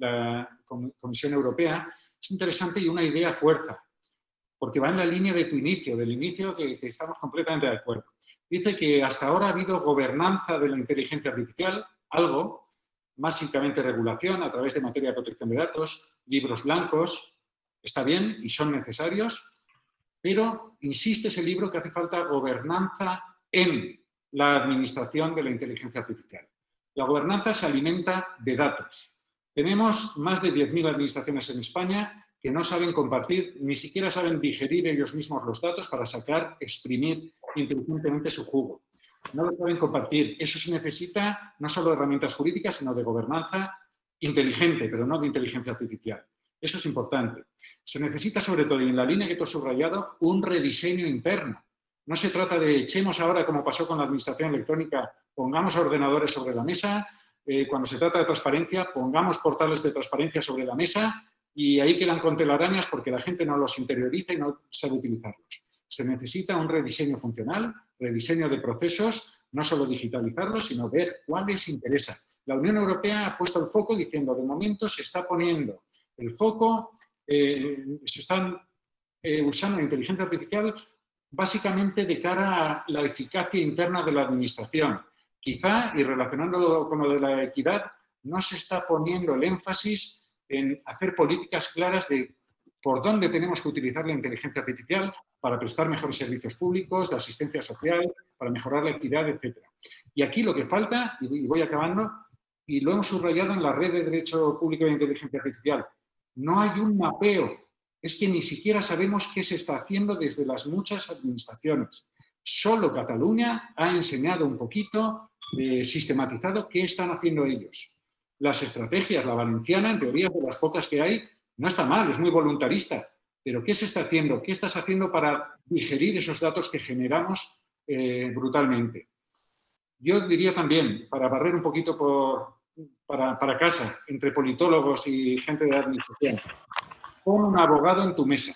la Comisión Europea, es interesante y una idea fuerza, porque va en la línea de tu inicio, del inicio que, que estamos completamente de acuerdo. Dice que hasta ahora ha habido gobernanza de la inteligencia artificial, algo, básicamente regulación a través de materia de protección de datos, libros blancos, está bien y son necesarios, pero insiste ese libro que hace falta gobernanza en la administración de la inteligencia artificial. La gobernanza se alimenta de datos. Tenemos más de diez mil administraciones en España que no saben compartir, ni siquiera saben digerir ellos mismos los datos para sacar, exprimir inteligentemente su jugo. No lo saben compartir. Eso se necesita no solo de herramientas jurídicas, sino de gobernanza inteligente, pero no de inteligencia artificial. Eso es importante. Se necesita, sobre todo, y en la línea que tú has subrayado, un rediseño interno. No se trata de echemos ahora, como pasó con la administración electrónica, pongamos ordenadores sobre la mesa. Eh, cuando se trata de transparencia, pongamos portales de transparencia sobre la mesa y ahí quedan con telarañas porque la gente no los interioriza y no sabe utilizarlos. Se necesita un rediseño funcional, rediseño de procesos, no solo digitalizarlos, sino ver cuáles interesan. La Unión Europea ha puesto el foco diciendo, de momento se está poniendo el foco, eh, se están eh, usando la inteligencia artificial básicamente de cara a la eficacia interna de la administración. Quizá, y relacionándolo con lo de la equidad, no se está poniendo el énfasis en hacer políticas claras de por dónde tenemos que utilizar la inteligencia artificial para prestar mejores servicios públicos, de asistencia social, para mejorar la equidad, etcétera. Y aquí lo que falta, y voy acabando, y lo hemos subrayado en la Red de Derecho Público de Inteligencia Artificial, no hay un mapeo. Es que ni siquiera sabemos qué se está haciendo desde las muchas administraciones. Solo Cataluña ha enseñado un poquito, eh, sistematizado, qué están haciendo ellos. Las estrategias, la valenciana, en teoría, de las pocas que hay, no está mal, es muy voluntarista. Pero ¿qué se está haciendo? ¿Qué estás haciendo para digerir esos datos que generamos eh, brutalmente? Yo diría también, para barrer un poquito por, para, para casa, entre politólogos y gente de administración, pon un abogado en tu mesa.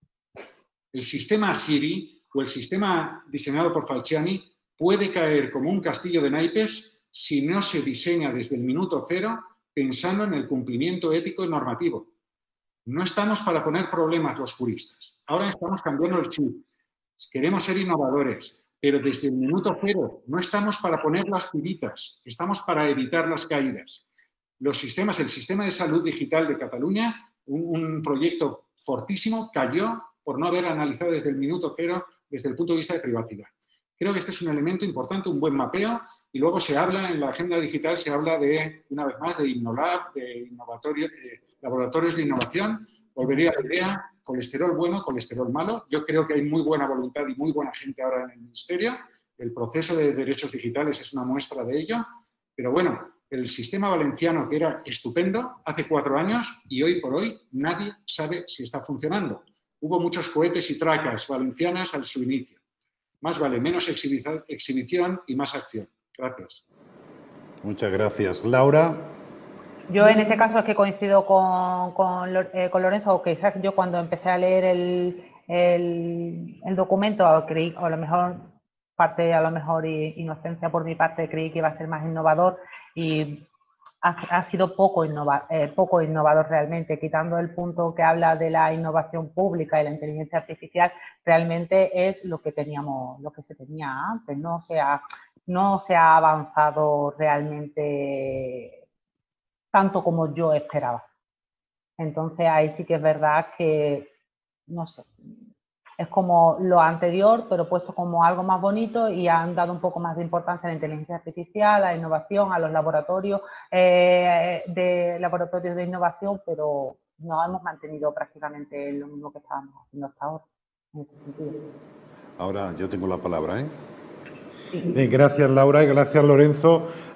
El sistema Siri o el sistema diseñado por Falciani puede caer como un castillo de naipes si no se diseña desde el minuto cero pensando en el cumplimiento ético y normativo. No estamos para poner problemas los juristas. Ahora estamos cambiando el chip. Queremos ser innovadores, pero desde el minuto cero no estamos para poner las tiritas, estamos para evitar las caídas. Los sistemas, el sistema de salud digital de Cataluña, un, un proyecto fortísimo, cayó por no haber analizado desde el minuto cero, desde el punto de vista de privacidad. Creo que este es un elemento importante, un buen mapeo, y luego se habla, en la agenda digital se habla de, una vez más, de Innolab, de de laboratorios de innovación. Volvería a la idea, colesterol bueno, colesterol malo. Yo creo que hay muy buena voluntad y muy buena gente ahora en el Ministerio. El proceso de derechos digitales es una muestra de ello. Pero bueno, el sistema valenciano, que era estupendo hace cuatro años y hoy por hoy nadie sabe si está funcionando. Hubo muchos cohetes y tracas valencianas al su inicio. Más vale menos exhibición y más acción. Gracias. Muchas gracias. Laura. Yo en este caso es que coincido con, con, eh, con Lorenzo, o quizás yo cuando empecé a leer el, el, el documento creí, o a lo mejor parte, a lo mejor inocencia por mi parte, creí que iba a ser más innovador y ha, ha sido poco, innova, eh, poco innovador realmente, quitando el punto que habla de la innovación pública y la inteligencia artificial, realmente es lo que teníamos, lo que se tenía antes, no se ha, no se ha avanzado realmente tanto como yo esperaba. Entonces ahí sí que es verdad que, no sé, es como lo anterior, pero puesto como algo más bonito y han dado un poco más de importancia a la inteligencia artificial, a la innovación, a los laboratorios eh, de laboratorios de innovación, pero no hemos mantenido prácticamente lo mismo que estábamos haciendo hasta ahora, en ese sentido. Ahora yo tengo la palabra, ¿eh? Sí. Bien, gracias Laura y gracias Lorenzo.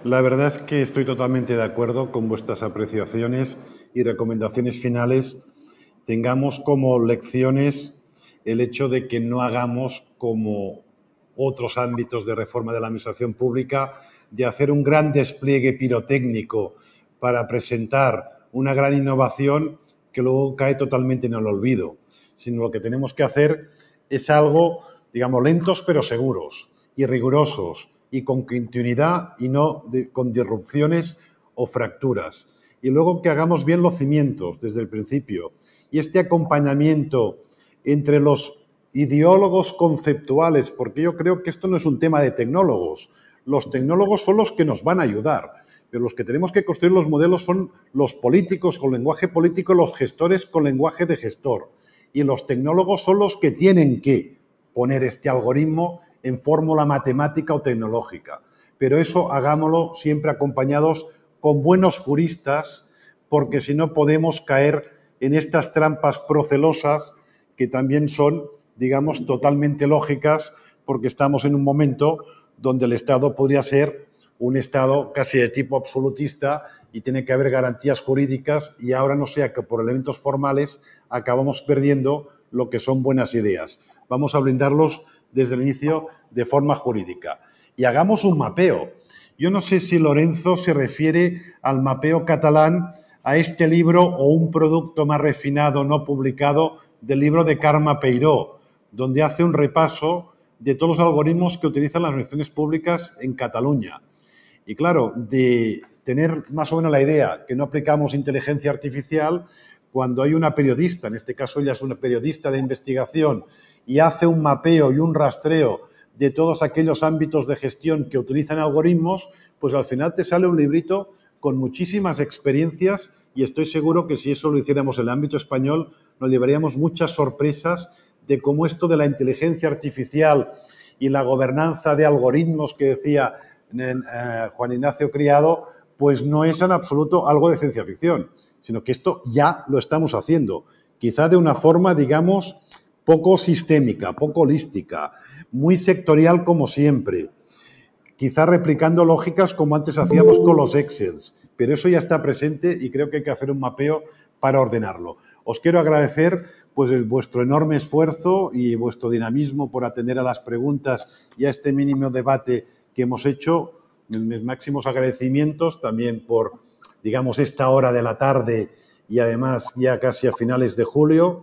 La verdad es que estoy totalmente de acuerdo con vuestras apreciaciones y recomendaciones finales. Tengamos como lecciones el hecho de que no hagamos como otros ámbitos de reforma de la administración pública, de hacer un gran despliegue pirotécnico para presentar una gran innovación que luego cae totalmente en el olvido, sino lo que tenemos que hacer es algo, digamos, lentos pero seguros y rigurosos y con continuidad y no de, con disrupciones o fracturas. Y luego que hagamos bien los cimientos desde el principio. Y este acompañamiento entre los ideólogos conceptuales, porque yo creo que esto no es un tema de tecnólogos. Los tecnólogos son los que nos van a ayudar, pero los que tenemos que construir los modelos son los políticos con lenguaje político, los gestores con lenguaje de gestor. Y los tecnólogos son los que tienen que poner este algoritmo en fórmula matemática o tecnológica. Pero eso hagámoslo siempre acompañados con buenos juristas, porque si no podemos caer en estas trampas procelosas que también son, digamos, totalmente lógicas, porque estamos en un momento donde el Estado podría ser un Estado casi de tipo absolutista y tiene que haber garantías jurídicas y ahora no sea que por elementos formales acabamos perdiendo lo que son buenas ideas. Vamos a blindarlos desde el inicio de forma jurídica. Y hagamos un mapeo. Yo no sé si Lorenzo se refiere al mapeo catalán, a este libro o un producto más refinado no publicado del libro de Carme Peiró, donde hace un repaso de todos los algoritmos que utilizan las administraciones públicas en Cataluña. Y claro, de tener más o menos la idea que no aplicamos inteligencia artificial, cuando hay una periodista, en este caso ella es una periodista de investigación, y hace un mapeo y un rastreo de todos aquellos ámbitos de gestión que utilizan algoritmos, pues al final te sale un librito con muchísimas experiencias y estoy seguro que si eso lo hiciéramos en el ámbito español nos llevaríamos muchas sorpresas de cómo esto de la inteligencia artificial y la gobernanza de algoritmos que decía eh, Juan Ignacio Criado, pues no es en absoluto algo de ciencia ficción, sino que esto ya lo estamos haciendo, quizá de una forma, digamos, poco sistémica, poco holística, muy sectorial como siempre, quizá replicando lógicas como antes hacíamos con los Excels, pero eso ya está presente y creo que hay que hacer un mapeo para ordenarlo. Os quiero agradecer pues el, vuestro enorme esfuerzo y vuestro dinamismo por atender a las preguntas y a este mínimo debate que hemos hecho. Mis máximos agradecimientos también por, digamos, esta hora de la tarde y además ya casi a finales de julio.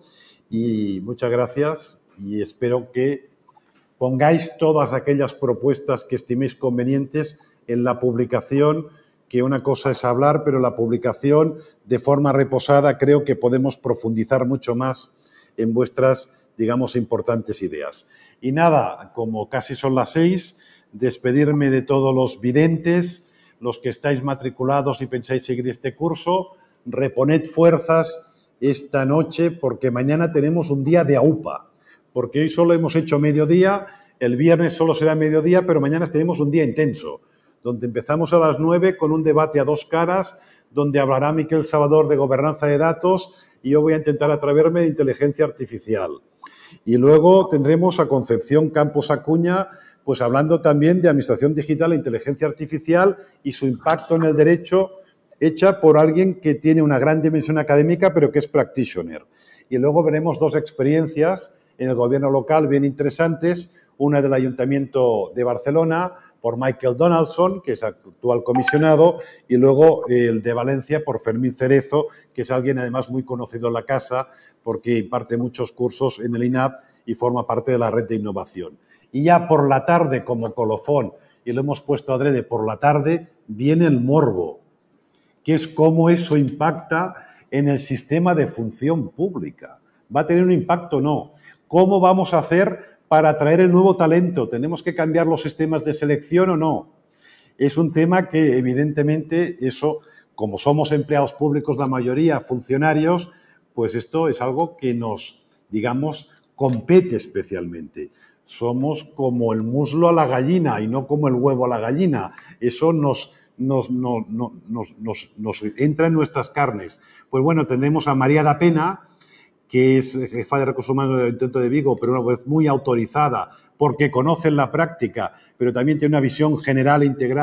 Y muchas gracias y espero que pongáis todas aquellas propuestas que estiméis convenientes en la publicación, que una cosa es hablar, pero la publicación de forma reposada creo que podemos profundizar mucho más en vuestras, digamos, importantes ideas. Y nada, como casi son las seis, despedirme de todos los videntes, los que estáis matriculados y pensáis seguir este curso, reponed fuerzas esta noche porque mañana tenemos un día de aupa, porque hoy solo hemos hecho mediodía, el viernes solo será mediodía, pero mañana tenemos un día intenso, donde empezamos a las nueve con un debate a dos caras, donde hablará Miquel Salvador de gobernanza de datos y yo voy a intentar atreverme de inteligencia artificial. Y luego tendremos a Concepción Campos Acuña, pues hablando también de administración digital e inteligencia artificial y su impacto en el derecho, hecha por alguien que tiene una gran dimensión académica, pero que es practitioner. Y luego veremos dos experiencias en el gobierno local bien interesantes, una del Ayuntamiento de Barcelona, por Michael Donaldson, que es actual comisionado, y luego el de Valencia por Fermín Cerezo, que es alguien además muy conocido en la casa, porque imparte muchos cursos en el I N A P y forma parte de la red de innovación. Y ya por la tarde, como colofón, y lo hemos puesto adrede por la tarde, viene el morbo, que es cómo eso impacta en el sistema de función pública. ¿Va a tener un impacto o no? ¿Cómo vamos a hacer para atraer el nuevo talento? ¿Tenemos que cambiar los sistemas de selección o no? Es un tema que, evidentemente, eso, como somos empleados públicos la mayoría, funcionarios, pues esto es algo que nos, digamos, compete especialmente. Somos como el muslo a la gallina y no como el huevo a la gallina. Eso nos... Nos, no, no, nos, nos, nos entra en nuestras carnes. Pues bueno, tendremos a María da Pena, que es jefa de Recursos Humanos del Ayuntamiento de Vigo, pero una vez muy autorizada, porque conoce la práctica, pero también tiene una visión general e integrada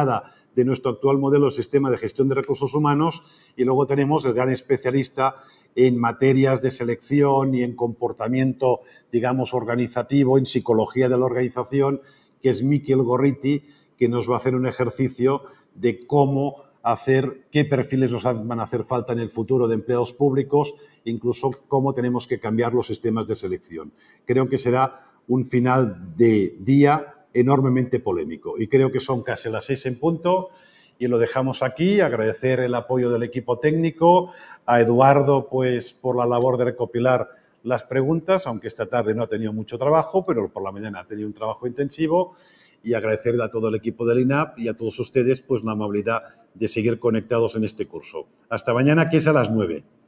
de nuestro actual modelo de sistema de gestión de recursos humanos, y luego tenemos el gran especialista en materias de selección y en comportamiento, digamos, organizativo, en psicología de la organización, que es Miquel Gorriti, que nos va a hacer un ejercicio de cómo hacer, qué perfiles nos van a hacer falta en el futuro de empleados públicos, incluso cómo tenemos que cambiar los sistemas de selección. Creo que será un final de día enormemente polémico y creo que son casi las seis en punto y lo dejamos aquí. Agradecer el apoyo del equipo técnico, a Eduardo pues por la labor de recopilar las preguntas, aunque esta tarde no ha tenido mucho trabajo, pero por la mañana ha tenido un trabajo intensivo, y agradecerle a todo el equipo del I N A P y a todos ustedes pues la amabilidad de seguir conectados en este curso. Hasta mañana, que es a las nueve.